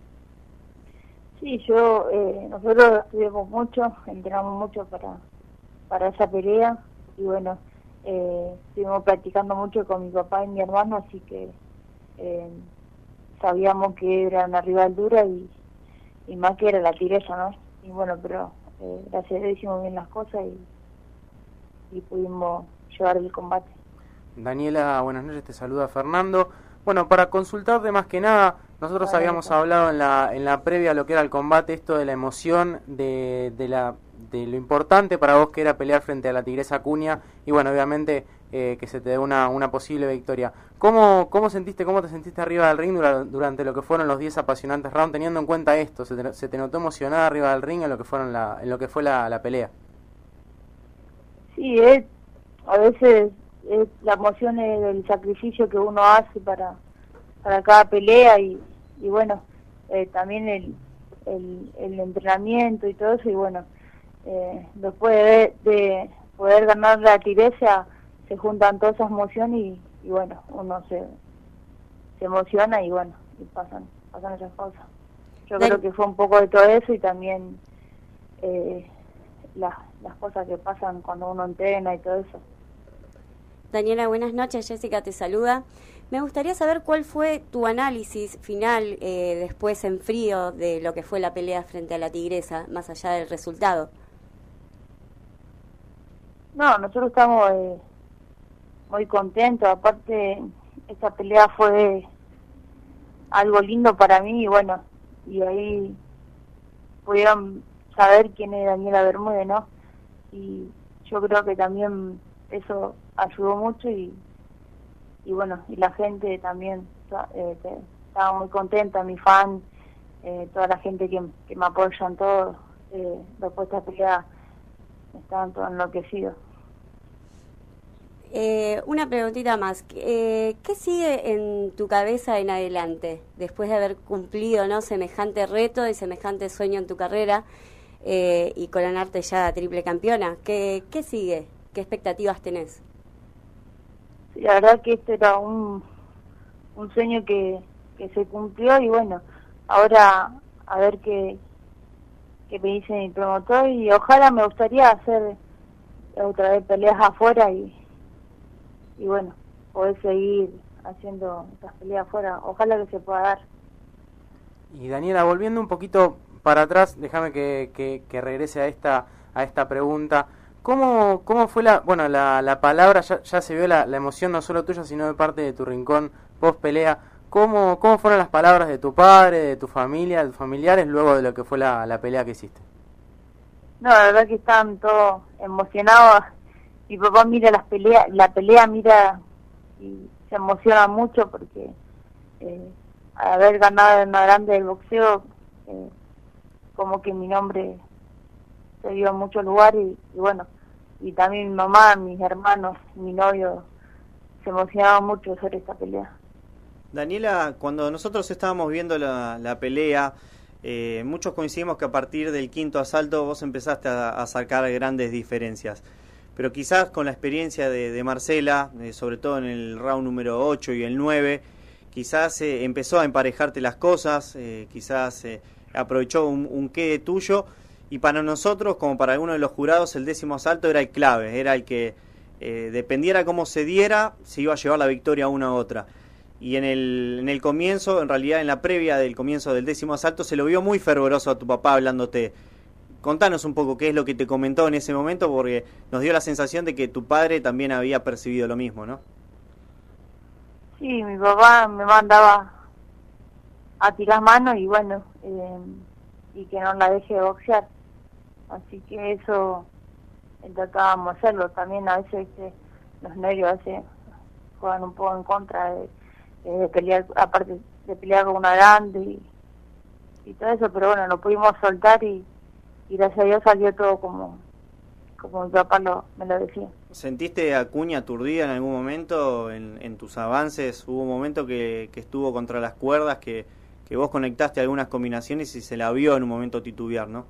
[SPEAKER 9] Sí, yo, eh, nosotros estudiamos mucho, entrenamos mucho para, para esa pelea y bueno, eh, estuvimos practicando mucho con mi papá y mi hermano, así que eh, sabíamos que era una rival dura y, y más que era la Tigresa, ¿no? Y bueno, pero eh, gracias a Dios hicimos bien las cosas y,
[SPEAKER 17] y pudimos llevar el combate.
[SPEAKER 1] Daniela, buenas noches, te saluda Fernando. Bueno, para consultarte más que nada, nosotros
[SPEAKER 17] Bueno,
[SPEAKER 1] habíamos
[SPEAKER 17] bueno.
[SPEAKER 1] hablado en la en la previa a lo que era el combate, esto de la emoción, de, de la de lo importante para vos que era pelear frente a la Tigresa Acuña, y bueno, obviamente eh, que se te dé una, una posible victoria. ¿Cómo, ¿Cómo sentiste, cómo te sentiste arriba del ring dura- durante lo que fueron los diez apasionantes rounds, teniendo en cuenta esto? ¿Se te, se te notó emocionada arriba del ring en lo que fueron la, en lo que fue la, la pelea?
[SPEAKER 17] Sí, es, a veces es la emoción es del sacrificio que uno hace para, para cada pelea y, y bueno, eh, también el, el, el entrenamiento y todo eso, y bueno, eh, después de, de poder ganar la Tigresa se juntan todas esas emociones y, y bueno, uno se, se emociona y bueno, y pasan, pasan esas cosas. Yo
[SPEAKER 16] Dani-
[SPEAKER 17] creo que fue un poco de todo eso y también eh, las, las cosas que pasan cuando uno entrena y todo eso.
[SPEAKER 16] Daniela, buenas noches, Jessica te saluda. Me gustaría saber cuál fue tu análisis final eh, después en frío de lo que fue la pelea frente a la Tigresa, más allá del resultado.
[SPEAKER 17] No, nosotros estamos eh, muy contentos, aparte esta pelea fue algo lindo para mí y bueno, y ahí pudieron saber quién es Daniela Bermúdez, ¿no? Y yo creo que también eso ayudó mucho y, y bueno, y la gente también eh, te- estaba muy contenta, mi fan, eh, toda la gente que, que me apoya en todo, eh, después de esta pelea estaban todos enloquecidos.
[SPEAKER 16] Eh, una preguntita más. Eh, ¿Qué sigue en tu cabeza en adelante después de haber cumplido, ¿no?, semejante reto y semejante sueño en tu carrera eh, y coronarte ya triple campeona? ¿Qué, qué sigue? ¿Qué expectativas tenés?
[SPEAKER 17] Sí, la verdad que esto era un, un sueño que, que se cumplió y bueno, ahora a ver qué, qué me dice mi promotor y ojalá me gustaría hacer otra vez peleas afuera y, y bueno, poder seguir haciendo estas peleas afuera, ojalá que se pueda dar.
[SPEAKER 1] Y Daniela, volviendo un poquito para atrás, déjame que, que, que regrese a esta a esta pregunta. ¿Cómo, cómo fue la bueno la, la palabra? Ya, ya se vio la, la emoción no solo tuya, sino de parte de tu rincón post pelea. ¿Cómo, ¿Cómo fueron las palabras de tu padre, de tu familia, de tus familiares, luego de lo que fue la, la pelea que hiciste?
[SPEAKER 17] No, la verdad que estaban todos emocionados. Mi papá mira las peleas, la pelea mira y se emociona mucho porque eh, al haber ganado en la grande del boxeo, eh, como que mi nombre se dio en muchos lugares y, y bueno, y también mi mamá, mis hermanos, mi novio se emocionaban mucho sobre esta pelea.
[SPEAKER 7] Daniela, cuando nosotros estábamos viendo la, la pelea, eh, muchos coincidimos que a partir del quinto asalto vos empezaste a, a sacar grandes diferencias. Pero quizás con la experiencia de, de Marcela, eh, sobre todo en el round número ocho y el nueve, quizás eh, empezó a emparejarte las cosas, eh, quizás eh, aprovechó un, un qué tuyo, y para nosotros, como para algunos de los jurados, el décimo asalto era el clave, era el que eh, dependiera cómo se diera, se iba a llevar la victoria a una u otra. Y en el, en el comienzo, en realidad en la previa del comienzo del décimo asalto, se lo vio muy fervoroso a tu papá hablándote. Contanos un poco qué es lo que te comentó en ese momento, porque nos dio la sensación de que tu padre también había percibido lo mismo, ¿no?
[SPEAKER 17] Sí, mi papá me mandaba a tirar manos y bueno, eh, y que no la deje de boxear. Así que eso eh, tratábamos de hacerlo. También a veces este, los nervios a veces juegan un poco en contra de, de pelear, aparte de pelear con una grande y, y todo eso, pero bueno, lo pudimos soltar y y gracias a Dios salió todo como como mi papá lo, me lo decía.
[SPEAKER 7] ¿Sentiste a Acuña aturdida en algún momento en, en tus avances? Hubo un momento que, que estuvo contra las cuerdas, que, que vos conectaste algunas combinaciones y se la vio en un momento titubear, ¿no?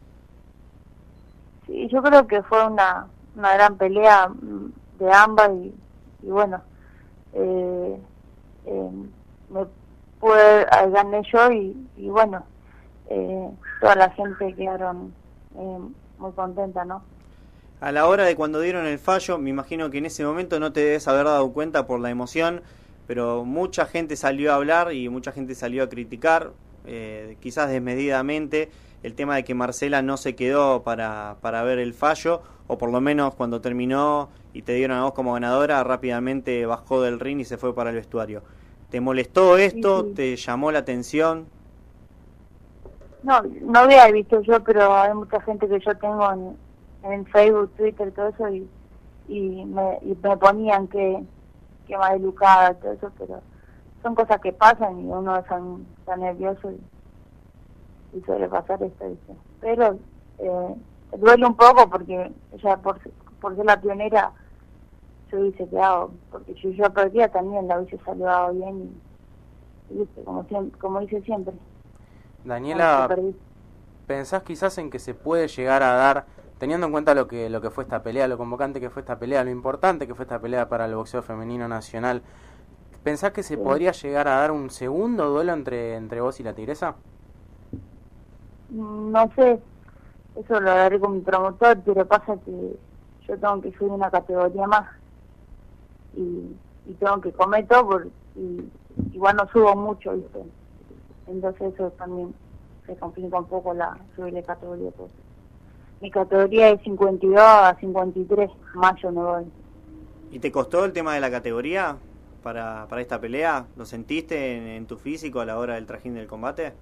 [SPEAKER 17] Sí, yo creo que fue una, una gran pelea de ambas y, y bueno, eh, eh, me pude, gané yo y, y bueno, eh, toda la gente quedaron eh, muy contenta, ¿no?
[SPEAKER 7] A la hora de cuando dieron el fallo, me imagino que en ese momento no te debes haber dado cuenta por la emoción, pero mucha gente salió a hablar y mucha gente salió a criticar, eh, quizás desmedidamente, el tema de que Marcela no se quedó para, para ver el fallo, o por lo menos cuando terminó y te dieron a vos como ganadora, rápidamente bajó del ring y se fue para el vestuario. ¿Te molestó esto?
[SPEAKER 17] Sí, sí.
[SPEAKER 7] ¿Te llamó la atención?
[SPEAKER 17] No, no había visto yo, pero hay mucha gente que yo tengo en, en Facebook, Twitter, todo eso, y, y, me, y me ponían que, que más educada, todo eso, pero son cosas que pasan y uno está, está nervioso y, y suele pasar esto, ¿viste? Pero eh, duele un poco porque ella, por, por ser la pionera, yo hubiese quedado, porque si yo perdía también la hubiese saludado bien y, y ¿viste? Como, siempre, como dice siempre.
[SPEAKER 1] Daniela, ¿pensás quizás en que se puede llegar a dar, teniendo en cuenta lo que lo que fue esta pelea, lo convocante que fue esta pelea, lo importante que fue esta pelea para el boxeo femenino nacional, ¿pensás que se
[SPEAKER 17] Sí.
[SPEAKER 1] podría llegar a dar un segundo duelo entre entre vos y la Tigresa?
[SPEAKER 17] No sé, eso lo hablaré con mi promotor, pero pasa que yo tengo que subir una categoría más y, y tengo que comer todo por, y igual no subo mucho, ¿viste? Entonces eso también se complica un poco la subir de categoría. Pues. Mi categoría es cincuenta y dos a cincuenta y tres, más yo no voy.
[SPEAKER 7] ¿Y te costó el tema de la categoría para, para esta pelea? ¿Lo sentiste en, en tu físico a la hora del trajín del combate?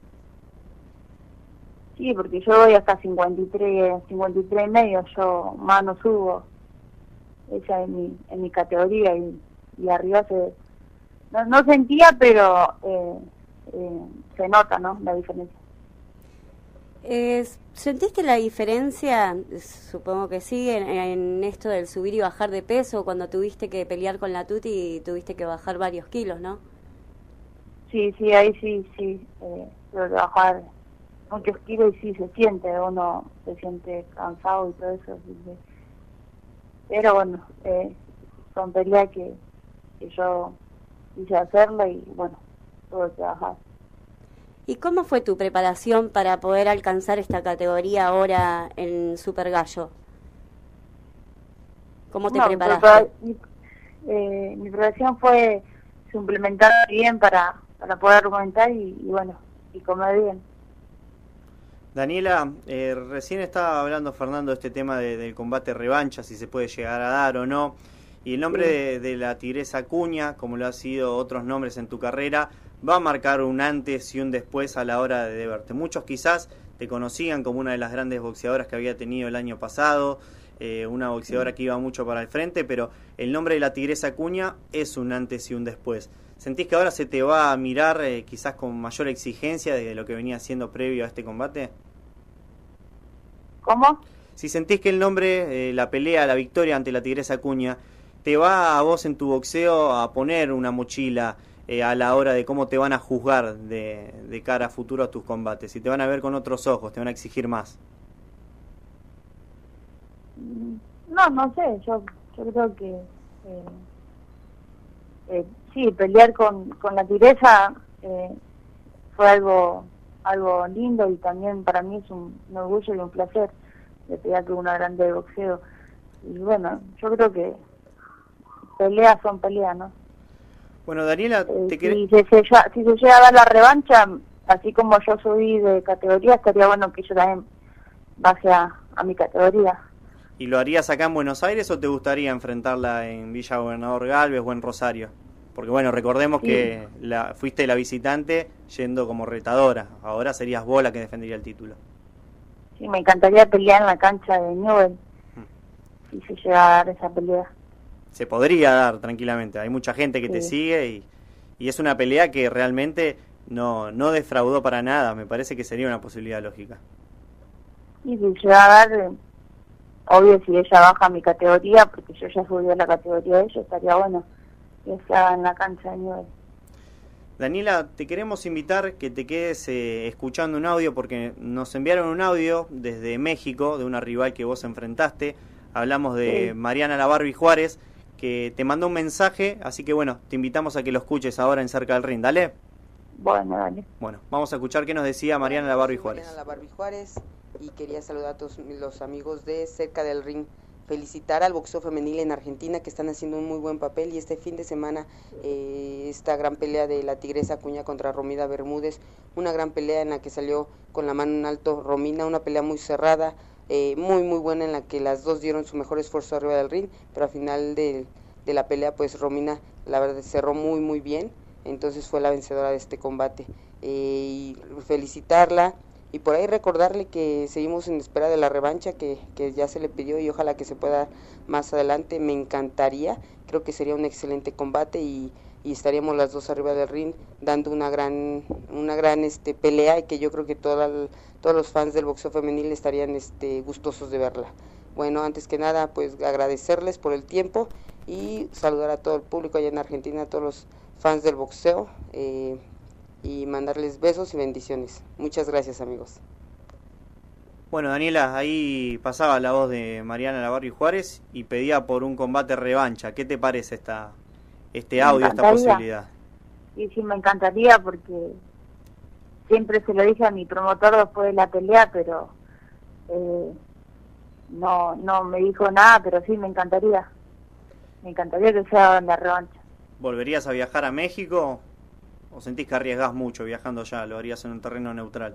[SPEAKER 17] Sí, porque yo voy hasta cincuenta y tres, cincuenta y tres y medio, yo más no subo. Esa es mi, en mi categoría y, y arriba se... No, no sentía, pero eh, eh, se nota, ¿no? La diferencia.
[SPEAKER 16] Eh, ¿Sentiste la diferencia, supongo que sí, en, en esto del subir y bajar de peso cuando tuviste que pelear con la Tuti y tuviste que bajar varios kilos, no?
[SPEAKER 17] Sí, sí, ahí sí, sí. Eh, tuve que bajar muchos kilos y sí se siente, uno se siente cansado y todo eso. Así que, pero bueno, eh, son peleas que, que yo quise hacerla y bueno, tuve que bajar.
[SPEAKER 16] ¿Y cómo fue tu preparación para poder alcanzar esta categoría ahora en Super Gallo? ¿Cómo te
[SPEAKER 17] No,
[SPEAKER 16] preparaste?
[SPEAKER 17] Mi, eh, mi preparación fue suplementar bien para, para poder argumentar y, y bueno, y comer bien.
[SPEAKER 7] Daniela, eh, recién estaba hablando Fernando de este tema de, del combate revancha, si se puede llegar a dar o no. Y el nombre
[SPEAKER 17] Sí.
[SPEAKER 7] de, de la Tigresa Acuña, como lo ha sido otros nombres en tu carrera, va a marcar un antes y un después a la hora de verte. Muchos quizás te conocían como una de las grandes boxeadoras que había tenido el año pasado, eh, una boxeadora que iba mucho para el frente, pero el nombre de la Tigresa Acuña es un antes y un después. ¿Sentís que ahora se te va a mirar eh, quizás con mayor exigencia de lo que venía haciendo previo a este combate?
[SPEAKER 17] ¿Cómo?
[SPEAKER 7] Si sentís que el nombre, eh, la pelea, la victoria ante la Tigresa Acuña, te va a vos en tu boxeo a poner una mochila eh, a la hora de cómo te van a juzgar de, de cara a futuro a tus combates, si te van a ver con otros ojos, te van a exigir más.
[SPEAKER 17] No, no sé, yo, yo creo que eh, eh, sí, pelear con, con la Tigresa eh, fue algo algo lindo y también para mí es un, un orgullo y un placer de pelear con una grande de boxeo. Y bueno, yo creo que peleas son peleas, ¿no?
[SPEAKER 7] Bueno, Daniela,
[SPEAKER 17] Eh,
[SPEAKER 7] te
[SPEAKER 17] si,
[SPEAKER 7] querés...
[SPEAKER 17] se, se, si se llega a dar la revancha, así como yo subí de categoría, estaría bueno que yo también baje a, a mi categoría.
[SPEAKER 7] ¿Y lo harías acá en Buenos Aires o te gustaría enfrentarla en Villa Gobernador Galvez o en Rosario? Porque bueno, recordemos
[SPEAKER 17] Sí.
[SPEAKER 7] que la, fuiste la visitante yendo como retadora, ahora serías vos la que defendería el título.
[SPEAKER 17] Sí, me encantaría pelear en la cancha de Newell, si se llega a dar esa pelea.
[SPEAKER 7] Se podría dar tranquilamente, hay mucha gente que te
[SPEAKER 17] Sí.
[SPEAKER 7] sigue y, y es una pelea que realmente no, no defraudó para nada, me parece que sería una posibilidad lógica.
[SPEAKER 17] Y si llega a dar, eh, obvio si ella baja mi categoría, porque yo ya subí a la categoría de ella, estaría bueno que se haga en la cancha de Newell.
[SPEAKER 7] Daniela, te queremos invitar que te quedes eh, escuchando un audio porque nos enviaron un audio desde México de una rival que vos enfrentaste. Hablamos de
[SPEAKER 17] Sí.
[SPEAKER 7] Mariana La Barbie Juárez, que te mandó un mensaje, así que bueno, te invitamos a que lo escuches ahora en Cerca del Ring. Dale.
[SPEAKER 17] Bueno, dale.
[SPEAKER 7] Bueno, vamos a escuchar qué nos decía Mariana La Barbie Juárez.
[SPEAKER 18] Mariana La Barbie Juárez y quería saludar a todos los amigos de Cerca del Ring. Felicitar al boxeo femenil en Argentina que están haciendo un muy buen papel y este fin de semana eh, esta gran pelea de la Tigresa Acuña contra Romina Bermúdez, una gran pelea en la que salió con la mano en alto Romina, una pelea muy cerrada, eh, muy muy buena, en la que las dos dieron su mejor esfuerzo arriba del ring, pero al final de, de la pelea pues Romina la verdad cerró muy muy bien, entonces fue la vencedora de este combate. Eh, y felicitarla y por ahí recordarle que seguimos en espera de la revancha que, que ya se le pidió y ojalá que se pueda más adelante. Me encantaría, creo que sería un excelente combate y, y estaríamos las dos arriba del ring dando una gran una gran este pelea, y que yo creo que toda, todos los fans del boxeo femenil estarían este gustosos de verla. Bueno, antes que nada pues agradecerles por el tiempo y saludar a todo el público allá en Argentina, a todos los fans del boxeo, eh, y mandarles besos y bendiciones. Muchas gracias, amigos.
[SPEAKER 7] Bueno, Daniela, ahí pasaba la voz de Mariana Labarrio Juárez y pedía por un combate revancha. ¿Qué te parece esta este audio, esta posibilidad?
[SPEAKER 17] Y sí, me encantaría, porque siempre se lo dije a mi promotor después de la pelea, pero eh, no no me dijo nada, pero sí, me encantaría. Me encantaría que sea la revancha.
[SPEAKER 7] ¿Volverías a viajar a México o sentís que arriesgás mucho viajando allá? ¿Lo harías en un terreno neutral?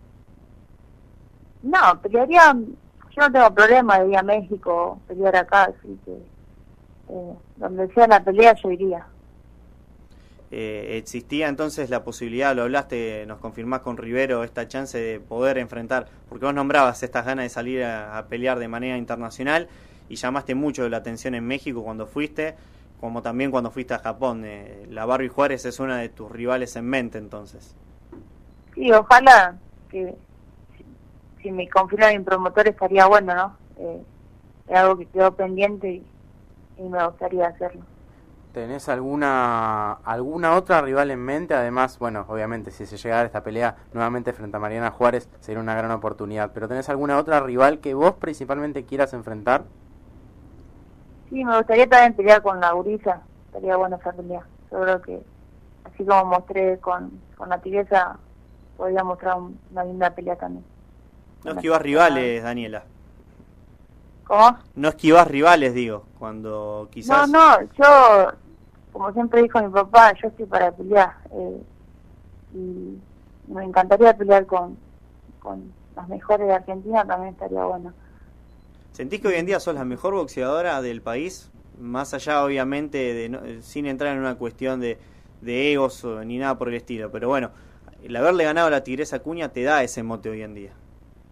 [SPEAKER 17] No, pelearía, yo no tengo problema de ir a México, pelear acá, así que eh, donde sea la pelea yo iría.
[SPEAKER 7] Eh, ¿Existía entonces la posibilidad, lo hablaste, nos confirmás con Rivero, esta chance de poder enfrentar, porque vos nombrabas estas ganas de salir a, a pelear de manera internacional y llamaste mucho la atención en México cuando fuiste, como también cuando fuiste a Japón? Eh, Labarrio Juárez es una de tus rivales en mente entonces.
[SPEAKER 17] Sí, ojalá que si, si me confirma mi promotor estaría bueno, ¿no? Eh, es algo que quedó pendiente y, y me gustaría hacerlo.
[SPEAKER 1] ¿Tenés alguna alguna otra rival en mente? Además, bueno, obviamente si se llegara a esta pelea nuevamente frente a Mariana Juárez sería una gran oportunidad, pero ¿tenés alguna otra rival que vos principalmente quieras enfrentar?
[SPEAKER 17] Sí, me gustaría también pelear con la Gurisa, estaría bueno esa pelea. Yo creo que así como mostré con, con la Tigresa, podría mostrar un, una linda pelea también.
[SPEAKER 7] No esquivas rivales, Daniela.
[SPEAKER 17] ¿Cómo?
[SPEAKER 7] No esquivas rivales, digo, cuando quizás...
[SPEAKER 17] No, no, yo, como siempre dijo mi papá, yo estoy para pelear. Eh, y me encantaría pelear con, con las mejores de Argentina, también estaría bueno.
[SPEAKER 7] ¿Sentís que hoy en día sos la mejor boxeadora del país? Más allá, obviamente, de no, sin entrar en una cuestión de, de egos o, ni nada por el estilo. Pero bueno, el haberle ganado a la Tigresa Acuña te da ese mote hoy en día.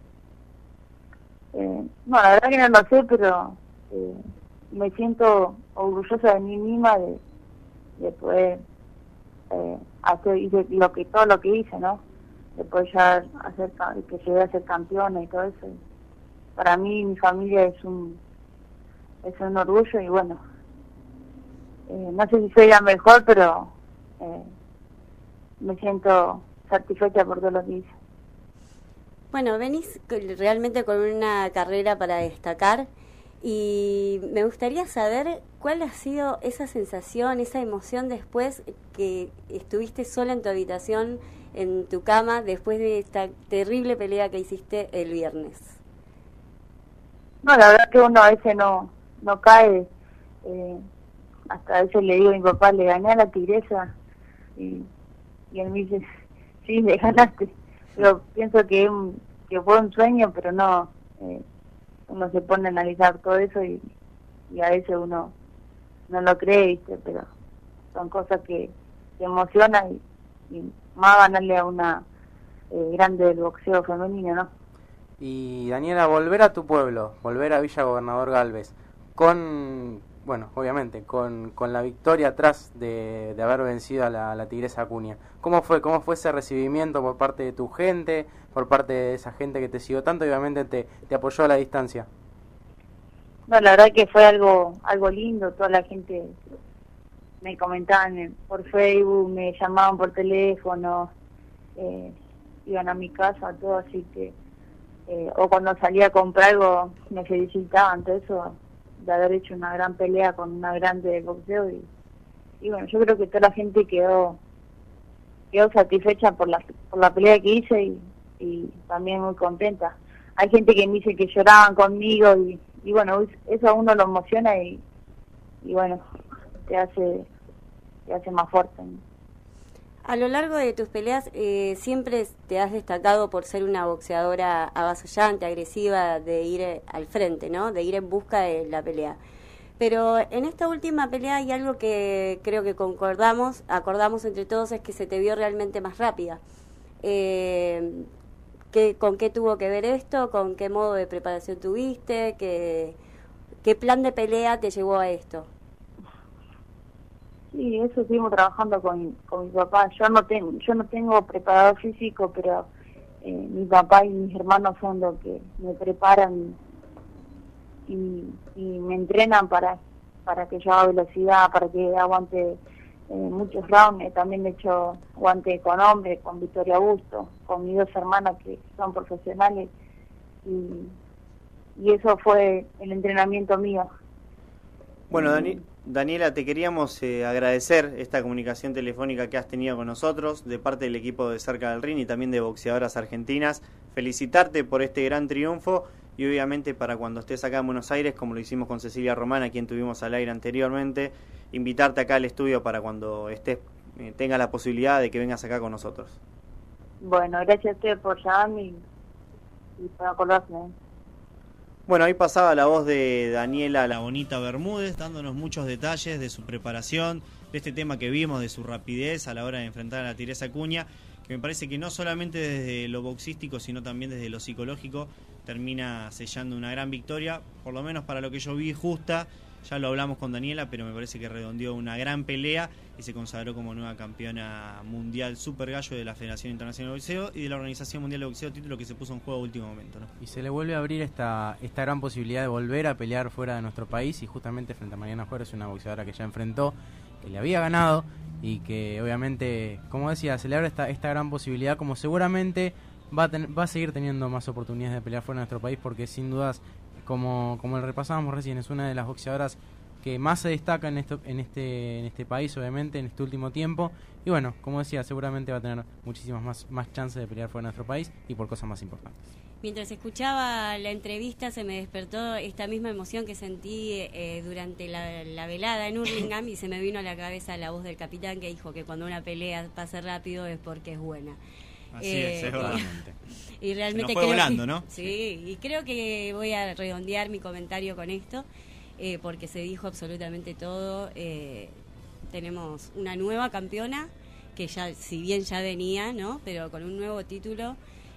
[SPEAKER 17] Eh, no, la verdad que no lo sé, pero eh, me siento orgullosa de mí misma de, de poder eh, hacer y de lo que todo lo que hice, ¿no? De poder ya hacer, que llegué a ser campeona y todo eso. Para mí, mi familia es un es un orgullo y bueno, eh, no sé si soy la mejor, pero eh, me siento satisfecha por todo lo que hice.
[SPEAKER 16] Bueno, venís realmente con una carrera para destacar y me gustaría saber cuál ha sido esa sensación, esa emoción después que estuviste sola en tu habitación, en tu cama, después de esta terrible pelea que hiciste el viernes.
[SPEAKER 17] No, la verdad que uno a veces no no cae, eh, hasta a veces le digo a mi papá, le gané a la Tigresa, y, y él me dice, sí, le ganaste, pero pienso que, que fue un sueño, pero no, eh, uno se pone a analizar todo eso y, y a veces uno no lo cree, ¿viste? Pero son cosas que, que emocionan y, y más ganarle a una eh, grande del boxeo femenino, ¿no?
[SPEAKER 1] Y Daniela, volver a tu pueblo, volver a Villa Gobernador Galvez, con, bueno, obviamente, con, con la victoria atrás de, de haber vencido a la, a la Tigresa Acuña. ¿Cómo fue? ¿Cómo fue ese recibimiento por parte de tu gente, por parte de esa gente que te siguió tanto y obviamente te, te apoyó a la distancia?
[SPEAKER 17] No, la verdad que fue algo algo lindo, toda la gente me comentaban por Facebook, me llamaban por teléfono, eh, iban a mi casa, todo, así que Eh, o cuando salía a comprar algo me felicitaban, todo eso, de haber hecho una gran pelea con una grande de boxeo y, y bueno, yo creo que toda la gente quedó quedó satisfecha por la por la pelea que hice y, y también muy contenta. Hay gente que me dice que lloraban conmigo y, y bueno, eso a uno lo emociona y, y bueno, te hace te hace más fuerte, ¿no?
[SPEAKER 16] A lo largo de tus peleas eh, siempre te has destacado por ser una boxeadora avasallante, agresiva, de ir al frente, ¿no? De ir en busca de la pelea. Pero en esta última pelea hay algo que creo que concordamos, acordamos entre todos, es que se te vio realmente más rápida. Eh, ¿qué, ¿Con qué tuvo que ver esto? ¿Con qué modo de preparación tuviste? ¿Qué, qué plan de pelea te llevó a esto?
[SPEAKER 17] Sí, eso estuvimos trabajando con, con mi papá. Yo no tengo, yo no tengo preparador físico, pero eh, mi papá y mis hermanos son los que me preparan y, y me entrenan para para que yo haga velocidad, para que aguante eh, muchos rounds. Eh, también he hecho guante con hombres, con Victoria Augusto, con mis dos hermanas que son profesionales, y, y eso fue el entrenamiento mío.
[SPEAKER 7] Bueno, Dani, Daniela, te queríamos eh, agradecer esta comunicación telefónica que has tenido con nosotros de parte del equipo de Cerca del Ring y también de Boxeadoras Argentinas. Felicitarte por este gran triunfo y obviamente para cuando estés acá en Buenos Aires, como lo hicimos con Cecilia Román, a quien tuvimos al aire anteriormente, invitarte acá al estudio para cuando estés eh, tengas la posibilidad de que vengas acá con nosotros.
[SPEAKER 17] Bueno, gracias a usted por llamarme y, y por acordarme.
[SPEAKER 7] Bueno, ahí pasaba la voz de Daniela La Bonita Bermúdez, dándonos muchos detalles de su preparación, de este tema que vimos, de su rapidez a la hora de enfrentar a la Tigresa Acuña, que me parece que no solamente desde lo boxístico, sino también desde lo psicológico, termina sellando una gran victoria, por lo menos para lo que yo vi, justa. Ya lo hablamos con Daniela, pero me parece que redondeó una gran pelea y se consagró como nueva campeona mundial Super Gallo de la Federación Internacional de Boxeo y de la Organización Mundial de Boxeo, título que se puso en juego a último momento, ¿no?
[SPEAKER 1] Y se le vuelve a abrir esta esta gran posibilidad de volver a pelear fuera de nuestro país, y justamente frente a Mariana Juárez, una boxeadora que ya enfrentó, que le había ganado y que obviamente, como decía, se le abre esta, esta gran posibilidad, como seguramente va a, ten, va a seguir teniendo más oportunidades de pelear fuera de nuestro país, porque sin dudas, como como le repasábamos recién, es una de las boxeadoras que más se destaca en esto, en este en este país, obviamente, en este último tiempo. Y bueno, como decía, seguramente va a tener muchísimas más, más chances de pelear fuera de nuestro país y por cosas más importantes.
[SPEAKER 16] Mientras escuchaba la entrevista se me despertó esta misma emoción que sentí eh, durante la, la velada en Hurlingham, y se me vino a la cabeza la voz del capitán que dijo que cuando una pelea pase rápido es porque es buena.
[SPEAKER 7] Así eh, es, seguramente.
[SPEAKER 16] Y realmente
[SPEAKER 7] se nos fue
[SPEAKER 16] creo
[SPEAKER 7] volando,
[SPEAKER 16] que,
[SPEAKER 7] ¿no?
[SPEAKER 16] Sí, y creo que voy a redondear mi comentario con esto, eh, porque se dijo absolutamente todo. Eh, tenemos una nueva campeona, que ya, si bien ya venía, ¿no? Pero con un nuevo título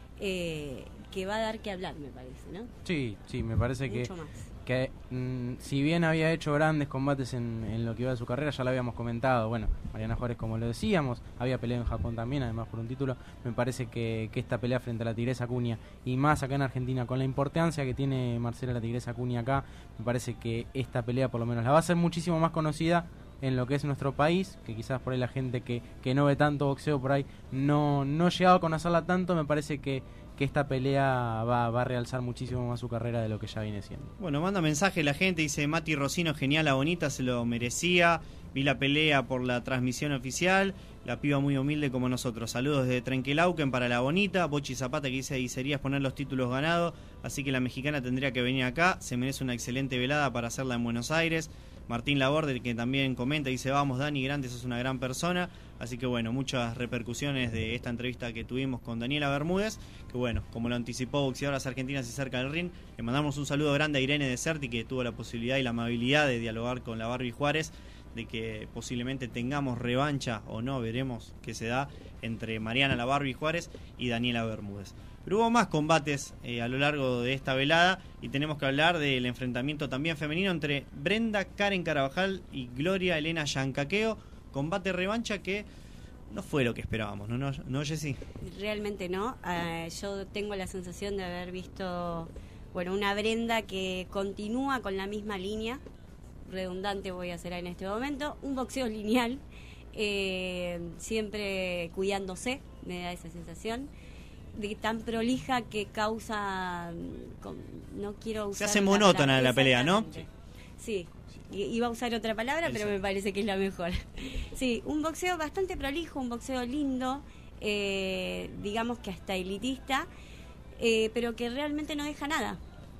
[SPEAKER 16] eh, que va a dar que hablar, me parece, ¿no?
[SPEAKER 1] Sí, sí, me parece
[SPEAKER 16] Mucho
[SPEAKER 1] que...
[SPEAKER 16] más.
[SPEAKER 1] que mm, si bien había hecho grandes combates en, en lo que iba de su carrera, ya lo habíamos comentado. Bueno, Mariana Juárez, como lo decíamos, había peleado en Japón también, además por un título. Me parece que, que esta pelea frente a la Tigresa Acuña, y más acá en Argentina, con la importancia que tiene Marcela la Tigresa Acuña acá, me parece que esta pelea por lo menos la va a ser muchísimo más conocida en lo que es nuestro país, que quizás por ahí la gente que, que no ve tanto boxeo por ahí no, no ha llegado a conocerla tanto. Me parece que que esta pelea va, va a realzar muchísimo más su carrera de lo que ya viene siendo.
[SPEAKER 7] Bueno, manda mensaje la gente, dice Mati Rocino, genial la bonita, se lo merecía, vi la pelea por la transmisión oficial, la piba muy humilde como nosotros. Saludos desde Trenquelauquen para la bonita. Bochi Zapata que dice, y serías poner los títulos ganados, así que la mexicana tendría que venir acá, se merece una excelente velada para hacerla en Buenos Aires. Martín Laborde, que también comenta, dice, vamos Dani, grande, sos una gran persona. Así que bueno, muchas repercusiones de esta entrevista que tuvimos con Daniela Bermúdez, que bueno, como lo anticipó Boxeadoras Argentinas y Cerca del Ring, le mandamos un saludo grande a Irene Deserti, que tuvo la posibilidad y la amabilidad de dialogar con la Barbie Juárez, de que posiblemente tengamos revancha o no, veremos qué se da entre Mariana la Barbie Juárez y Daniela Bermúdez. Pero hubo más combates eh, a lo largo de esta velada, y tenemos que hablar del enfrentamiento también femenino entre Brenda Karen Carabajal y Gloria Elena Yancaqueo. Combate revancha que no fue lo que esperábamos, ¿no, no, no Jessy?
[SPEAKER 16] Realmente no. Uh, yo tengo la sensación de haber visto, bueno, una Brenda que continúa con la misma línea, redundante voy a hacer en este momento, un boxeo lineal, eh, siempre cuidándose, me da esa sensación, de tan prolija que causa, no quiero usar...
[SPEAKER 7] Se hace monótona la pelea, ¿no?
[SPEAKER 16] Sí. Iba a usar otra palabra, pero me parece que es la mejor. Sí, un boxeo bastante prolijo, un boxeo lindo, eh, digamos que hasta elitista, eh, pero que realmente no deja nada,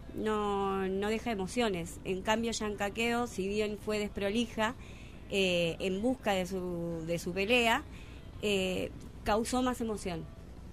[SPEAKER 16] no, no deja emociones. En cambio, Yancaqueo, si bien fue desprolija, eh, en busca de su, de su pelea, eh, causó más emoción.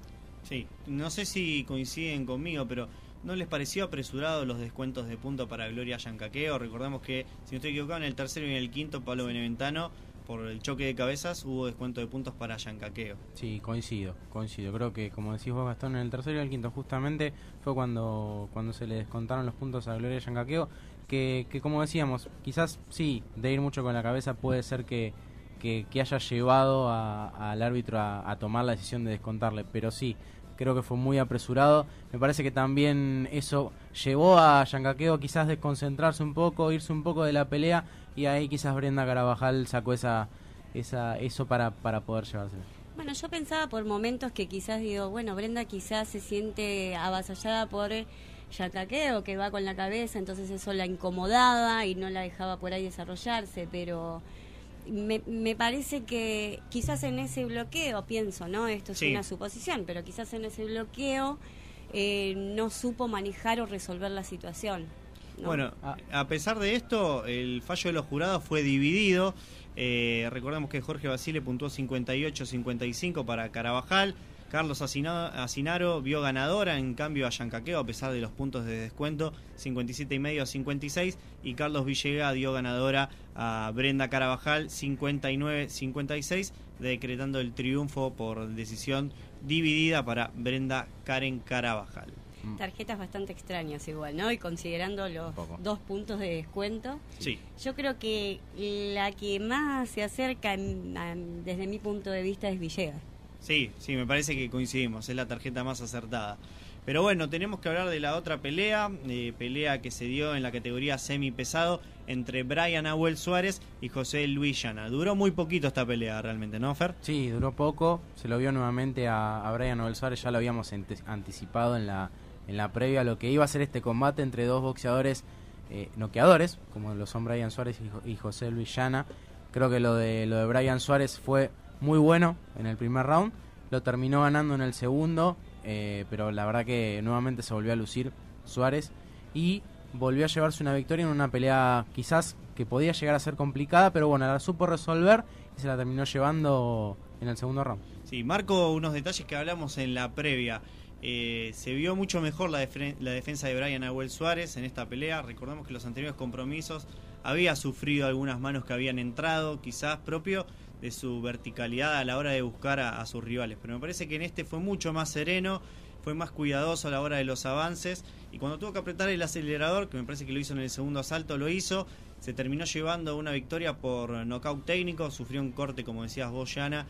[SPEAKER 7] Sí, no sé si coinciden conmigo, pero ¿no les pareció apresurado los descuentos de puntos para Gloria Yancaqueo? Recordemos que, si no estoy equivocado, en el tercero y en el quinto, Pablo Beneventano, por el choque de cabezas, hubo descuento de puntos para Yancaqueo.
[SPEAKER 1] Sí, coincido, coincido. Creo que, como decís vos, Gastón, en el tercero y el quinto justamente fue cuando, cuando se le descontaron los puntos a Gloria Yancaqueo, que, que como decíamos, quizás sí, de ir mucho con la cabeza puede ser que, que, que haya llevado a, al árbitro a, a tomar la decisión de descontarle, pero sí, creo que fue muy apresurado. Me parece que también eso llevó a Yancaqueo quizás desconcentrarse un poco, irse un poco de la pelea, y ahí quizás Brenda Carabajal sacó esa, esa eso para, para poder llevárselo.
[SPEAKER 16] Bueno, yo pensaba por momentos que quizás digo, bueno, Brenda quizás se siente avasallada por Yancaqueo, que va con la cabeza, entonces eso la incomodaba y no la dejaba por ahí desarrollarse, pero me, me parece que quizás en ese bloqueo, pienso, ¿no? Esto es
[SPEAKER 7] Sí.
[SPEAKER 16] una suposición, pero quizás en ese bloqueo eh, no supo manejar o resolver la situación, ¿no?
[SPEAKER 7] Bueno, a pesar de esto, el fallo de los jurados fue dividido. Eh, recordemos que Jorge Basile puntuó cincuenta y ocho a cincuenta y cinco para Carabajal. Carlos Asina- Asinaro vio ganadora, en cambio, a Yancaqueo, a pesar de los puntos de descuento, cincuenta y siete y medio a cincuenta y seis. Y Carlos Villega dio ganadora a Brenda Carabajal, cincuenta y nueve a cincuenta y seis, decretando el triunfo por decisión dividida para Brenda Karen Carabajal.
[SPEAKER 16] Tarjetas bastante extrañas igual, ¿no? Y considerando los dos puntos de descuento,
[SPEAKER 7] Sí.
[SPEAKER 16] yo creo que la que más se acerca en- a- desde mi punto de vista es Villegas.
[SPEAKER 7] Sí, sí, me parece que coincidimos, es la tarjeta más acertada. Pero bueno, tenemos que hablar de la otra pelea, eh, pelea que se dio en la categoría semipesado entre Brian Abuel Suárez y José Luis Llana. Duró muy poquito esta pelea realmente, ¿no, Fer?
[SPEAKER 1] Sí, duró poco, se lo vio nuevamente a, a Brian Abuel Suárez, ya lo habíamos ante- anticipado en la, en la previa, lo que iba a ser este combate entre dos boxeadores eh, noqueadores, como lo son Brian Suárez y, Jo- y José Luis Llana. Creo que lo de, lo de Brian Suárez fue muy bueno en el primer round, lo terminó ganando en el segundo, eh, pero la verdad que nuevamente se volvió a lucir Suárez y volvió a llevarse una victoria en una pelea quizás que podía llegar a ser complicada, pero bueno, la supo resolver y se la terminó llevando en el segundo round.
[SPEAKER 7] Sí, marco unos detalles que hablamos en la previa. Eh, se vio mucho mejor la, defre- la defensa de Brian Abuel Suárez en esta pelea. Recordemos que los anteriores compromisos había sufrido algunas manos que habían entrado, quizás propio de su verticalidad a la hora de buscar a, a sus rivales. Pero me parece que en este fue mucho más sereno, fue más cuidadoso a la hora de los avances, y cuando tuvo que apretar el acelerador, que me parece que lo hizo en el segundo asalto, lo hizo, se terminó llevando una victoria por nocaut técnico, sufrió un corte, como decías vos, Llana.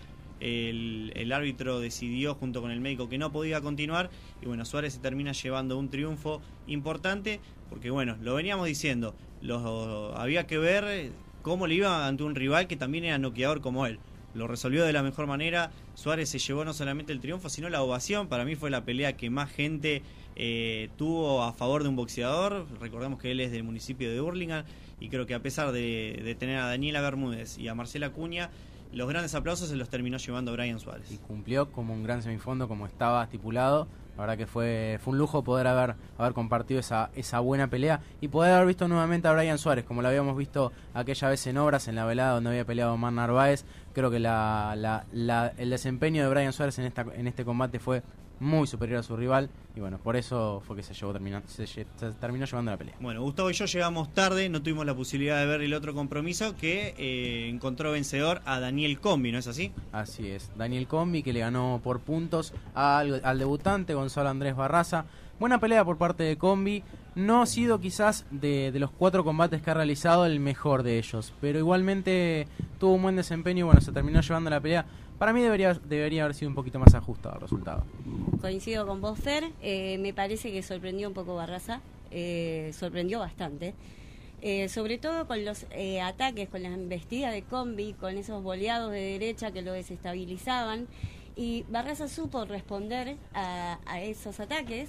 [SPEAKER 7] El, el árbitro decidió junto con el médico que no podía continuar, y bueno, Suárez se termina llevando un triunfo importante, porque bueno, lo veníamos diciendo, lo, había que ver cómo le iba ante un rival que también era noqueador como él. Lo resolvió de la mejor manera. Suárez se llevó no solamente el triunfo, sino la ovación. Para mí fue la pelea que más gente eh, tuvo a favor de un boxeador. Recordemos que él es del municipio de Hurlingham, y creo que a pesar de, de tener a Daniela Bermúdez y a Marcela Acuña, los grandes aplausos se los terminó llevando Brian Suárez.
[SPEAKER 1] Y cumplió como un gran semifondo, como estaba estipulado. La verdad que fue, fue un lujo poder haber, haber compartido esa, esa buena pelea y poder haber visto nuevamente a Brian Suárez, como lo habíamos visto aquella vez en Obras, en la velada donde había peleado Mar Narváez. Creo que la, la, la, el desempeño de Brian Suárez en, esta, en este combate fue muy superior a su rival, y bueno, por eso fue que se llevó terminó, se, se terminó llevando la pelea.
[SPEAKER 7] Bueno, Gustavo y yo llegamos tarde, no tuvimos la posibilidad de ver el otro compromiso, que eh, encontró vencedor a Daniel Combi, ¿no es así?
[SPEAKER 1] Así es, Daniel Combi, que le ganó por puntos al, al debutante Gonzalo Andrés Barraza. Buena pelea por parte de Combi, no ha sido quizás de, de los cuatro combates que ha realizado el mejor de ellos, pero igualmente tuvo un buen desempeño y bueno, se terminó llevando la pelea. Para mí debería, debería haber sido un poquito más ajustado el resultado.
[SPEAKER 16] Coincido con vos, Fer. Eh, me parece que sorprendió un poco Barraza. Eh, sorprendió bastante. Eh, sobre todo con los eh, ataques, con la embestida de Combi, con esos boleados de derecha que lo desestabilizaban. Y Barraza supo responder a, a esos ataques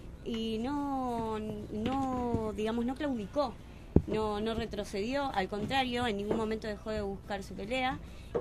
[SPEAKER 16] y no, no, digamos, no claudicó. No, no retrocedió, al contrario, en ningún momento dejó de buscar su pelea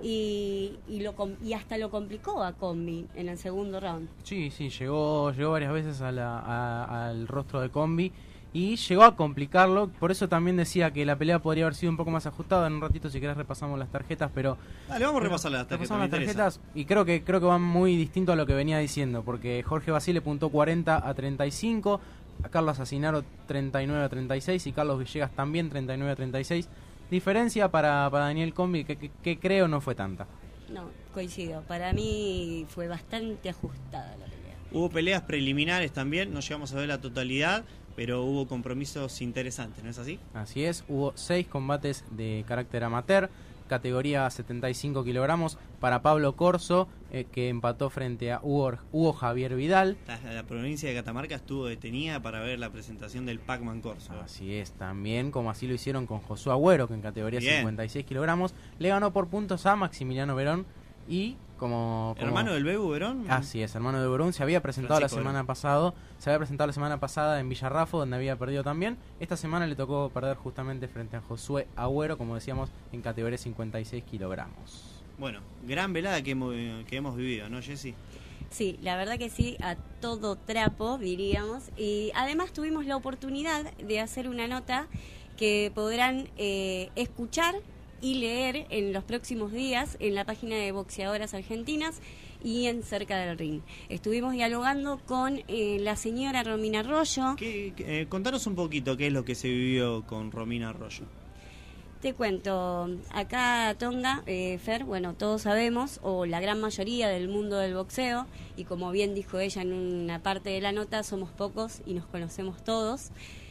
[SPEAKER 16] y, y, lo, y hasta lo complicó a Combi en el segundo round.
[SPEAKER 1] Sí, sí, llegó, llegó varias veces a la, a, al rostro de Combi y llegó a complicarlo. Por eso también decía que la pelea podría haber sido un poco más ajustada. En un ratito, si querés, repasamos las tarjetas, pero
[SPEAKER 7] Dale, vamos a
[SPEAKER 1] pero,
[SPEAKER 7] repasar las tarjetas.
[SPEAKER 1] repasamos las tarjetas y creo que creo que van muy distinto a lo que venía diciendo, porque Jorge Basile puntó cuarenta a treinta y cinco, a Carlos Asinaro treinta y nueve a treinta y seis y Carlos Villegas también treinta y nueve a treinta y seis. Diferencia para, para Daniel Combi, que, que, que creo no fue tanta.
[SPEAKER 16] No, coincido. Para mí fue bastante ajustada la pelea.
[SPEAKER 7] Hubo peleas preliminares también, no llegamos a ver la totalidad, pero hubo compromisos interesantes, ¿no es así?
[SPEAKER 1] Así es, hubo seis combates de carácter amateur, categoría setenta y cinco kilogramos para Pablo Corso, eh, que empató frente a Hugo, Hugo Javier Vidal.
[SPEAKER 7] La, la provincia de Catamarca estuvo detenida para ver la presentación del Pac-Man Corso.
[SPEAKER 1] Así es, también como así lo hicieron con Josué Agüero, que en categoría
[SPEAKER 7] Bien.
[SPEAKER 1] cincuenta y seis kilogramos le ganó por puntos a Maximiliano Verón y como, como...
[SPEAKER 7] ¿Hermano del Bebu Verón?
[SPEAKER 1] Así es, hermano de Verón, se había presentado
[SPEAKER 7] Francisco
[SPEAKER 1] la semana
[SPEAKER 7] Verón.
[SPEAKER 1] pasada, se había presentado la semana pasada en Villarrafo, donde había perdido también. Esta semana le tocó perder justamente frente a Josué Agüero, como decíamos, en categoría cincuenta y seis kilogramos.
[SPEAKER 7] Bueno, gran velada que hemos, que hemos vivido, ¿no, Jessy?
[SPEAKER 16] Sí, la verdad que sí, a todo trapo, diríamos. Y además tuvimos la oportunidad de hacer una nota que podrán eh, escuchar y leer en los próximos días en la página de Boxeadoras Argentinas y en Cerca del Ring. Estuvimos dialogando con eh, la señora Romina Arroyo.
[SPEAKER 7] ¿Qué, eh, contanos un poquito qué es lo que se vivió con Romina Arroyo.
[SPEAKER 16] Te cuento, acá Tonga, eh, Fer, bueno, todos sabemos, o la gran mayoría del mundo del boxeo, y como bien dijo ella en una parte de la nota, somos pocos y nos conocemos todos.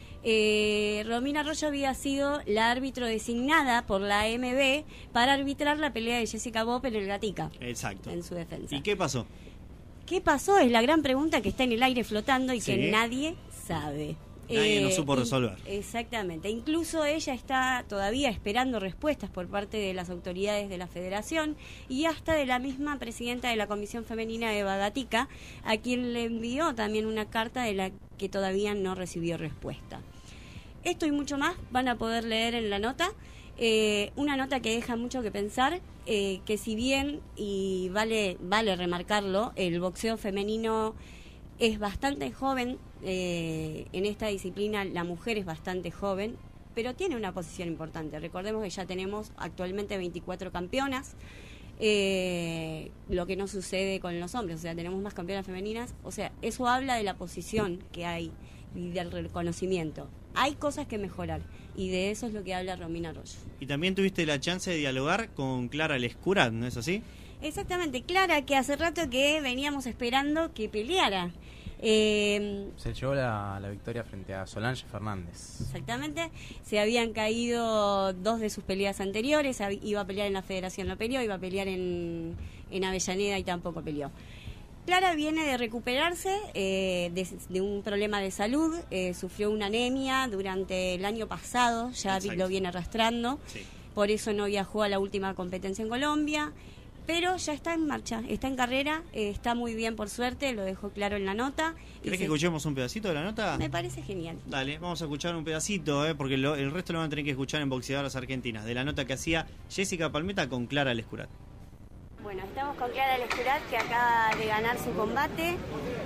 [SPEAKER 16] Eh, Romina Arroyo había sido la árbitro designada por la A M B para arbitrar la pelea de Jessica Bob en el Gatica.
[SPEAKER 7] Exacto.
[SPEAKER 16] En su defensa.
[SPEAKER 7] ¿Y qué pasó?
[SPEAKER 16] ¿Qué pasó? Es la gran pregunta que está en el aire flotando y
[SPEAKER 7] Sí.
[SPEAKER 16] que nadie sabe.
[SPEAKER 7] Nadie lo supo
[SPEAKER 16] y-
[SPEAKER 7] resolver.
[SPEAKER 16] Exactamente. Incluso ella está todavía esperando respuestas por parte de las autoridades de la federación y hasta de la misma presidenta de la Comisión Femenina, Eva Gatica, a quien le envió también una carta de la que todavía no recibió respuesta. Esto y mucho más van a poder leer en la nota. Eh, una nota que deja mucho que pensar, eh, que si bien, y vale, vale remarcarlo, el boxeo femenino es bastante joven, eh, en esta disciplina la mujer es bastante joven, pero tiene una posición importante. Recordemos que ya tenemos actualmente veinticuatro campeonas, eh, lo que no sucede con los hombres, o sea, tenemos más campeonas femeninas, o sea, eso habla de la posición que hay y del reconocimiento. Hay cosas que mejorar y de eso es lo que habla Romina Arroyo.
[SPEAKER 7] Y también tuviste la chance de dialogar con Clara Lescurat, ¿no es así?
[SPEAKER 16] Exactamente, Clara, que hace rato que veníamos esperando que peleara. Eh,
[SPEAKER 1] Se llevó la, la victoria frente a Solange Fernández.
[SPEAKER 16] Exactamente, se habían caído dos de sus peleas anteriores, hab- iba a pelear en la Federación, no peleó, iba a pelear en, en Avellaneda y tampoco peleó. Clara viene de recuperarse eh, de, de un problema de salud, eh, sufrió una anemia durante el año pasado, ya vi-
[SPEAKER 7] Exacto.
[SPEAKER 16] lo viene arrastrando,
[SPEAKER 7] Sí.
[SPEAKER 16] por eso no viajó a la última competencia en Colombia, pero ya está en marcha, está en carrera, eh, está muy bien por suerte, lo dejó claro en la nota. y
[SPEAKER 7] ¿Querés que
[SPEAKER 16] se-
[SPEAKER 7] escuchemos un pedacito de la nota?
[SPEAKER 16] Me parece genial.
[SPEAKER 7] Dale, vamos a escuchar un pedacito, ¿eh? porque lo- el resto lo van a tener que escuchar en Boxeadoras Argentinas, de la nota que hacía Jessica Palmeta con Clara Lescurat.
[SPEAKER 16] Bueno, estamos con Clara Lescurat, que acaba de ganar su combate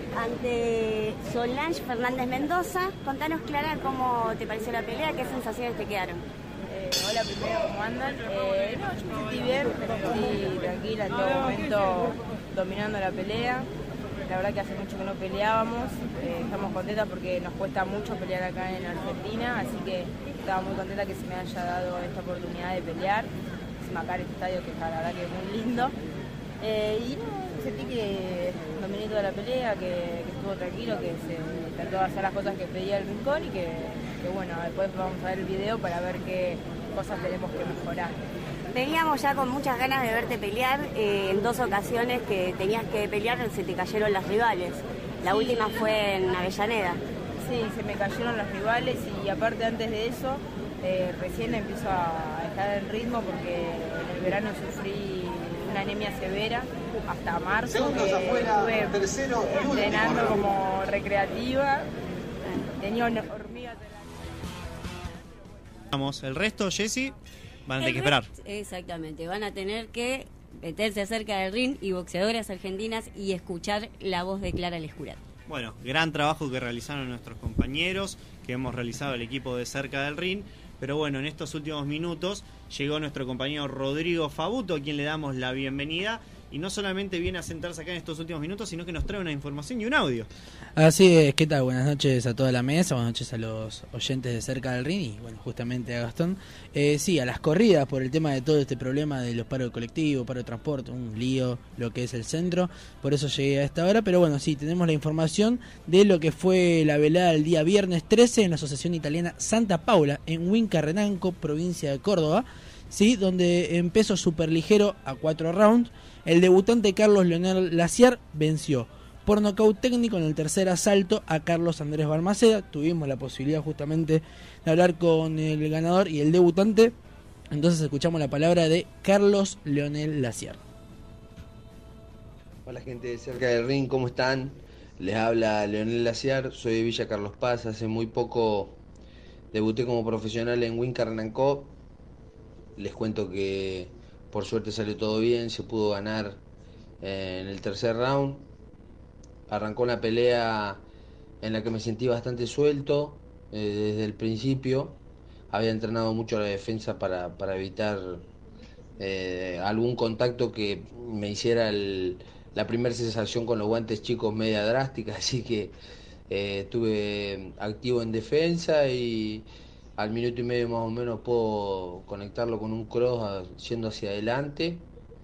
[SPEAKER 16] ante Solange Fernández Mendoza. Contanos, Clara, cómo te pareció la pelea, qué sensaciones te quedaron.
[SPEAKER 19] Eh, hola, primero, ¿cómo andan? Eh, no, yo me sentí bien, me sentí tranquila en todo momento, dominando la pelea. La verdad que hace mucho que no peleábamos, eh, estamos contentas porque nos cuesta mucho pelear acá en Argentina, así que estaba muy contenta que se me haya dado esta oportunidad de pelear. Encima acá en este estadio, que está la verdad que es muy lindo. Eh, y no, sentí que dominé toda la pelea, que, que estuvo tranquilo, que se trató de hacer las cosas que pedía el rincón y que, que bueno, después vamos a ver el video para ver qué cosas tenemos que mejorar.
[SPEAKER 16] Veníamos ya con muchas ganas de verte pelear, eh, en dos ocasiones que tenías que pelear se te cayeron las rivales. La
[SPEAKER 19] Sí.
[SPEAKER 16] última fue en Avellaneda.
[SPEAKER 19] Sí, se me cayeron los rivales y aparte antes de eso, eh, recién empiezo a estar en ritmo porque en el verano sufrí una anemia severa hasta marzo,
[SPEAKER 20] Segundos
[SPEAKER 19] que
[SPEAKER 20] afuera,
[SPEAKER 19] estuve
[SPEAKER 20] tercero y último
[SPEAKER 19] entrenando
[SPEAKER 20] round.
[SPEAKER 19] como recreativa, tenía una hormiga.
[SPEAKER 7] Vamos, el resto, Jessy, van a tener
[SPEAKER 16] El
[SPEAKER 7] que esperar.
[SPEAKER 16] resto- Exactamente, van a tener que meterse cerca del ring y Boxeadoras Argentinas y escuchar la voz de Clara Lescurat.
[SPEAKER 7] Bueno, gran trabajo que realizaron nuestros compañeros, que hemos realizado el equipo de Cerca del Ring. Pero bueno, en estos últimos minutos llegó nuestro compañero Rodrigo Fabuto, a quien le damos la bienvenida. Y no solamente viene a sentarse acá en estos últimos minutos, sino que nos trae una información y un audio.
[SPEAKER 20] Así es, ¿qué tal? Buenas noches a toda la mesa, buenas noches a los oyentes de Cerca del Ring y bueno, justamente a Gastón. Eh, sí, a las corridas por el tema de todo este problema de los paros colectivos, paro de transporte, un lío, lo que es el centro. Por eso llegué a esta hora, pero bueno, sí, tenemos la información de lo que fue la velada el día viernes trece en la Asociación Italiana Santa Paula, en Huinca Renanco, provincia de Córdoba, sí, donde en peso superligero a cuatro rounds, el debutante Carlos Leonel Laciar venció por nocaut técnico en el tercer asalto a Carlos Andrés Balmaceda. Tuvimos la posibilidad justamente de hablar con el ganador y el debutante. Entonces escuchamos la palabra de Carlos Leonel Laciar.
[SPEAKER 21] Hola gente de Cerca del Ring, ¿cómo están? Les habla Leonel Laciar, soy de Villa Carlos Paz. Hace muy poco debuté como profesional en Huinca Renanco. Les cuento que por suerte salió todo bien, se pudo ganar eh, en el tercer round. Arrancó una pelea en la que me sentí bastante suelto eh, desde el principio. Había entrenado mucho la defensa para, para evitar eh, algún contacto que me hiciera el, la primera sensación con los guantes chicos media drástica, así que eh, estuve activo en defensa y al minuto y medio más o menos puedo conectarlo con un cross yendo hacia adelante.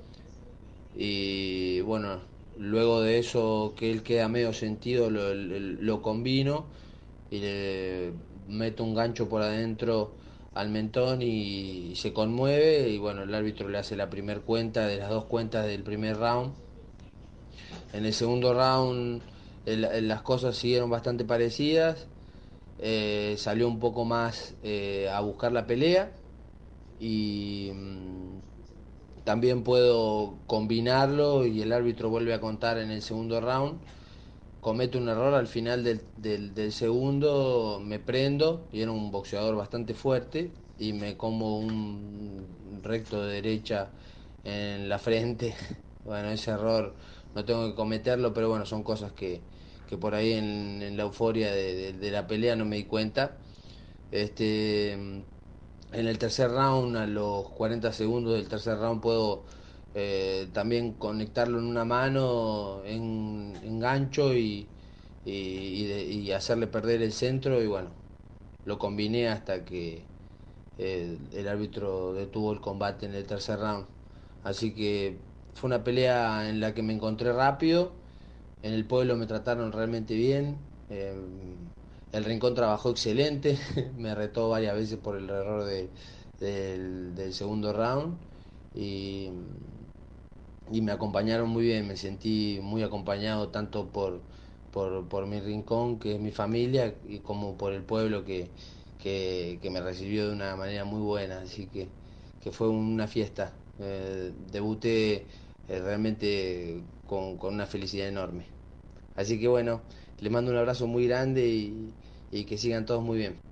[SPEAKER 21] Y bueno, luego de eso que él queda medio sentido, lo, lo, lo combino y le meto un gancho por adentro al mentón y, y se conmueve. Y bueno, el árbitro le hace la primer cuenta de las dos cuentas del primer round. En el segundo round el, el, las cosas siguieron bastante parecidas. Eh, salió un poco más eh, a buscar la pelea y mmm, también puedo combinarlo y el árbitro vuelve a contar en el segundo round. Cometo un error al final del, del, del segundo, me prendo y era un boxeador bastante fuerte y me como un recto de derecha en la frente. Bueno, ese error no tengo que cometerlo, pero bueno, son cosas que que por ahí en, en la euforia de, de, de la pelea no me di cuenta. Este, en el tercer round, a los cuarenta segundos del tercer round, puedo eh, también conectarlo en una mano, en, en gancho y, y, y, de, y hacerle perder el centro. Y bueno, lo combiné hasta que eh, el árbitro detuvo el combate en el tercer round. Así que fue una pelea en la que me encontré rápido. En el pueblo me trataron realmente bien, eh, el Rincón trabajó excelente, me retó varias veces por el error de, de, del, del segundo round y, y me acompañaron muy bien, me sentí muy acompañado tanto por, por, por mi Rincón, que es mi familia, y como por el pueblo que, que, que me recibió de una manera muy buena, así que, que fue una fiesta. Eh, debuté eh, realmente con, con una felicidad enorme. Así que bueno, les mando un abrazo muy grande y, y que sigan todos muy bien.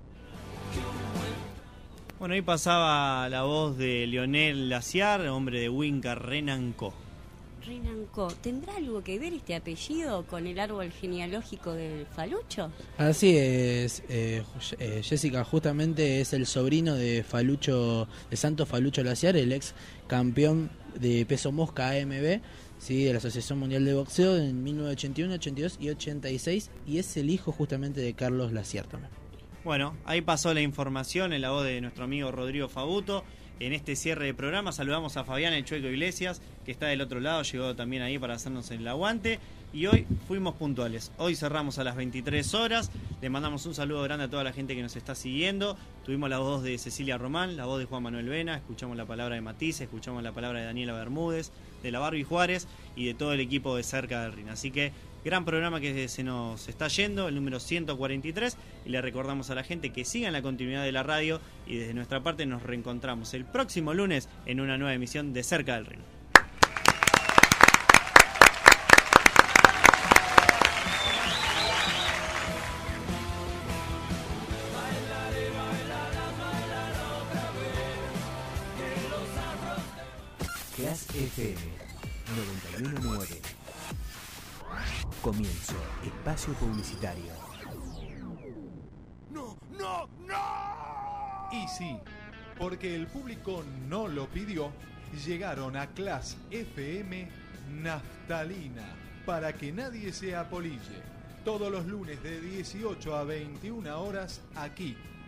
[SPEAKER 7] Bueno, ahí pasaba la voz de Leonel Laciar, hombre de Huinca Renanco.
[SPEAKER 16] Renanco, ¿tendrá algo que ver este apellido con el árbol genealógico del Falucho?
[SPEAKER 20] Así es, eh, eh, Jessica, justamente es el sobrino de Falucho, de Santo Falucho Laciar, el ex campeón de peso mosca A M B, sí, de la Asociación Mundial de Boxeo en mil novecientos ochenta y uno, ochenta y dos y ochenta y seis, y es el hijo justamente de Carlos Laciar también.
[SPEAKER 7] Bueno, ahí pasó la información en la voz de nuestro amigo Rodrigo Fabuto. En este cierre de programa saludamos a Fabián El Chueco Iglesias, que está del otro lado, llegó también ahí para hacernos el aguante. Y hoy fuimos puntuales. Hoy cerramos a las veintitrés horas. Le mandamos un saludo grande a toda la gente que nos está siguiendo. Tuvimos la voz de Cecilia Román, la voz de Juan Manuel Vena, escuchamos la palabra de Matiz, escuchamos la palabra de Daniela Bermúdez, de la Barbie Juárez y de todo el equipo de Cerca del Ring. Así que gran programa que se nos está yendo, el número ciento cuarenta y tres, y le recordamos a la gente que sigan la continuidad de la radio y desde nuestra parte nos reencontramos el próximo lunes en una nueva emisión de Cerca del Ring.
[SPEAKER 4] Class F M noventa y uno punto nueve. Comienzo, espacio publicitario.
[SPEAKER 6] ¡No, no, no! Y sí, porque el público no lo pidió, llegaron a Class F M Naftalina, para que nadie se apolille. Todos los lunes de dieciocho a veintiuna horas, aquí,